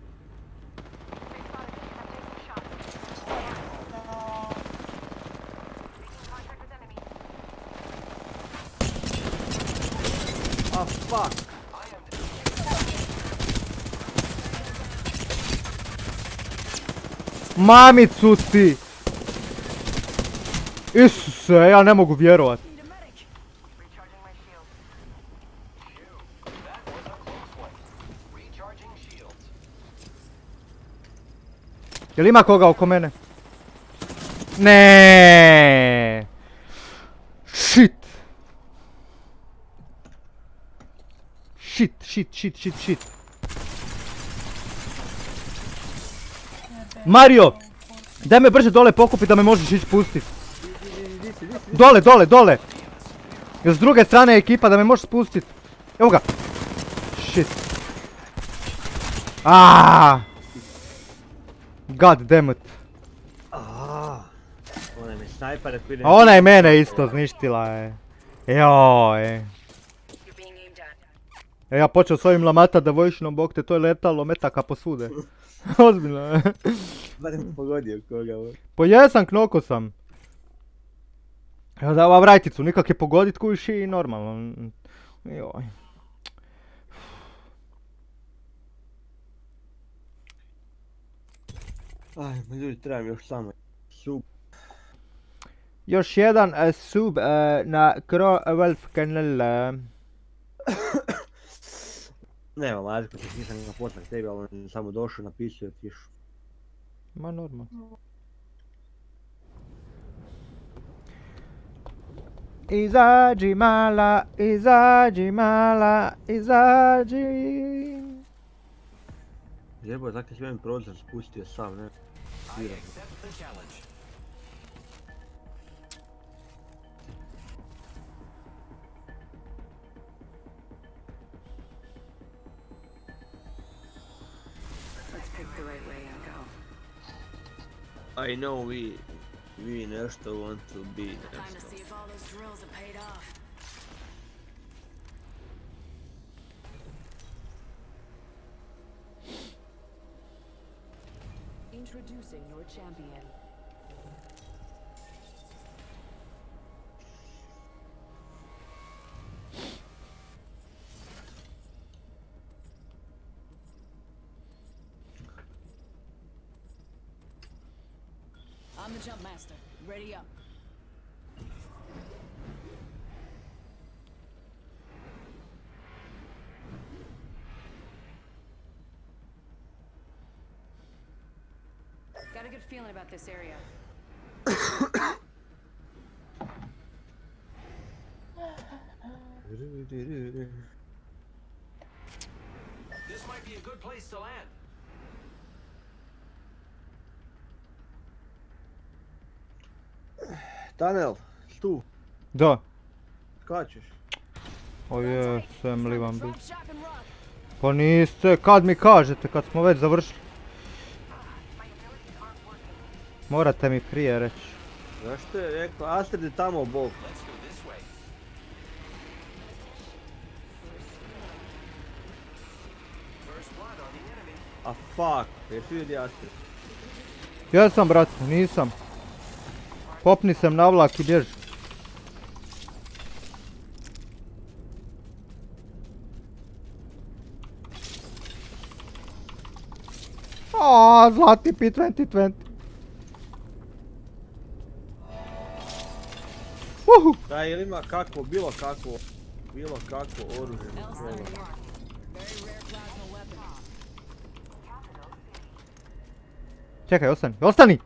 Speaker 1: Ah, fuck.
Speaker 2: Mamicu ti! Isuse, ja ne mogu vjerovat. Jel ima koga oko mene? Ne. Shit. Shit, shit, shit, shit, shit. Mario! Daj me brže dole pokupi da me možeš ići pustit. Dole, dole, dole! Jer s druge strane je ekipa da me možeš spustit. Evo ga! Shit. Aaaa! God damn it.
Speaker 1: Ona mi snajpere koji ne...
Speaker 2: A ona je mene isto zništila je. Joj. E ja počeo s ovim lamata Devojšinom, bok te, to je letalo metaka posvude. Ozbiljno je.
Speaker 1: Barem pogodio koga ovo.
Speaker 2: Po jesam, knoko sam. Evo da ova vrajticu nikak je pogodit kuš i normalno. Joj.
Speaker 1: Aj, ma ljudi, trebam još samo sub.
Speaker 2: Još jedan uh, sub uh, na Crowolf kanal.
Speaker 1: Nema Marko, se nisam ga poslao tebi, ali on samo došao, napisao i otišao.
Speaker 2: Ma normalno. Izađi mala, izađi mala, izađi.
Speaker 1: Jebo, tako si meni prozor spustio sam, ne? Sviram. I know we, we nešto want to be nešto.
Speaker 11: Introducing your champion.
Speaker 9: I'm the jump master. Ready up.
Speaker 11: Got a good feeling about this area.
Speaker 10: This might be a good place to land.
Speaker 1: Tanel, tu.
Speaker 2: Da.
Speaker 1: Skačeš.
Speaker 2: O jesam li vam bi. Pa niste, kad mi kažete, kad smo već završili. Morate mi prije reći.
Speaker 1: Znaš što je rekao, Astrid je tamo bog. A fuck, jesi vidi Astrid?
Speaker 2: Jesam brate, nisam. Popni sam na vlak i bježi. Aaaa, zlatni P dvadeset dvadeset. Uhu!
Speaker 1: Da, ili ima kakvo, bilo kakvo, bilo kakvo oružje.
Speaker 2: Čekaj, ostani, ostani!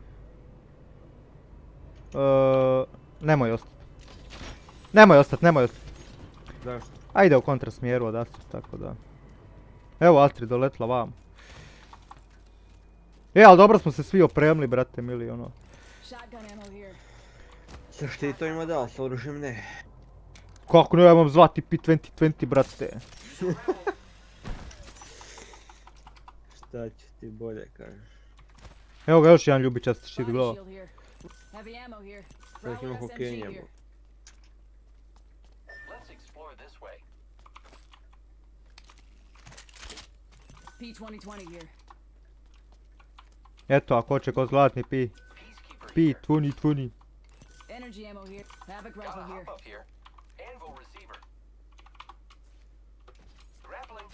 Speaker 2: Eee, nemoj ostati. Nemoj ostati, nemoj ostati.
Speaker 1: Zašto?
Speaker 2: Ajde u kontrasmjeru od Astrid, tako da. Evo Astrid doletla vam. E, ali dobro smo se svi opremili, brate mili, ono.
Speaker 1: Sa štitovima da, s oružjem ne.
Speaker 2: Kako ne, ja imam zlati P dvadeset dvadeset, brate.
Speaker 1: Šta će ti bolje kažeš?
Speaker 2: Evo ga još jedan ljubičast štit glava.
Speaker 1: Čak ima hokenja.
Speaker 9: P twenty twenty here.
Speaker 2: Eto, ako hoće ko zlatni P. P dvadeset dvadeset.
Speaker 9: Energy ammo here. Havoc rifle here.
Speaker 10: Hop up here. Anvil receiver. Grappling.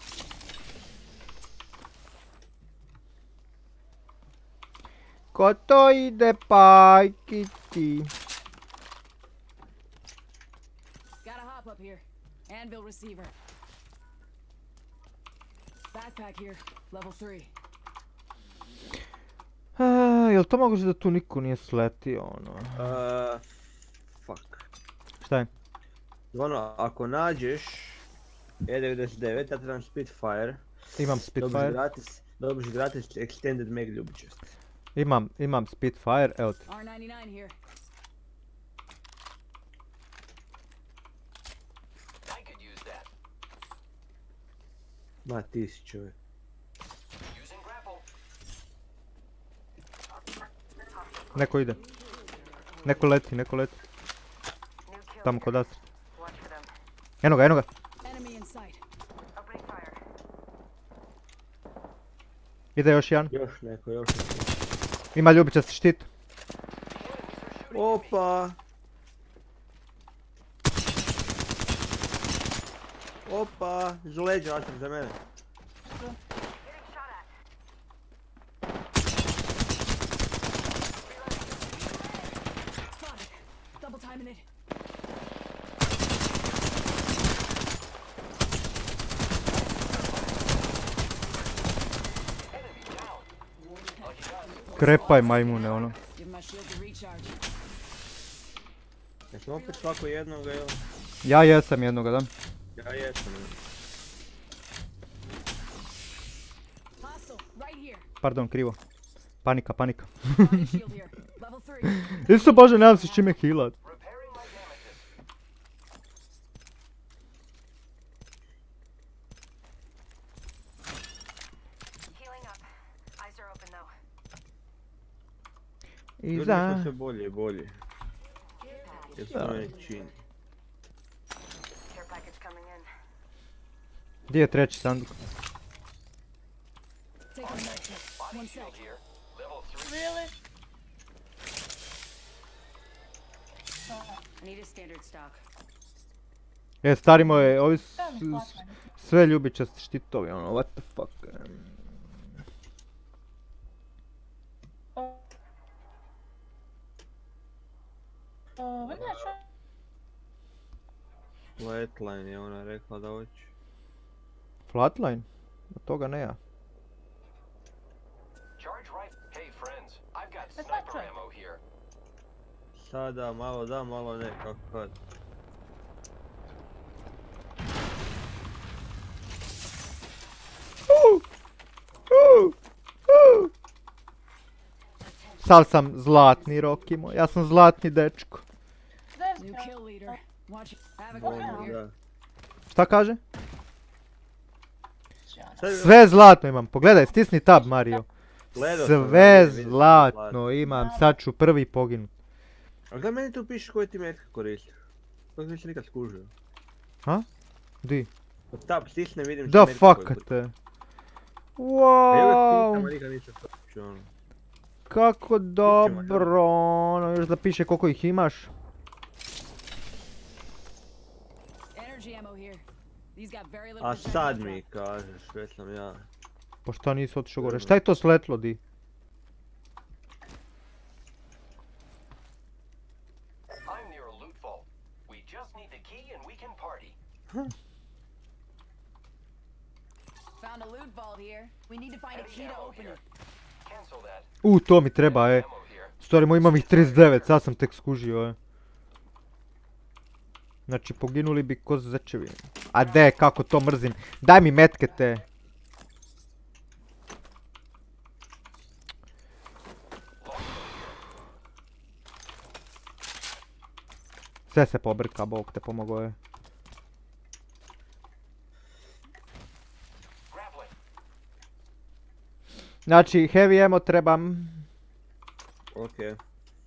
Speaker 2: Ko to ide pajkiti?
Speaker 9: Got a hop up here. Anvil receiver. Backpack here. Level three.
Speaker 2: A, jel to moguće da tu niko nije sletio, ono?
Speaker 1: Uh, fuck.
Speaker 2: Šta je?
Speaker 1: Ono, ako nađeš E devedeset devet, ja trebam Spitfire.
Speaker 2: Imam Spitfire.
Speaker 1: Dobiš gratis, dobiš gratis Extended Mag ljubičast.
Speaker 2: Imam, imam Spitfire, evo ti.
Speaker 9: R ninety-nine here.
Speaker 10: I could use that.
Speaker 1: Ma ti si čovjek.
Speaker 10: Using grapple.
Speaker 2: Neko ide. Neko leti, neko leti. Tamo kod Astrid. Eno ga, eno ga. Ide još jedan.
Speaker 1: Još neko, još neko.
Speaker 2: Ima ljubičasti štit.
Speaker 1: Opa! Opa! Za leđa, Astrid, za mene.
Speaker 9: Double timing it.
Speaker 2: Krepaj majmune, ono.
Speaker 1: Jesam opet svako jednoga, jel?
Speaker 2: Ja jesam jednoga, da.
Speaker 1: Ja jesam.
Speaker 2: Pardon, krivo. Panika, panika. Isto bože, nemam se s čime healat.
Speaker 1: Ljudi su sve bolje i bolje. Jer su meni čini.
Speaker 2: Gdje je treći sanduk?
Speaker 7: Really?
Speaker 2: E, stari moje, ovi su sve ljubičasti štitovi, ono, what the fuck.
Speaker 7: O, vidiš?
Speaker 1: Flatline je ona rekla da hoće.
Speaker 2: Flatline? Od toga ne ja.
Speaker 1: Sada malo da, malo ne, kako kad.
Speaker 2: Sad sam zlatni, Roki moj, ja sam zlatni dečko. Šta kaže? Sve zlatno imam, pogledaj, stisni tab Mario. Sve zlatno imam, sad ću prvi poginut.
Speaker 1: A gledaj, meni tu piše koje ti metka koristiš. To nisam nikad skužio.
Speaker 2: Ha? Di?
Speaker 1: Od tab stisne vidim
Speaker 2: da fuck te. Wow.
Speaker 1: A nikad nisam skužio ono.
Speaker 2: kako dobro, ono, još da piše koliko ih imaš.
Speaker 1: A sad mi kažeš, već sam ja.
Speaker 2: Pa šta nisi otišao gore? Šta je to sletlo, di? U, to mi treba, e. Stvari moj, imam ih trideset devet, sad sam tek skužio, e. Znači, poginuli bi ko zečevi. A de, kako to mrzim. Daj mi metke te. Sve se pobrka, Bog te pomogao je. Znači, heavy ammo trebam.
Speaker 1: Okej.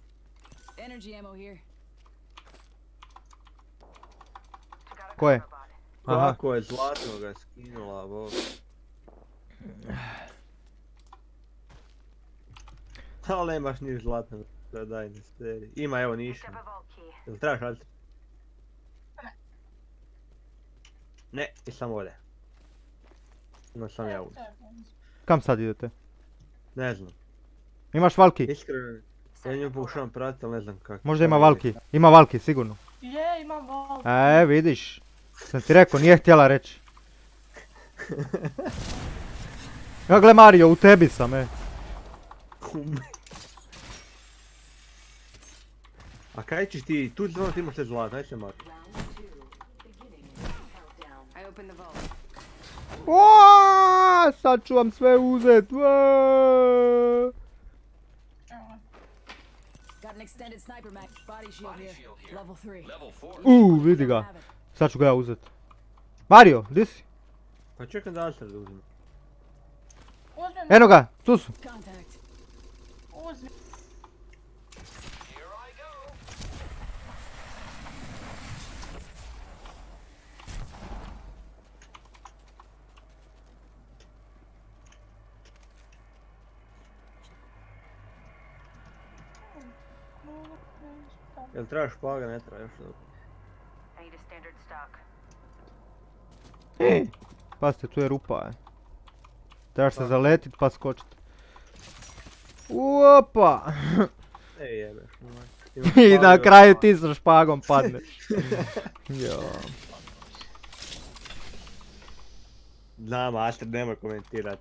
Speaker 2: Ko je? Aha.
Speaker 1: Kako je zlatno ga skinula, Bog. Ali nemaš ni zlatno da daj na steri. Ima, evo ništa. Jel trebaš raditi? Ne, i samo ovdje. Ima sam ja ovdje.
Speaker 2: Kam sad idete?
Speaker 1: Ne znam.
Speaker 2: Imaš Valki?
Speaker 1: Iskreno, ja nju pokušavam pratiti, ali ne znam kako.
Speaker 2: Možda ima Valki. Ima Valki, sigurno.
Speaker 7: Je, imam Valki.
Speaker 2: E, vidiš. Sam ti rekao, nije htjela reći. Ja gle Mario, u tebi sam, e.
Speaker 1: A kaj ćeš ti, tu znam ti imaš sve zlata, aj se Mario.
Speaker 2: Oooo, sad ću vam sve uzet. Uuu, vidi ga. Sad ću ga ja uzet. Mario, gdje si?
Speaker 1: Pa čekam da Alter da uzim.
Speaker 2: Eno ga, tu su.
Speaker 7: Uzmi.
Speaker 1: Jel trebaš špaga, ne treba još dobro.
Speaker 2: Pazite, tu je rupa, je. Trebaš se zaletit pa skočit. Uopa!
Speaker 1: Ej jebeš,
Speaker 2: I na kraju ti sa špagom padneš. Jo.
Speaker 1: Znam, Aster nemoj komentirat.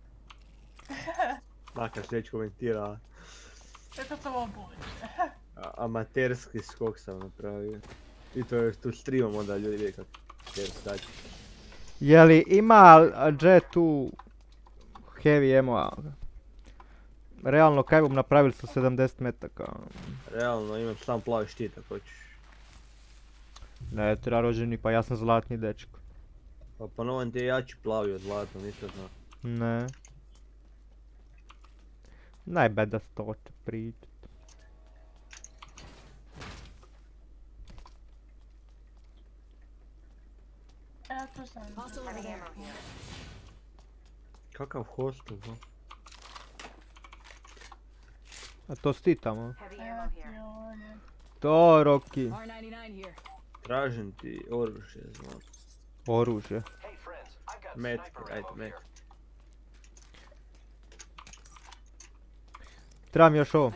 Speaker 1: Makar se već komentira.
Speaker 7: Kako to ovo bude?
Speaker 1: Amaterski skok sam napravio. I to je tu streamom onda ljudi vidi kako je staći.
Speaker 2: Jeli ima Jet tu heavy ammo? Realno kaj bom napravili sa sedamdeset metaka?
Speaker 1: Realno imam sam plavi štit ako hoćeš.
Speaker 2: Ne, treba rođeni, pa ja sam zlatni dečko.
Speaker 1: Pa ponovan ti je jači plavi od zlatno, nisam znao.
Speaker 2: Ne. Najbeda stoče pričat.
Speaker 7: Ja tu sam.
Speaker 1: Kakav hostel, no?
Speaker 2: A to si ti tamo? To, Rocky.
Speaker 1: Tražim ti oružje, znam.
Speaker 2: Oružje?
Speaker 1: Metke, ajde, metke.
Speaker 2: Trebam još ovo.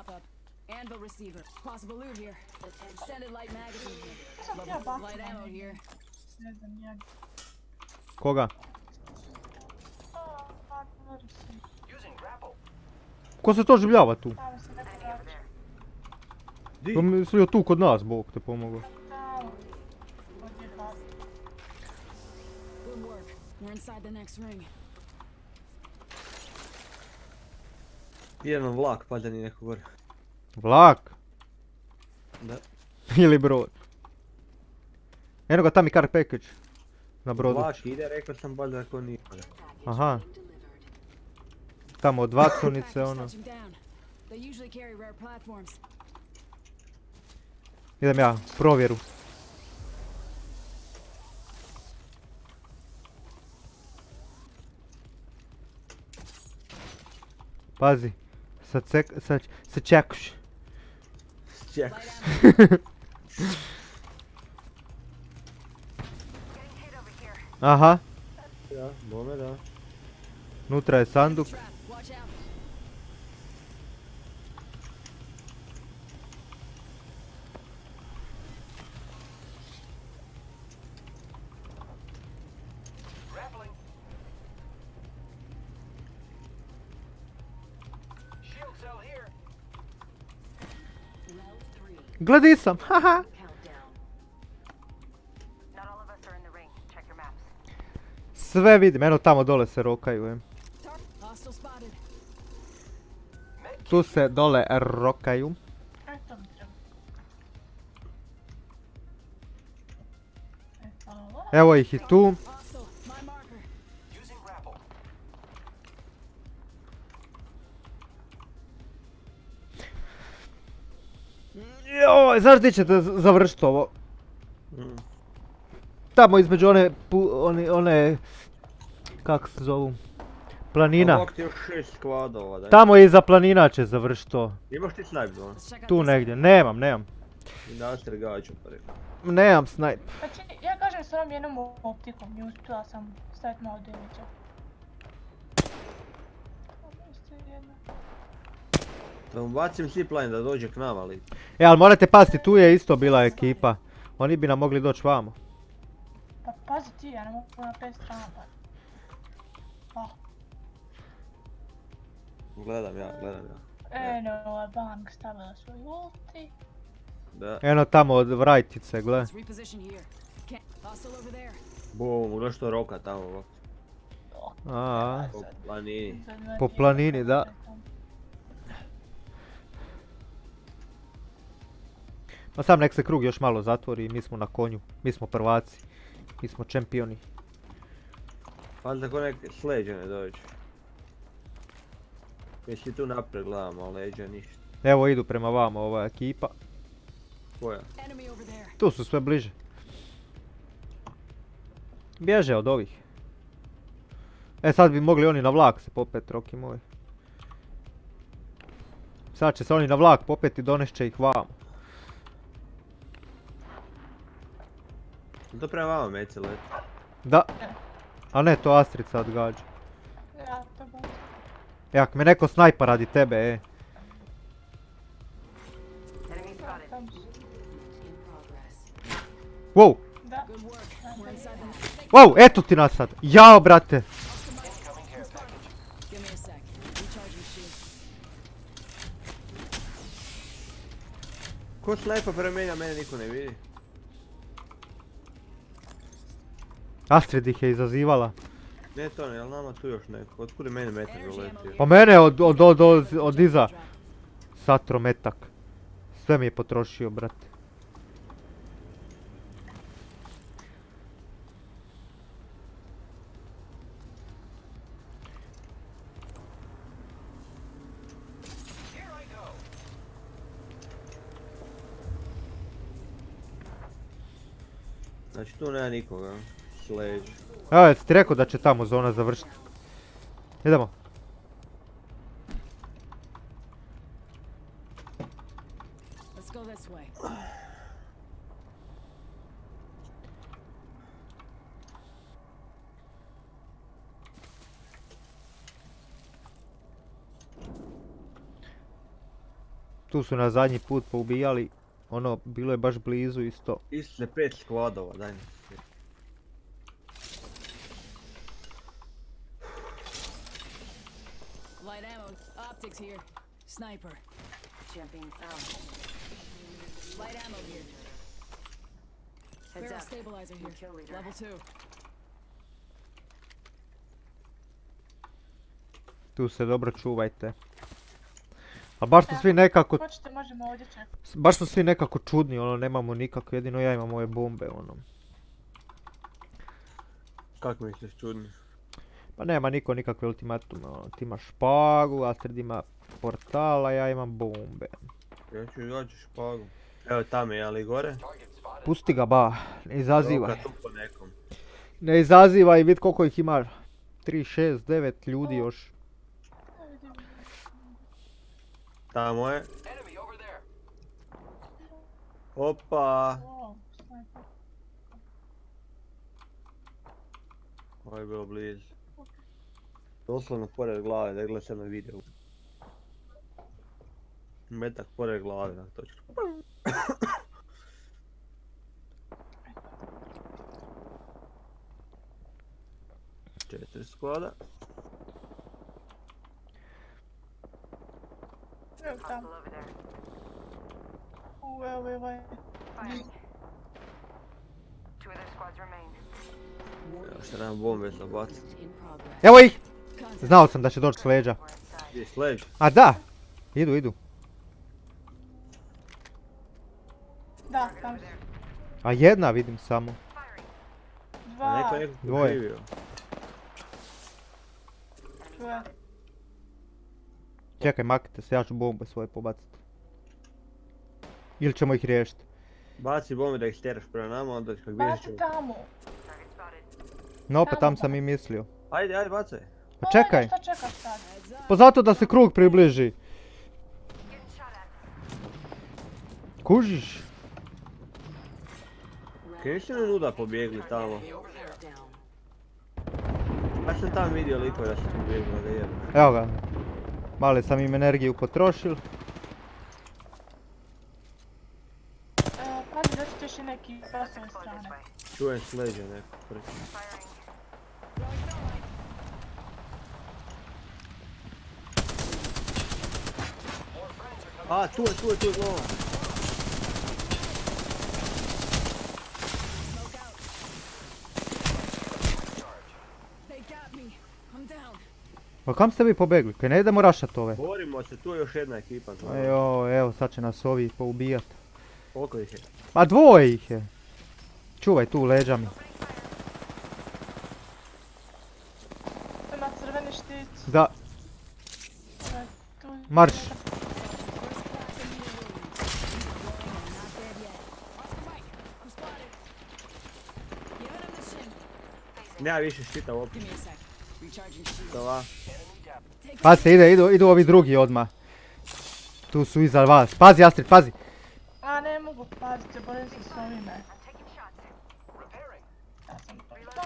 Speaker 2: Koga? Ko se to življava tu? To mislio tu kod nas, Bog te pomogao.
Speaker 1: Jedan vlak, pa da ni neko gore.
Speaker 2: Vlak?
Speaker 1: Da.
Speaker 2: Ili brod? Eno ga tam i car package. Na brodu.
Speaker 1: Vlak ide, rekao sam baš da ako nije.
Speaker 2: Aha. Tamo od vatrunice ono. Idem ja, provjeru. Pazi, sa cek... sa... sa čekuš.
Speaker 1: Čekuš.
Speaker 2: Aha.
Speaker 1: Ja, bome da.
Speaker 2: Nutra je sanduk. Gledaj sam, haha. Sve vidim, eno tamo dole se rokaju. Em. Tu se dole rokaju. Evo ih i tu. Joj, znaš gdje ćete završiti ovo?
Speaker 1: Mm.
Speaker 2: Tamo između one, pu, one, one, kako se zovu, planina.
Speaker 1: Ovak ti još šest skvadova, daj.
Speaker 2: Tamo iza planina će završiti to.
Speaker 1: Imaš ti snajp zone?
Speaker 2: Tu negdje, nemam, nemam.
Speaker 1: I naster gađu pa rekao.
Speaker 2: Nemam snajp.
Speaker 7: Znači, ja kažem s onom jednom optikom i uspjela sam staviti malo damage-a.
Speaker 1: Da mu bacim zipline da dođe k nama, ali...
Speaker 2: E, ali morate paziti, tu je isto bila ekipa. Oni bi nam mogli doći vamo.
Speaker 7: Pa pazi ti, ja ne mogu na pet strana pa. Oh.
Speaker 1: Gledam ja, gledam ja.
Speaker 7: Eno, je Bang stavila svoj ulti.
Speaker 1: Da.
Speaker 2: Eno tamo od vrajtice, gle.
Speaker 1: Bum, gledaj što roka tamo ovako.
Speaker 2: Aaaa.
Speaker 1: Po planini.
Speaker 2: Po planini, da. Ma sam nek se krug još malo zatvori i mi smo na konju. Mi smo prvaci. Mi smo čempioni.
Speaker 1: Pa tako nek sleđe ne dođe. Mi si tu napred gledamo, a leđa ništa.
Speaker 2: Evo idu prema vama ova ekipa.
Speaker 1: Koja?
Speaker 2: Tu su sve bliže. Bježe od ovih. E sad bi mogli oni na vlak se popet, Roki moj. Sad će se oni na vlak popet i donešće ih vamo.
Speaker 1: To prema vama mece leti.
Speaker 2: Da. A ne, to Astrica odgađa.
Speaker 7: Ja, to bude.
Speaker 2: E, ak me neko snajpa radi tebe, e. Wow!
Speaker 7: Da.
Speaker 2: Wow, eto ti nas sad. Jao, brate.
Speaker 1: Ko snajpa prema meni, a mene niko ne vidi?
Speaker 2: Astrid ih je izazivala.
Speaker 1: Ne to ne, ali nama tu još neko. Otkud je meni metak doletio?
Speaker 2: Pa mene od, od, od, od, od iza. Satro metak. Sve mi je potrošio, brate.
Speaker 1: Znači tu nema nikoga. Sleđ.
Speaker 2: Evo, jesi ti rekao da će tamo zona završiti? Idemo. Tu su nas zadnji put poubijali. Ono, bilo je baš blizu isto.
Speaker 1: Isto se pet skvadova, daj mi.
Speaker 9: Light ammo, optics here. Sniper.
Speaker 11: Champion found.
Speaker 9: Light ammo here.
Speaker 11: Heads
Speaker 9: Barrel
Speaker 11: up.
Speaker 9: stabilizer here.
Speaker 11: Kill leader.
Speaker 9: Level two.
Speaker 2: Tu se dobro čuvajte. A baš su svi nekako...
Speaker 7: Hoćete, možemo ovdje čekati.
Speaker 2: Baš su svi nekako čudni, ono, nemamo nikako, jedino ja imam ove bombe, ono.
Speaker 1: Kako misliš čudni?
Speaker 2: Pa nema niko nikakve ultimatume, ono, ti imaš špagu, Astrid ima portal, a ja imam bombe.
Speaker 1: Ja ću izaći špagu. Evo tamo je, ali gore?
Speaker 2: Pusti ga ba, ne izazivaj.
Speaker 1: Roka tu po nekom.
Speaker 2: Ne izazivaj, vid koliko ih ima. tri, šest, devet ljudi još.
Speaker 1: Tamo je. Opa. Ovo je bilo blizu. Doslovno pored glave, da gledaj sad na videu. Metak pored glave, na točku. Četiri sklada.
Speaker 7: Evo tamo. Uve, uve, uve.
Speaker 1: Evo se nam bombe zabaciti.
Speaker 2: Evo ih! Znao sam da će doći s leđa.
Speaker 1: Gdje s leđa?
Speaker 2: A da! Idu, idu.
Speaker 7: Da, tamo.
Speaker 2: A jedna vidim samo.
Speaker 7: Dva.
Speaker 1: Neko je nekako
Speaker 2: Dvoje.
Speaker 1: živio.
Speaker 7: Dvoje.
Speaker 2: Čekaj, maknite se, ja ću bombe svoje pobaciti. Ili ćemo ih riješiti.
Speaker 1: Baci bombe da ih stjeraš prema nama, onda kak bježiš ćemo.
Speaker 7: Baci tamo.
Speaker 2: No pa tam sam i mislio.
Speaker 1: Ajde, ajde, bacaj.
Speaker 2: Pa čekaj.
Speaker 7: Šta čekaš sad?
Speaker 2: Pa zato da se krug približi. Kužiš?
Speaker 1: Kaj nisi mi nuda pobjegli tamo? Ja sam tam vidio likove da su pobjegli da jedu.
Speaker 2: Evo ga. Mali sam im energiju potrošil.
Speaker 7: E, pazi da ću još i neki s ove strane.
Speaker 1: Čujem s leđa neko prvi. A, tu je, tu je, tu je glava.
Speaker 2: Pa kam ste vi pobegli? Kaj ne idemo rašat ove?
Speaker 1: Borimo se, tu je još jedna ekipa.
Speaker 2: Ejo, evo sad će nas ovi poubijat.
Speaker 1: Koliko ih je?
Speaker 2: Pa dvoje ih je. Čuvaj tu leđa mi.
Speaker 7: Ima crveni štit.
Speaker 2: Da. Marš.
Speaker 1: Nema više štita uopće. Dova.
Speaker 2: Pazite, ide, idu, idu ovi drugi odmah. Tu su iza vas. Pazi Astrid, pazi.
Speaker 7: A ne mogu paziti, borim se s ovime. Ja sam to.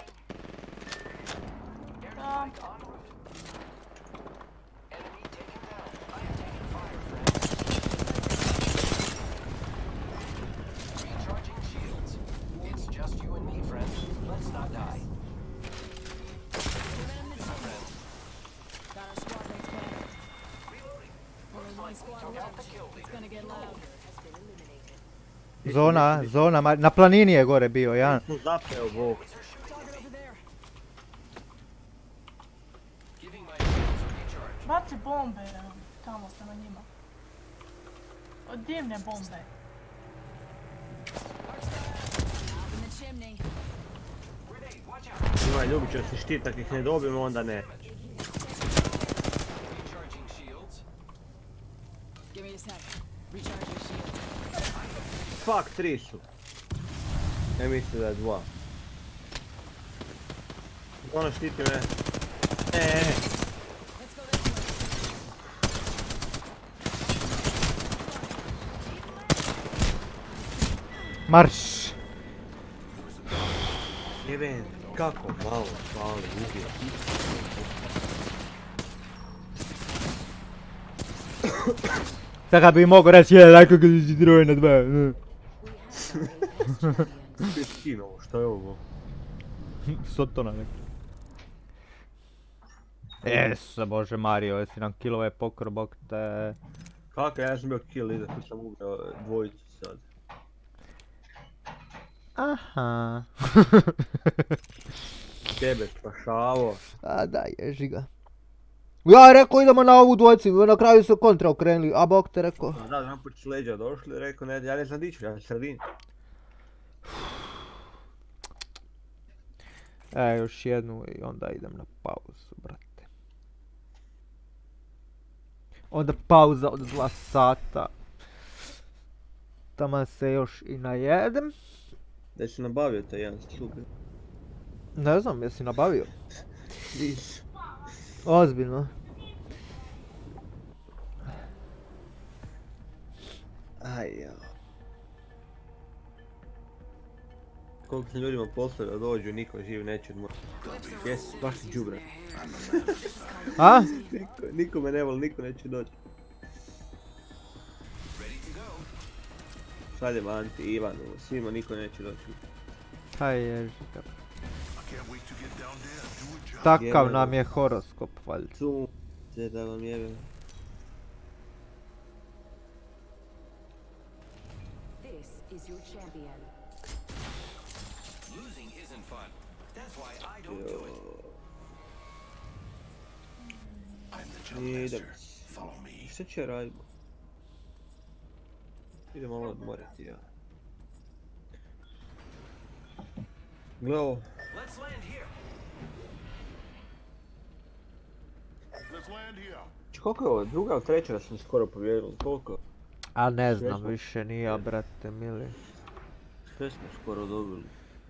Speaker 7: Da.
Speaker 2: Zona, zona, na planini je gore bio, ja.
Speaker 1: Zapeo bog.
Speaker 7: Baci bombe tamo prema njima. Od dimne bombe.
Speaker 1: Ima ljubičasti štit, ako ih ne dobijemo onda ne. Fuck, tri su. Ne mislim da je dva. Ono štiti me. Eee.
Speaker 2: Marš!
Speaker 1: Jeben, kako malo pali ubije.
Speaker 2: Sada bi mogo reći, je, lako ga si droje na dva.
Speaker 1: Skino, šta je ovo?
Speaker 2: Sotona neka. Esa bože Mario, jesi nam killove pokro, bok te...
Speaker 1: Kako, ja sam bio kill leader, tu sam ubio dvojicu sad.
Speaker 2: Aha.
Speaker 1: Tebe spašavo.
Speaker 2: A da, ježi ga. Ja rekao idemo na ovu dvojci, na kraju su kontra okrenuli, a bok te rekao.
Speaker 1: Da, jedan put s leđa došli, rekao ne, ja ne znam di ću, ja sam sredini.
Speaker 2: E, još jednu i onda idem na pauzu, brate. Onda pauza od dva sata. Taman se još i najedem.
Speaker 1: Da si nabavio taj jedan super.
Speaker 2: Ne znam, jesi nabavio?
Speaker 1: Nis.
Speaker 2: Ozbiljno.
Speaker 1: Aj ja. Koliko sam ljudima poslao da dođu, niko živ neće odmah. Jes, baš si džubra.
Speaker 2: A?
Speaker 1: Niko, niko me ne voli, niko neće doći. Šaljem Anti, Ivanu, svima niko neće doći.
Speaker 2: Aj ježika. Takav nam je horoskop, valjda.
Speaker 1: Sunce da vam jebem.
Speaker 11: Is your champion.
Speaker 10: Losing isn't fun. That's why I don't do it.
Speaker 6: I'm the jump master. Follow me.
Speaker 1: Šta će radimo? Idemo malo odmoriti, ja. Gleo.
Speaker 10: Let's land here.
Speaker 5: Let's land here.
Speaker 1: Koliko je ovo? Druga ili treća da sam skoro pobjedili? Koliko?
Speaker 2: A ne znam više nije, brate mili.
Speaker 1: Sve smo skoro dobili.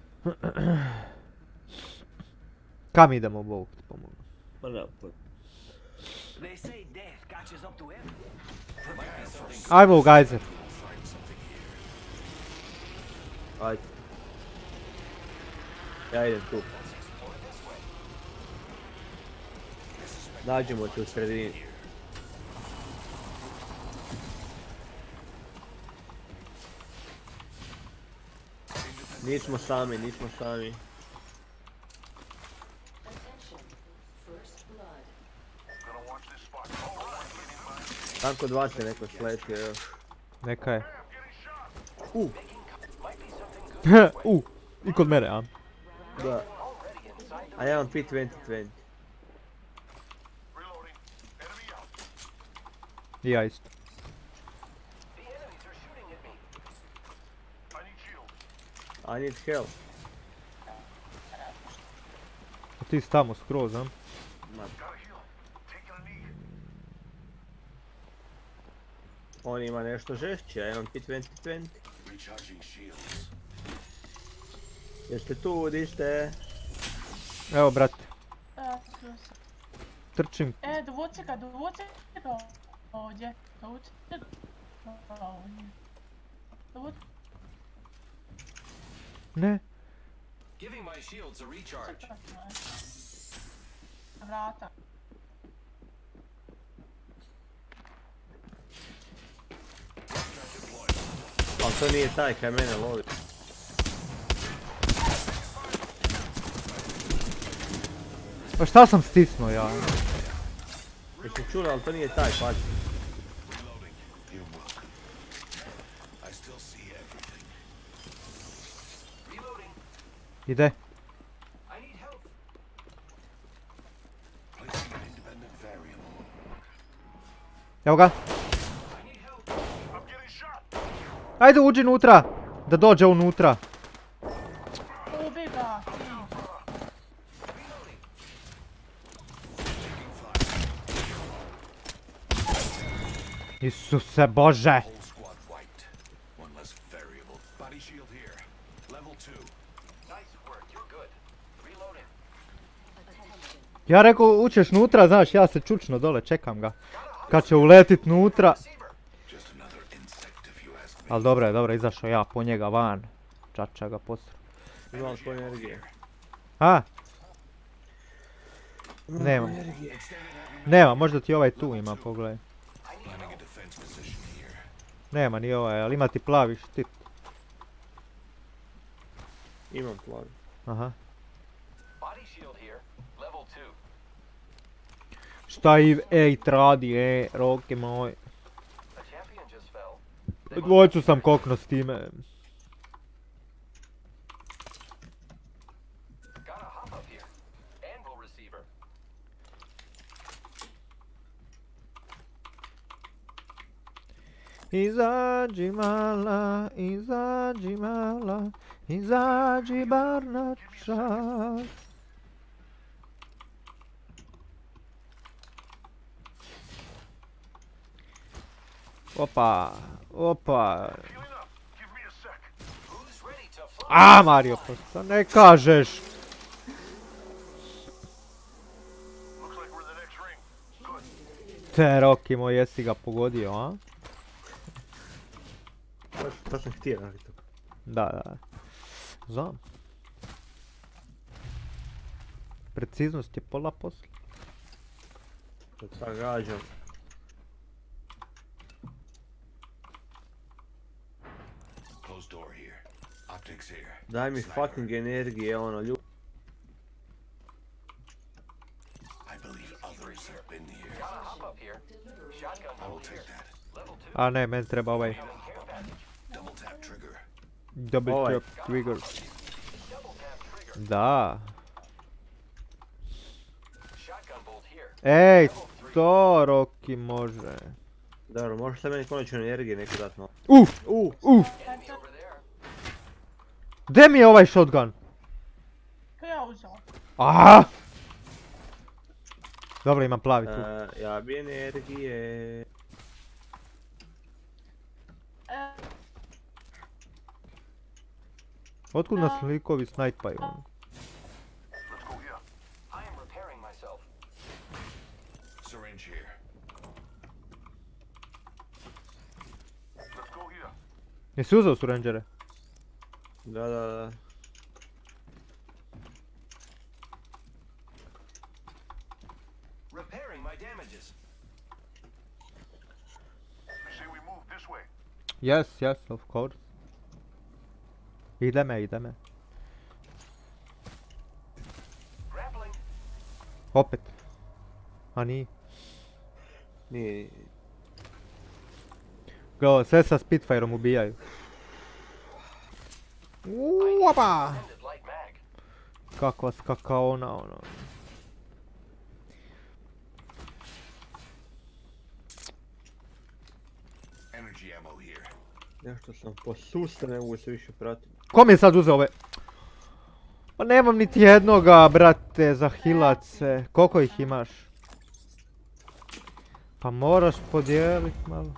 Speaker 2: Kam idemo Bog ti pomogu?
Speaker 1: Ma ne, pa...
Speaker 2: Ajmo u gajzer.
Speaker 1: Ajde. Ja idem tu. Nađemo te u sredini. Nismo sami, nismo sami. Tam kod vas je neko sletio još.
Speaker 2: Neka je.
Speaker 1: U!
Speaker 2: U! I kod mene, a?
Speaker 1: Da. A ja imam P dvadeset dvadeset.
Speaker 2: I ja isto.
Speaker 1: I need help.
Speaker 2: A ti si tamo skroz, a?
Speaker 1: On ima nešto žešće, ja imam P dvadeset dvadeset. Jeste tu, di ste?
Speaker 2: Evo, brate.
Speaker 7: E, tu sam.
Speaker 2: Trčim.
Speaker 7: E, dovuci ga, dovuci ga ovdje. Dovuci ga ovdje. Dovuci.
Speaker 2: Ne.
Speaker 10: Giving my shields a recharge.
Speaker 7: Vrata.
Speaker 1: Ali to nije taj kaj mene lovi.
Speaker 2: Pa šta sam stisnuo ja?
Speaker 1: Jeste čuli, ali to nije taj, pazi.
Speaker 2: Ide. Evo ga. Ajde uđi unutra. Da dođe unutra.
Speaker 7: Ubi ga.
Speaker 2: Isuse Bože. Ja rekao ućeš nutra, znaš, ja se čučno dole, čekam ga. Kad će uletit nutra. Ali dobro je, dobro je, izašao ja po njega van. Čača ga posru.
Speaker 1: Imam tvoje energije.
Speaker 2: A? Nema. Nema, možda ti ovaj tu ima, pogledaj. Nema ni ovaj, ali ima ti plavi štit.
Speaker 1: Imam plavi.
Speaker 2: Aha. Šta i ejt radi, ej, roke moj. Dvojcu sam kokno s time. Izađi mala, izađi mala, izađi bar na čas. Opa, opa. A, Mario, pa ne kažeš. Te, Roki moj, jesi ga pogodio, a?
Speaker 1: To sam htio raditi.
Speaker 2: Da, da. Znam. Preciznost je pola posla.
Speaker 1: Kad sad gađam. Daj mi fucking energije, ono, ljudi.
Speaker 2: A ne, meni treba ovaj. Double tap trigger. Da. Ej, to Roki može.
Speaker 1: Dobro, možeš sad meni konačno energije neko dat malo.
Speaker 2: Uf, uf, uf. Gdje mi je ovaj shotgun?
Speaker 7: To ja uzao.
Speaker 2: Aha! Dobro, imam plavi tu.
Speaker 1: Uh, ja bi energije.
Speaker 7: E...
Speaker 2: Otkud nas likovi snajpaju? Jesi uzeo su rangere?
Speaker 1: Da, da, da.
Speaker 2: Yes, yes, of course. Ide me, ide me. Opet. A nije.
Speaker 1: Nije.
Speaker 2: Gledaj, sve sa Spitfireom ubijaju. Uopa! Kakva skakaona, ono.
Speaker 1: Nešto sam posusta, ne mogu se više pratiti.
Speaker 2: Ko mi je sad uzeo ove? Pa nemam niti jednoga, brate, za hilat se. Koliko ih imaš? Pa moraš podijelit malo.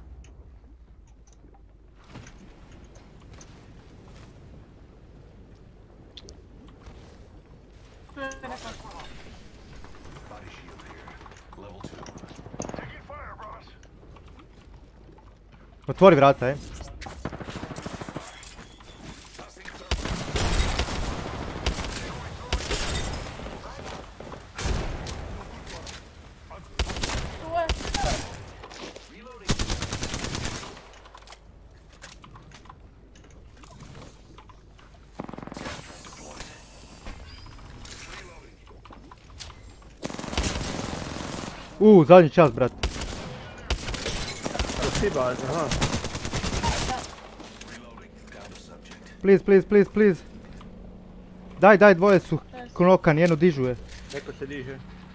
Speaker 2: Otvori vrata, ej. Uuu, zadnji čas, brat.
Speaker 1: Aha.
Speaker 2: Please, please, please, please. Daj, daj, dvoje su knokan, jedno dižuje.
Speaker 1: Neko se diže.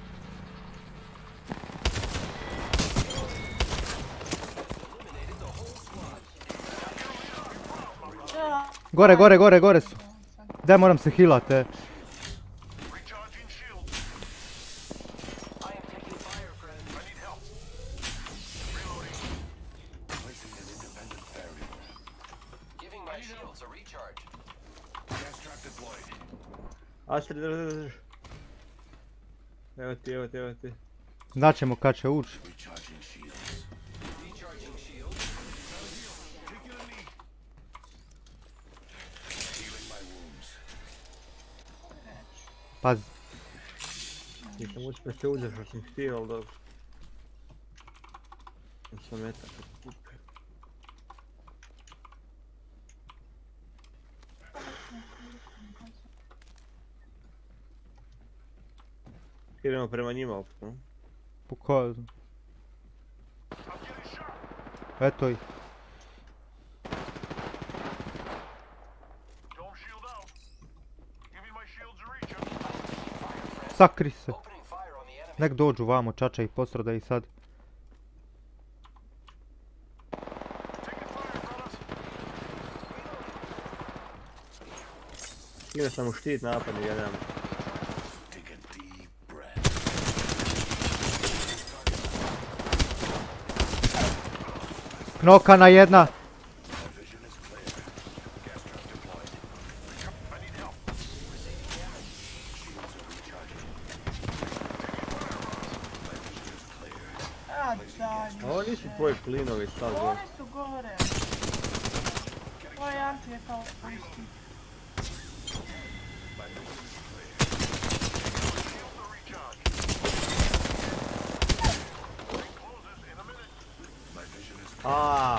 Speaker 2: Gore, gore, gore, gore su. Daj, moram se healat, e.
Speaker 1: Astrid, drži, drži, drži. Evo ti, evo ti, evo ti.
Speaker 2: Znaćemo kad će ući. Pazi.
Speaker 1: Nisam uspio se uđeš, što sam htio, ali dobro. Sam metak. Idemo prema njima opet, no?
Speaker 2: Pokazno. Eto ih. Sakri se. Nek dođu vamo, čača ih posrada i sad.
Speaker 1: Ide sam u štit napad i jedan.
Speaker 2: Knokana jedna.
Speaker 1: A ovo nisu tvoji klinovi, stav gore.
Speaker 7: Oni su gore. Ovo je anti je kao isti.
Speaker 1: Aaaa.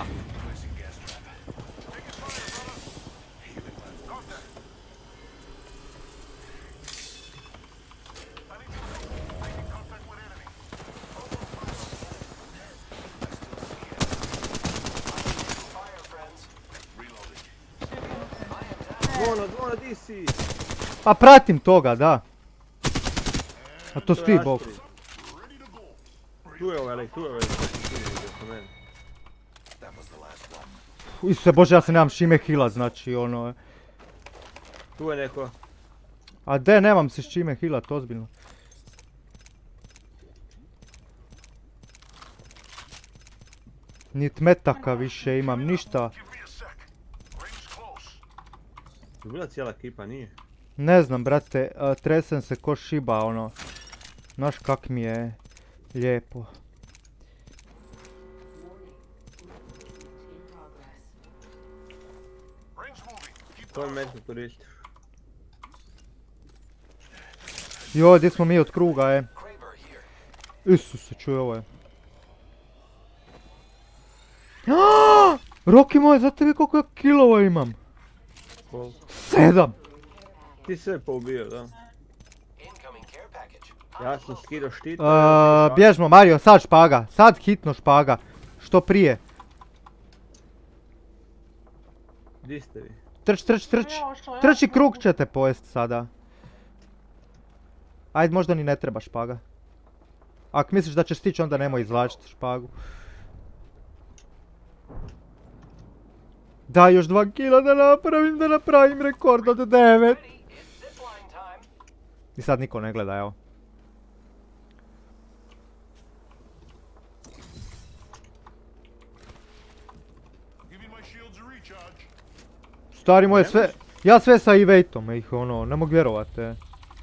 Speaker 1: Zvono, zvono, di si?
Speaker 2: Pa pratim toga, da. A to si ti, bok.
Speaker 1: Tu je ovaj, tu je ovaj.
Speaker 2: Isuse Bože, ja se nemam šime hila, znači ono...
Speaker 1: Tu je neko.
Speaker 2: A de, nemam se s čime hilat, ozbiljno. Nit metaka više imam, ništa.
Speaker 1: Je bila cijela ekipa, nije?
Speaker 2: Ne znam, brate, tresem se ko šiba, ono. Znaš kak mi je lijepo.
Speaker 1: To je među turisti.
Speaker 2: Joj, gdje smo mi od kruga, e? Isuse, čuj, ovo je. Roki moj, znate vi koliko ja kilova imam? Sedam!
Speaker 1: Ti sve poubio, da? Ja sam skidao štit.
Speaker 2: Bježmo, Mario, sad špaga, sad hitno špaga. Što prije.
Speaker 1: Gdje ste vi?
Speaker 2: Trč, trč, trč. Trči krug ćete pojest sada. Ajde, možda ni ne treba špaga. Ako misliš da ćeš stići, onda nemoj izvlačiti špagu. Daj još dva kila da napravim, da napravim rekord od devet. I sad niko ne gleda, evo. Stari moje, sve, ja sve sa evejtom ih ono, ne mogu vjerovat, e.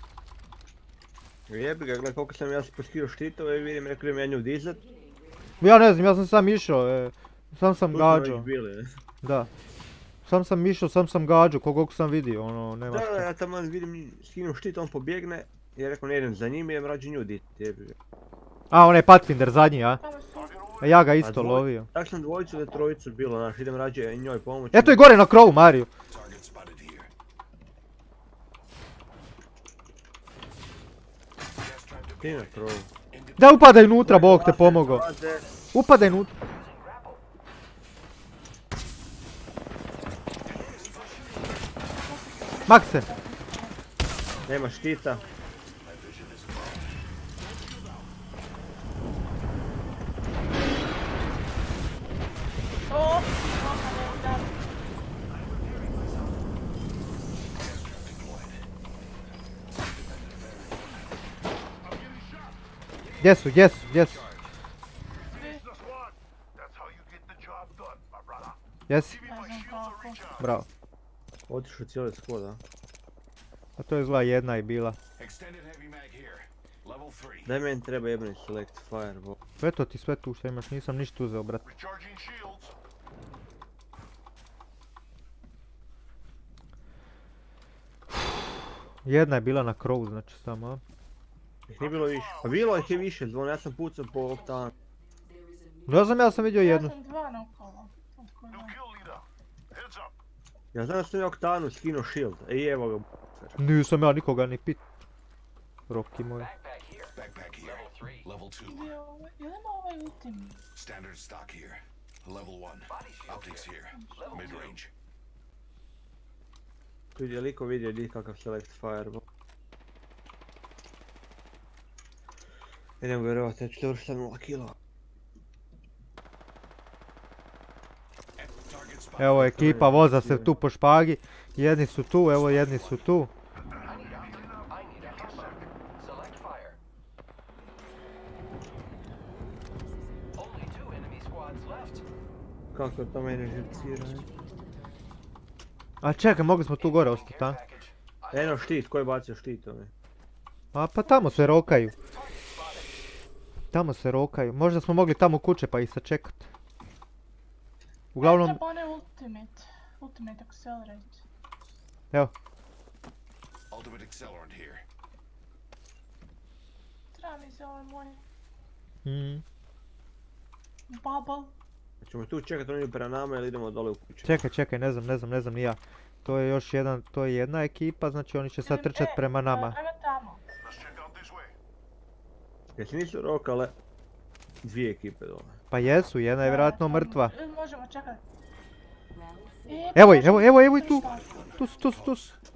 Speaker 1: Jebi ga, gledaj koliko sam ja poskidao štitove i vidim, rekao idem ja nju dizat.
Speaker 2: Ja ne znam, ja sam sam išao, e. Sam sam gađao.
Speaker 1: Bili,
Speaker 2: da. Sam sam išao, sam sam gađao, kogog sam vidio, ono, nema
Speaker 1: što.
Speaker 2: što.
Speaker 1: Da, ja tamo vidim, skinem štit, on pobjegne. Ja rekao ne idem za njim, idem rađe nju dit, jebi ga.
Speaker 2: A, on je Pathfinder zadnji, a? A ja ga isto lovio.
Speaker 1: Tak sam dvojicu ili trojicu bilo, znaš, idem rađe njoj pomoći.
Speaker 2: Eto je gore na krovu, Mario.
Speaker 1: Ti na krovu.
Speaker 2: Da, upadaj unutra, Bog te pomogao. Upadaj unutra. Makse.
Speaker 1: Nema štita.
Speaker 2: Gdje su, gdje su, gdje su? Jesi? Bravo.
Speaker 1: Otišu cijeli squad, a?
Speaker 2: A to je zla jedna i bila.
Speaker 1: Daj meni treba jebani select fire, bo.
Speaker 2: Eto ti sve tu što imaš, nisam ništa uzeo, brat. Jedna je bila na krovu, znači samo, a?
Speaker 1: Ih nije bilo više. Pa bilo ih je više, zvon, ja sam pucao po oktanu.
Speaker 2: Ne znam, ja sam vidio jednu.
Speaker 7: Ja sam dva naokolo.
Speaker 1: Ja znam da sam ja oktanu skinuo shield, i evo ga.
Speaker 2: Nisam ja nikoga ni pit. Roki moj.
Speaker 7: Idemo ovaj ultim.
Speaker 6: Standard stock here. Level one. Optics here. Mid range.
Speaker 1: Tu je liko vidio gdje kakav select fire, bo. Idem vjerovat, ja ću završiti sa nula kila.
Speaker 2: Evo ekipa voza se tu po špagi. Jedni su tu, evo jedni su tu.
Speaker 1: Kako to mene živcira, ne?
Speaker 2: A čekaj, mogli smo tu gore ostati, a?
Speaker 1: Eno štit, ko je bacio štit ove?
Speaker 2: A pa tamo se rokaju. Tamo se rokaju. Možda smo mogli tamo kuće pa ih sačekat. Uglavnom...
Speaker 7: Treba one ultimate. ultimate accelerate.
Speaker 2: Evo.
Speaker 5: Ultimate accelerant here.
Speaker 7: Treba mi se ovaj moj
Speaker 2: Mm.
Speaker 7: bubble.
Speaker 1: Ćemo tu čekati, oni idu prema nama ili idemo dole u kuću?
Speaker 2: Čekaj, čekaj, ne znam, ne znam, ne znam ni ja. To je još jedan, to je jedna ekipa, znači oni će sad trčat prema nama.
Speaker 7: Ajmo tamo.
Speaker 1: Jesi nisu rokale dvije ekipe dole?
Speaker 2: Pa jesu, jedna je vjerojatno mrtva.
Speaker 7: Možemo čekati.
Speaker 2: Evo je, evo, evo, evo i tu. Tu su, tu su, tu su.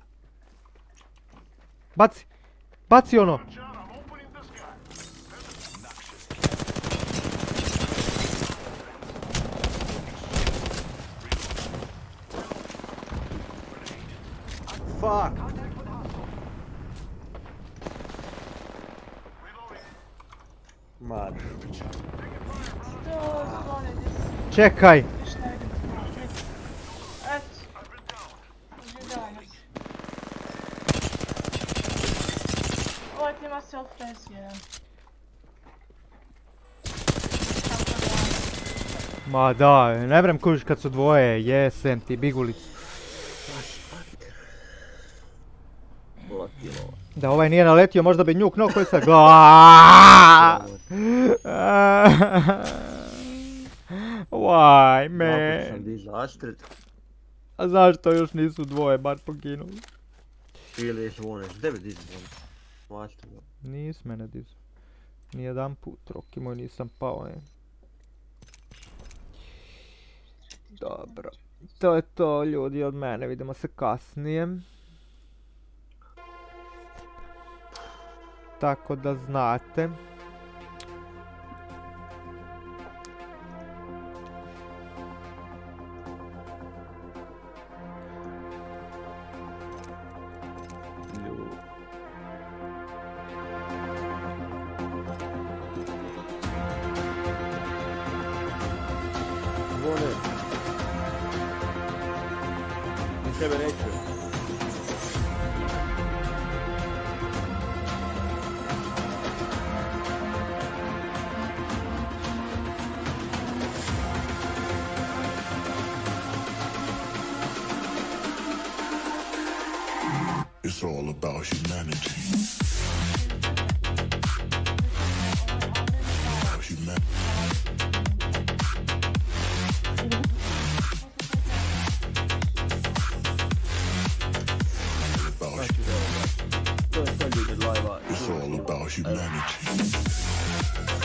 Speaker 2: Baci. Baci ono.
Speaker 1: Fuck! Mad.
Speaker 2: Čekaj.
Speaker 7: Ovaj ti ima self-res jedan.
Speaker 2: Ma da, ne vrem kužiš kad su dvoje, jesem ti bigulicu. Da ovaj nije naletio, možda bi njuk noko i sad Why, man? A zašto još nisu dvoje bar poginuli?
Speaker 1: Ili je zvone, devet zvone.
Speaker 2: Nis mene dizu. Nijedan put, Roki moj nisam pao, ne. Dobro. To je to ljudi od mene, vidimo se kasnije. Tako da znate.
Speaker 1: Zvone. Ni sebe neću.
Speaker 5: It's all about humanity. Humanity. It's all about humanity.